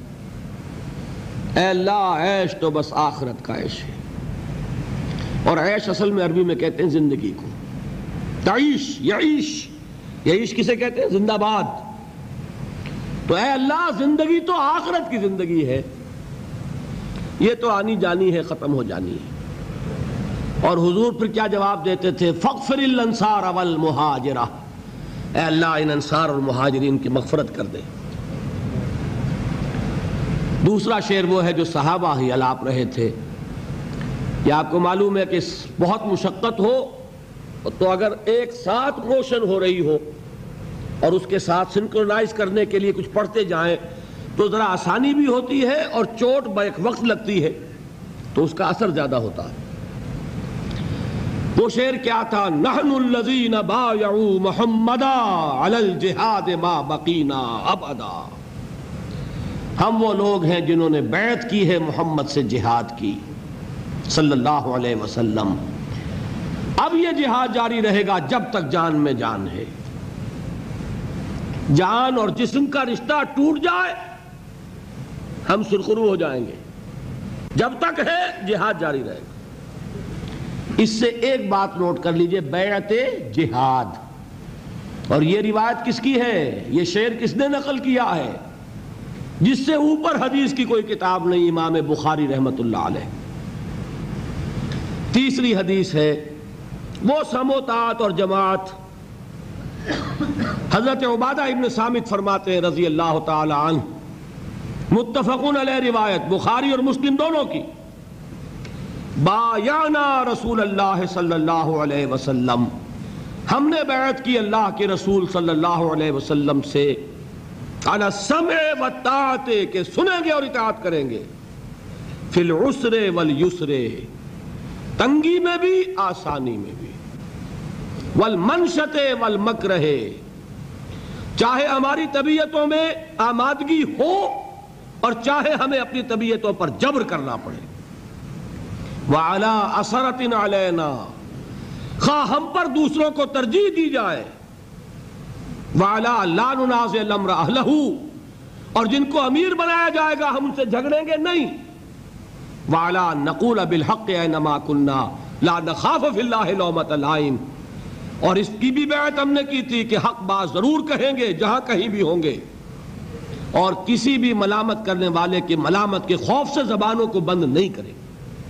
اے اللہ عیش تو بس آخرت کا عیش ہے۔ اور عیش اصل میں عربی میں کہتے ہیں زندگی کو، تعیش، یعیش، یعیش کسے کہتے ہیں؟ زندہ باد۔ تو اے اللہ زندگی تو آخرت کی زندگی ہے، یہ تو آنی جانی ہے، ختم ہو جانی ہے۔ اور حضور پھر کیا جواب دیتے تھے؟ فاغفر الانصار والمہاجرہ، اے اللہ ان انصار اور مہاجرین کی مغفرت کر دے۔ دوسرا شعر وہ ہے جو صحابہ ہی الاپ رہے تھے کہ آپ کو معلوم ہے کہ بہت مشقت ہو تو اگر ایک ساتھ موشن ہو رہی ہو اور اس کے ساتھ سنکرونائز کرنے کے لیے کچھ پڑھتے جائیں تو ذرا آسانی بھی ہوتی ہے اور چوٹ بیک وقت لگتی ہے تو اس کا اثر زیادہ ہوتا ہے۔ وہ شعر کیا تھا؟ نحن الذین بایعوا محمدا علی الجہاد ما بقینا ابدا، ہم وہ لوگ ہیں جنہوں نے بیعت کی ہے محمد سے جہاد کی صلی اللہ علیہ وسلم، اب یہ جہاد جاری رہے گا جب تک جان میں جان ہے۔ جان اور جسم کا رشتہ ٹوٹ جائے ہم سرخرو ہو جائیں گے، جب تک ہے جہاد جاری رہے گا۔ اس سے ایک بات نوٹ کر لیجئے، بیعت جہاد، اور یہ روایت کس کی ہے؟ یہ شعر کس نے نقل کیا ہے؟ جس سے اوپر حدیث کی کوئی کتاب نہیں، امام بخاری رحمت اللہ علیہ۔ تیسری حدیث ہے وہ سموتات اور جماعت۔ حضرت عبادہ ابن صامت فرماتے ہیں رضی اللہ تعالی عنہ، متفقون علیہ روایت بخاری اور مسلم دونوں کی، بایعنا رسول اللہ صلی اللہ علیہ وسلم، ہم نے بیعت کی اللہ کے رسول صلی اللہ علیہ وسلم سے، علی السمع والطاعت، کہ سنیں گے اور اطاعت کریں گے، فی العسر والیسر، تنگی میں بھی آسانی میں بھی، والمنشط والمکرہ، چاہے ہماری طبیعتوں میں آمادگی ہو اور چاہے ہمیں اپنی طبیعتوں پر جبر کرنا پڑے، وعلی اثرۃ علینا، خواہ ہم پر دوسروں کو ترجیح دی جائے، وعلی لا ننازع الامر اہلہ، اور جن کو امیر بنایا جائے گا ہم ان سے جھگڑیں گے نہیں، وعلی نقول بالحق اینما کنا لا نخاف فی اللہ لومۃ لائم، اور اس کی بھی بیعت ہم نے کی تھی کہ حق بات ضرور کہیں گے جہاں کہیں بھی ہوں گے، اور کسی بھی ملامت کرنے والے کے ملامت کے خوف سے زبانوں کو بند نہیں کریں گے۔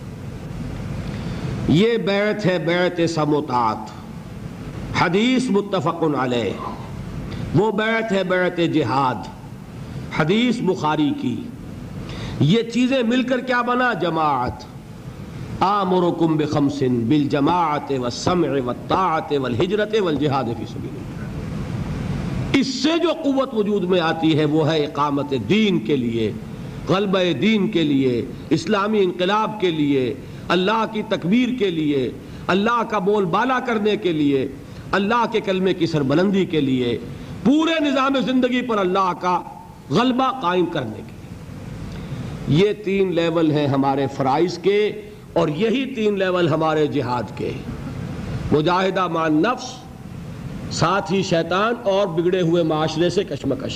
یہ بیعت ہے بیعت سموتات، حدیث متفق علیہ۔ وہ بیعت ہے بیعت جہاد، حدیث بخاری کی۔ یہ چیزیں مل کر کیا بنا؟ جماعت۔ آمرکم بخمس بالجماعت والسمع والطاعت والہجرت والجہاد فی سبیل اللہ۔ اس سے جو قوت وجود میں آتی ہے وہ ہے اقامت دین کے لیے، غلبہ دین کے لیے، اسلامی انقلاب کے لیے، اللہ کی تکبیر کے لیے، اللہ کا بول بالا کرنے کے لیے، اللہ کے کلمے کی سربلندی کے لیے، پورے نظام زندگی پر اللہ کا غلبہ قائم کرنے کے لیے۔ یہ 3 لیول ہیں ہمارے فرائض کے، اور یہی 3 لیول ہمارے جہاد کے، مجاہدہ مع نفس، ساتھ ہی شیطان اور بگڑے ہوئے معاشرے سے کشمکش،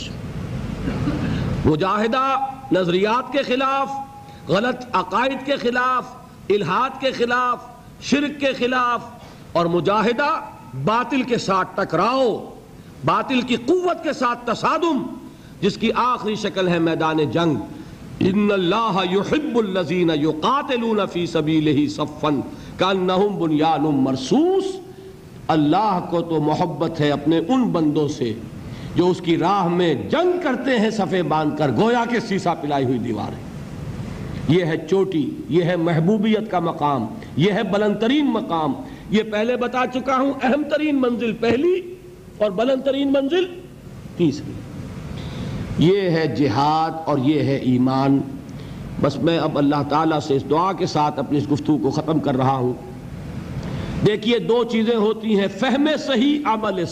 مجاہدہ نظریات کے خلاف، غلط عقائد کے خلاف، الحاد کے خلاف، شرک کے خلاف، اور مجاہدہ باطل کے ساتھ ٹکراؤ، باطل کی قوت کے ساتھ تصادم، جس کی آخری شکل ہے میدان جنگ۔ ان اللہ یحب الذین یقاتلون فی سبیلہ صفا کانہم بنیان مرصوص، اللہ کو تو محبت ہے اپنے ان بندوں سے جو اس کی راہ میں جنگ کرتے ہیں صفے باندھ کر، گویا کہ سیسا پلائی ہوئی دیواریں۔ یہ ہے چوٹی، یہ ہے محبوبیت کا مقام، یہ ہے بلند ترین مقام۔ یہ پہلے بتا چکا ہوں، اہم ترین منزل پہلی اور بلند ترین منزل تیسری۔ یہ ہے جہاد اور یہ ہے ایمان۔ بس میں اب اللہ تعالیٰ سے اس دعا کے ساتھ اپنی اس گفتگو کو ختم کر رہا ہوں۔ دیکھیے دو چیزیں ہوتی ہیں، فہم صحیح، عمل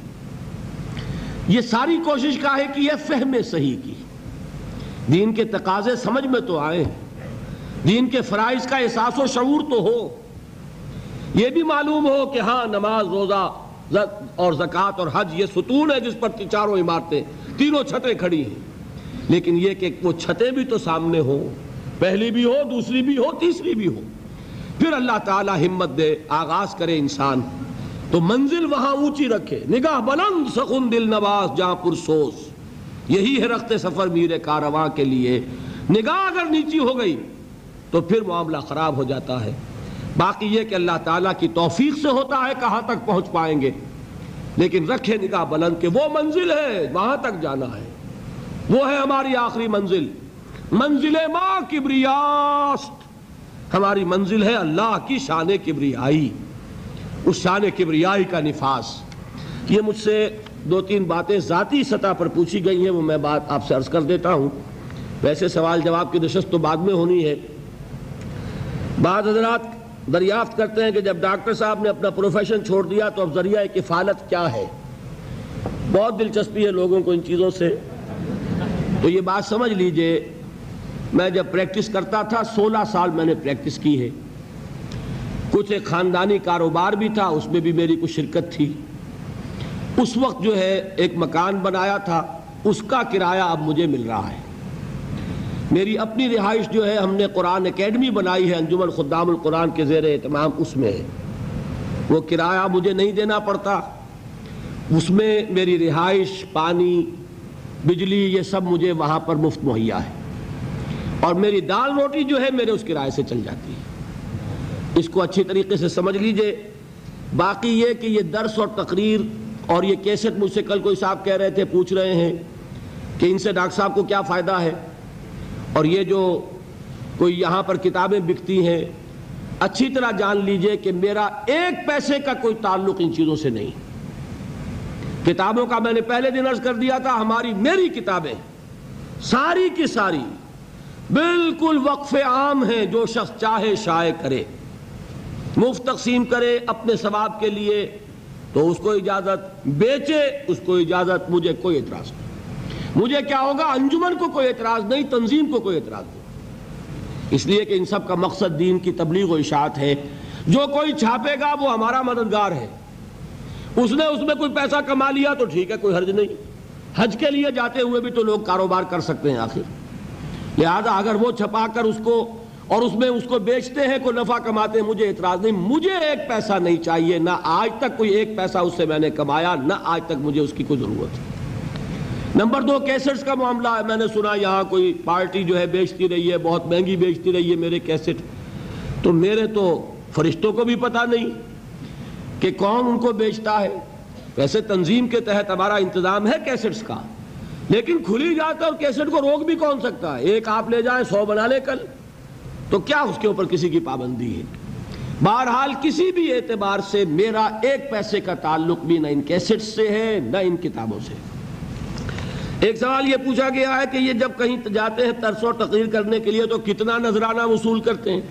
صحیح۔ یہ ساری کوشش کا ہے کہ یہ فہم صحیح کی، دین کے تقاضے سمجھ میں تو آئے، دین کے فرائض کا احساس و شعور تو ہو، یہ بھی معلوم ہو کہ ہاں نماز، روزہ اور زکوٰۃ اور حج یہ ستون ہے جس پر چاروں عمارتیں، تینوں چھتیں کھڑی ہیں، لیکن یہ کہ وہ چھتیں بھی تو سامنے ہو، پہلی بھی ہو، دوسری بھی ہو، تیسری بھی ہو۔ پھر اللہ تعالیٰ ہمت دے، آغاز کرے انسان تو منزل وہاں اونچی رکھے، نگاہ بلند سخن دل نواز جہاں پرسوز، یہی ہے رخت سفر میر کارواں کے لیے۔ نگاہ اگر نیچی ہو گئی تو پھر معاملہ خراب ہو جاتا ہے۔ باقی یہ کہ اللہ تعالیٰ کی توفیق سے ہوتا ہے کہاں تک پہنچ پائیں گے، لیکن رکھے نگاہ بلند کہ وہ منزل ہے، وہاں تک جانا ہے، وہ ہے ہماری آخری منزل۔ منزل ما کبریاست، ہماری منزل ہے اللہ کی شان کبریائی، اس شان کبریائی کا نفاذ۔ یہ مجھ سے دو تین باتیں ذاتی سطح پر پوچھی گئی ہیں، وہ میں بات آپ سے عرض کر دیتا ہوں۔ ویسے سوال جواب کی نشست تو بعد میں ہونی ہے۔ بعض حضرات دریافت کرتے ہیں کہ جب ڈاکٹر صاحب نے اپنا پروفیشن چھوڑ دیا تو اب ذریعہ کفالت کیا ہے؟ بہت دلچسپی ہے لوگوں کو ان چیزوں سے، تو یہ بات سمجھ لیجئے، میں جب پریکٹس کرتا تھا 16 سال میں نے پریکٹس کی ہے، کچھ ایک خاندانی کاروبار بھی تھا، اس میں بھی میری کچھ شرکت تھی۔ اس وقت جو ہے ایک مکان بنایا تھا، اس کا کرایہ اب مجھے مل رہا ہے۔ میری اپنی رہائش جو ہے، ہم نے قرآن اکیڈمی بنائی ہے انجمن خدام القرآن کے زیر اہتمام، اس میں ہے، وہ کرایہ مجھے نہیں دینا پڑتا، اس میں میری رہائش، پانی، بجلی، یہ سب مجھے وہاں پر مفت مہیا ہے، اور میری دال روٹی جو ہے میرے اس کرائے سے چل جاتی ہے۔ اس کو اچھی طریقے سے سمجھ لیجئے۔ باقی یہ کہ یہ درس اور تقریر اور یہ کیسٹ، مجھ سے کل کوئی صاحب کہہ رہے تھے، پوچھ رہے ہیں کہ ان سے ڈاکٹر صاحب کو کیا فائدہ ہے، اور یہ جو کوئی یہاں پر کتابیں بکتی ہیں، اچھی طرح جان لیجئے کہ میرا ایک پیسے کا کوئی تعلق ان چیزوں سے نہیں۔ کتابوں کا میں نے پہلے دن عرض کر دیا تھا، میری کتابیں ساری کی ساری بالکل وقف عام ہیں، جو شخص چاہے شائع کرے، مفت تقسیم کرے اپنے ثواب کے لیے تو اس کو اجازت، بیچے اس کو اجازت، مجھے کوئی اعتراض نہیں۔ مجھے کیا ہوگا، انجمن کو کوئی اعتراض نہیں، تنظیم کو کوئی اعتراض نہیں، اس لیے کہ ان سب کا مقصد دین کی تبلیغ و اشاعت ہے۔ جو کوئی چھاپے گا وہ ہمارا مددگار ہے، اس میں کوئی پیسہ کما لیا تو ٹھیک ہے، کوئی حرج نہیں۔ حج کے لیے جاتے ہوئے بھی تو لوگ کاروبار کر سکتے ہیں آخر، لہذا اگر وہ چھپا کر اس کو اور اس میں اس کو بیچتے ہیں، کوئی نفع کماتے ہیں، مجھے اعتراض نہیں۔ مجھے ایک پیسہ نہیں چاہیے، نہ آج تک کوئی ایک پیسہ اس سے میں نے کمایا، نہ آج تک مجھے اس کی کوئی ضرورت ہے۔ نمبر 2، کیسٹس کا معاملہ ہے۔ میں نے سنا یہاں کوئی پارٹی جو ہے بیچتی رہی ہے، بہت مہنگی بیچتی رہی ہے میرے کیسٹ، تو میرے تو فرشتوں کو بھی پتہ نہیں کہ کون ان کو بیچتا ہے۔ ویسے تنظیم کے تحت ہمارا انتظام ہے کیسٹس کا، لیکن کھلی جاتا اور کیسٹ کو روک بھی کون سکتا ہے؟ ایک آپ لے جائیں، 100 بنا لے کل، تو کیا اس کے اوپر کسی کی پابندی ہے؟ بہرحال کسی بھی اعتبار سے میرا ایک پیسے کا تعلق بھی نہ ان کیسٹ سے ہے نہ ان کتابوں سے۔ ایک سوال یہ پوچھا گیا ہے کہ یہ جب کہیں جاتے ہیں درس و تقریر کرنے کے لیے تو کتنا نذرانہ وصول کرتے ہیں؟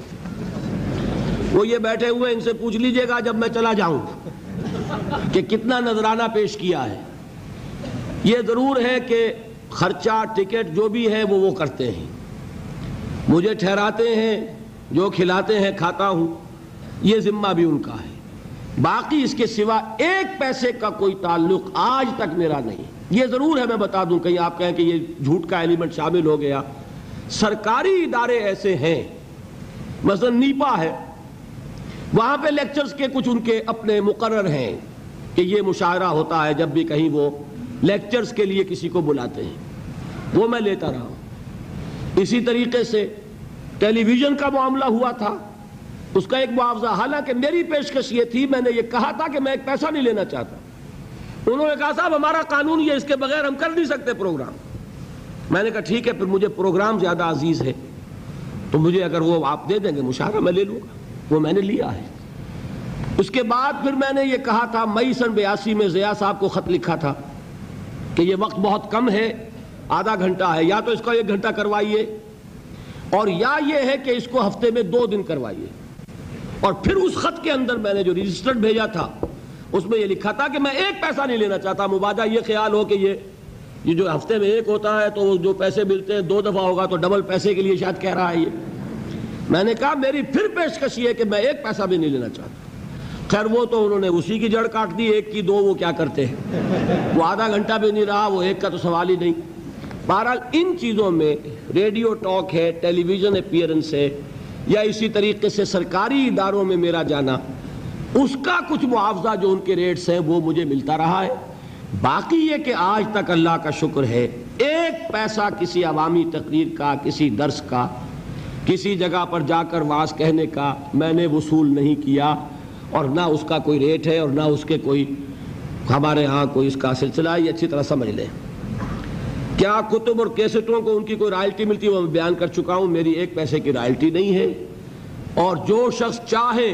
وہ یہ بیٹھے ہوئے، ان سے پوچھ لیجئے گا جب میں چلا جاؤں کہ کتنا نذرانہ پیش کیا ہے۔ یہ ضرور ہے کہ خرچہ، ٹکٹ جو بھی ہے وہ کرتے ہیں، مجھے ٹھہراتے ہیں، جو کھلاتے ہیں کھاتا ہوں، یہ ذمہ بھی ان کا ہے۔ باقی اس کے سوا ایک پیسے کا کوئی تعلق آج تک میرا نہیں۔ یہ ضرور ہے، میں بتا دوں، کہیں آپ کہیں کہ یہ جھوٹ کا ایلیمنٹ شامل ہو گیا، سرکاری ادارے ایسے ہیں، مثلا نیپا ہے، وہاں پہ لیکچرز کے کچھ ان کے اپنے مقرر ہیں کہ یہ مشاعرہ ہوتا ہے، جب بھی کہیں وہ لیکچرز کے لیے کسی کو بلاتے ہیں، وہ میں لیتا رہا ہوں۔ اسی طریقے سے ٹیلی ویژن کا معاملہ ہوا تھا، اس کا ایک معاوضہ، حالانکہ میری پیشکش یہ تھی، میں نے یہ کہا تھا کہ میں ایک پیسہ نہیں لینا چاہتا۔ انہوں نے کہا صاحب ہمارا قانون یہ، اس کے بغیر ہم کر نہیں سکتے پروگرام۔ میں نے کہا ٹھیک ہے، پھر مجھے پروگرام زیادہ عزیز ہے، تو مجھے اگر وہ آپ دے دیں گے مشاعرہ میں لے لوں گا، وہ میں نے لیا ہے۔ اس کے بعد پھر میں نے یہ کہا تھا، مئی سن 82 میں ضیاء صاحب کو خط لکھا تھا کہ یہ وقت بہت کم ہے، آدھا گھنٹہ ہے، یا تو اس کو 1 گھنٹہ کروائیے اور یا یہ ہے کہ اس کو ہفتے میں 2 دن کروائیے۔ اور پھر اس خط کے اندر میں نے جو رجسٹرڈ بھیجا تھا اس میں یہ لکھا تھا کہ میں 1 پیسہ نہیں لینا چاہتا، مبادا یہ خیال ہو کہ یہ جو ہفتے میں 1 ہوتا ہے تو جو پیسے ملتے ہیں 2 دفعہ ہوگا تو ڈبل پیسے کے لیے شاید کہہ رہا ہے یہ۔ میں نے کہا میری پھر پیشکش یہ ہے کہ میں 1 پیسہ بھی نہیں لینا چاہتا۔ خیر وہ تو انہوں نے اسی کی جڑ کاٹ دی، 1 کی 2 وہ کیا کرتے ہیں، وہ آدھا گھنٹہ بھی نہیں رہا، وہ 1 کا تو سوال ہی نہیں۔ بہرحال ان چیزوں میں ریڈیو ٹاک ہے، ٹیلی ویژن اپیئرنس ہے، یا اسی طریقے سے سرکاری اداروں میں میرا جانا، اس کا کچھ معاوضہ جو ان کے ریٹس ہیں وہ مجھے ملتا رہا ہے۔ باقی یہ کہ آج تک اللہ کا شکر ہے 1 پیسہ کسی عوامی تقریر کا، کسی درس کا، کسی جگہ پر جا کر وعظ کہنے کا میں نے وصول نہیں کیا، اور نہ اس کا کوئی ریٹ ہے اور نہ اس کے کوئی ہمارے ہاں کوئی اس کا سلسلہ ہے، یہ اچھی طرح سمجھ لیں۔ کیا کتب اور کیسٹوں کو ان کی کوئی رائلٹی ملتی ہے وہ میں بیان کر چکا ہوں، میری 1 پیسے کی رائلٹی نہیں ہے۔ اور جو شخص چاہے،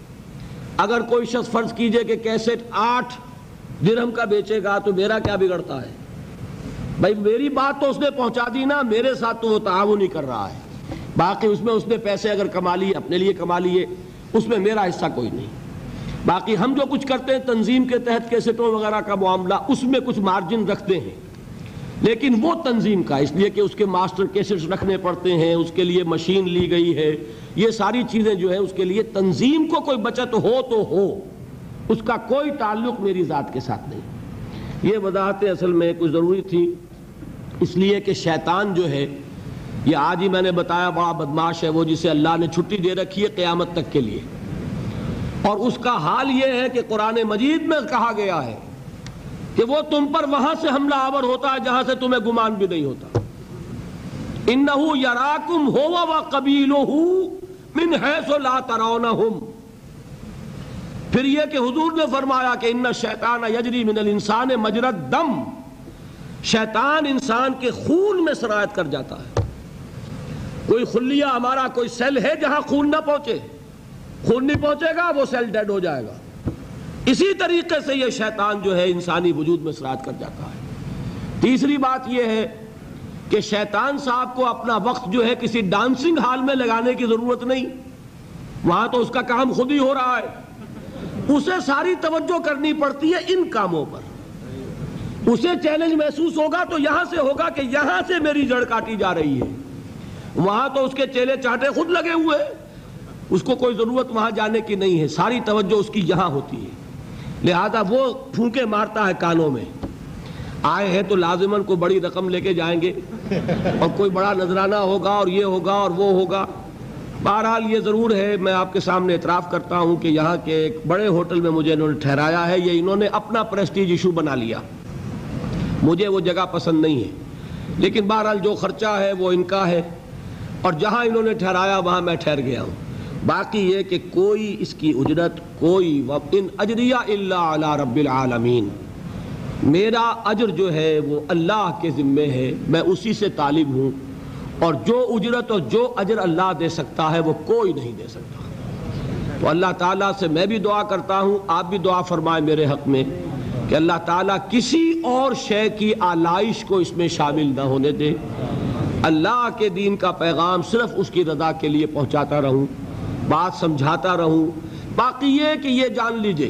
اگر کوئی شخص فرض کیجئے کہ کیسٹ 8 درہم کا بیچے گا تو میرا کیا بگڑتا ہے؟ بھائی میری بات تو اس نے پہنچا دی نا، میرے ساتھ تو وہ تعاون ہی کر رہا ہے، باقی اس میں اس نے پیسے اگر کما لیے اپنے لیے کما لیے، اس میں میرا حصہ کوئی نہیں۔ باقی ہم جو کچھ کرتے ہیں تنظیم کے تحت کیسٹوں وغیرہ کا معاملہ، اس میں کچھ مارجن رکھتے ہیں، لیکن وہ تنظیم کا، اس لیے کہ اس کے ماسٹر کیسٹس رکھنے پڑتے ہیں، اس کے لیے مشین لی گئی ہے، یہ ساری چیزیں جو ہیں اس کے لیے تنظیم کو کوئی بچت ہو تو ہو، اس کا کوئی تعلق میری ذات کے ساتھ نہیں۔ یہ وضاحتیں اصل میں کچھ ضروری تھی، اس لیے کہ شیطان جو ہے، یہ آج ہی میں نے بتایا بڑا بدماش ہے، وہ جسے اللہ نے چھٹی دے رکھی ہے قیامت تک کے لیے، اور اس کا حال یہ ہے کہ قرآن مجید میں کہا گیا ہے کہ وہ تم پر وہاں سے حملہ آور ہوتا ہے جہاں سے تمہیں گمان بھی نہیں ہوتا۔ اِنَّهُ يَرَاكُمْ هُوَ وَقَبِيلُهُ مِنْ حَيْثُ لَا تَرَوْنَهُمْ۔ پھر یہ کہ حضور نے فرمایا کہ اِنَّ الشَّيْطَانَ يَجْرِي مِنَ الْإِنسَانِ مَجْرَى الدَّمِ، شیطان انسان کے خون میں سرایت کر جاتا ہے۔ کوئی خلیہ ہمارا کوئی سیل ہے جہاں خون نہ پہنچے، خون نہیں پہنچے گا وہ سیل ڈیڈ ہو جائے گا۔ اسی طریقے سے یہ شیطان جو ہے انسانی وجود میں سرایت کر جاتا ہے۔ تیسری بات یہ ہے کہ شیطان صاحب کو اپنا وقت جو ہے کسی ڈانسنگ ہال میں لگانے کی ضرورت نہیں، وہاں تو اس کا کام خود ہی ہو رہا ہے، اسے ساری توجہ کرنی پڑتی ہے ان کاموں پر۔ اسے چیلنج محسوس ہوگا تو یہاں سے ہوگا کہ یہاں سے میری جڑ کاٹی جا رہی ہے، وہاں تو اس کے چیلے چاٹے خود لگے ہوئے، اس کو کوئی ضرورت وہاں جانے کی نہیں ہے، ساری توجہ اس کی یہاں ہوتی ہے، لہذا وہ پھونکے مارتا ہے کانوں میں۔ آئے ہیں تو لازماً کوئی بڑی رقم لے کے جائیں گے اور کوئی بڑا نذرانہ ہوگا اور یہ ہوگا اور وہ ہوگا۔ بہرحال یہ ضرور ہے، میں آپ کے سامنے اعتراف کرتا ہوں کہ یہاں کے ایک بڑے ہوٹل میں مجھے انہوں نے ٹھہرایا ہے، یہ انہوں نے اپنا پریسٹیج ایشو بنا لیا، مجھے وہ جگہ پسند نہیں ہے، لیکن بہرحال جو خرچہ ہے وہ ان کا ہے، اور جہاں انہوں نے ٹھہرایا وہاں میں ٹھہر گیا ہوں۔ باقی یہ کہ کوئی اس کی اجرت کوئی ان اجریہ الا علی رب العالمین، میرا اجر جو ہے وہ اللہ کے ذمے ہے، میں اسی سے طالب ہوں، اور جو اجرت اور جو اجر اللہ دے سکتا ہے وہ کوئی نہیں دے سکتا۔ تو اللہ تعالیٰ سے میں بھی دعا کرتا ہوں، آپ بھی دعا فرمائیں میرے حق میں کہ اللہ تعالیٰ کسی اور شے کی آلائش کو اس میں شامل نہ ہونے دے، اللہ کے دین کا پیغام صرف اس کی رضا کے لیے پہنچاتا رہوں، بات سمجھاتا رہوں۔ باقی یہ کہ یہ جان لیجئے،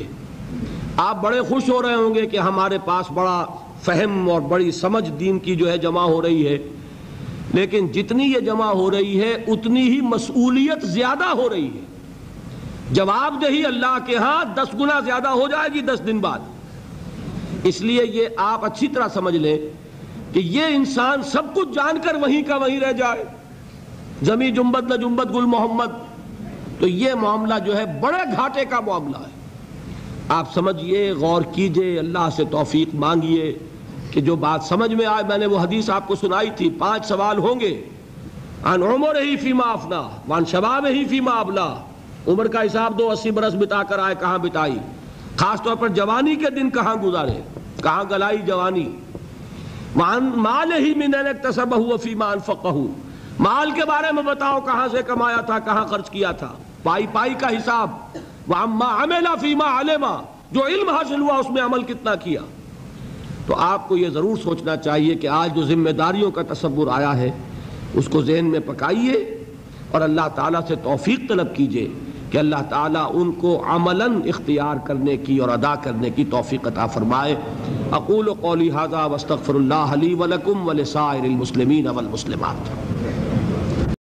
آپ بڑے خوش ہو رہے ہوں گے کہ ہمارے پاس بڑا فہم اور بڑی سمجھ دین کی جو ہے جمع ہو رہی ہے، لیکن جتنی یہ جمع ہو رہی ہے اتنی ہی مسئولیت زیادہ ہو رہی ہے۔ جواب دہی اللہ کے ہاں 10 گنا زیادہ ہو جائے گی 10 دن بعد۔ اس لیے یہ آپ اچھی طرح سمجھ لیں کہ یہ انسان سب کچھ جان کر وہیں کا وہیں رہ جائے، زمیں جنبت نہ جنبت گل محمد، تو یہ معاملہ جو ہے بڑے گھاٹے کا معاملہ ہے۔ آپ سمجھئے، غور کیجئے، اللہ سے توفیق مانگیے کہ جو بات سمجھ میں آئے۔ میں نے وہ حدیث آپ کو سنائی تھی، 5 سوال ہوں گے، عن عمرہ فیما افنا وعن شبابہ فیما ابلا۔ عمر کا حساب دو، 80 برس بتا کر آئے، کہاں بتائی، خاص طور پر جوانی کے دن کہاں گزارے، کہاں گلائی جوانی۔ وعن مالہ من این اکتسبہ وفیما انفقہ، مال کے بارے میں بتاؤ، کہاں سے کمایا تھا، کہاں خرچ کیا تھا، پائی پائی کا حساب، وَعَمَّا عَمِلَ فِيمَا عَلِمَ، جو علم حاصل ہوا اس میں عمل کتنا کیا۔ تو آپ کو یہ ضرور سوچنا چاہیے کہ آج جو ذمہ داریوں کا تصور آیا ہے اس کو ذہن میں پکائیے اور اللہ تعالیٰ سے توفیق طلب کیجئے کہ اللہ تعالیٰ ان کو عملاً اختیار کرنے کی اور ادا کرنے کی توفیق عطا فرمائے۔ اقول قولی ھذا واستغفر اللہ لی ولکم ولسائر المسلمین والمسلمات۔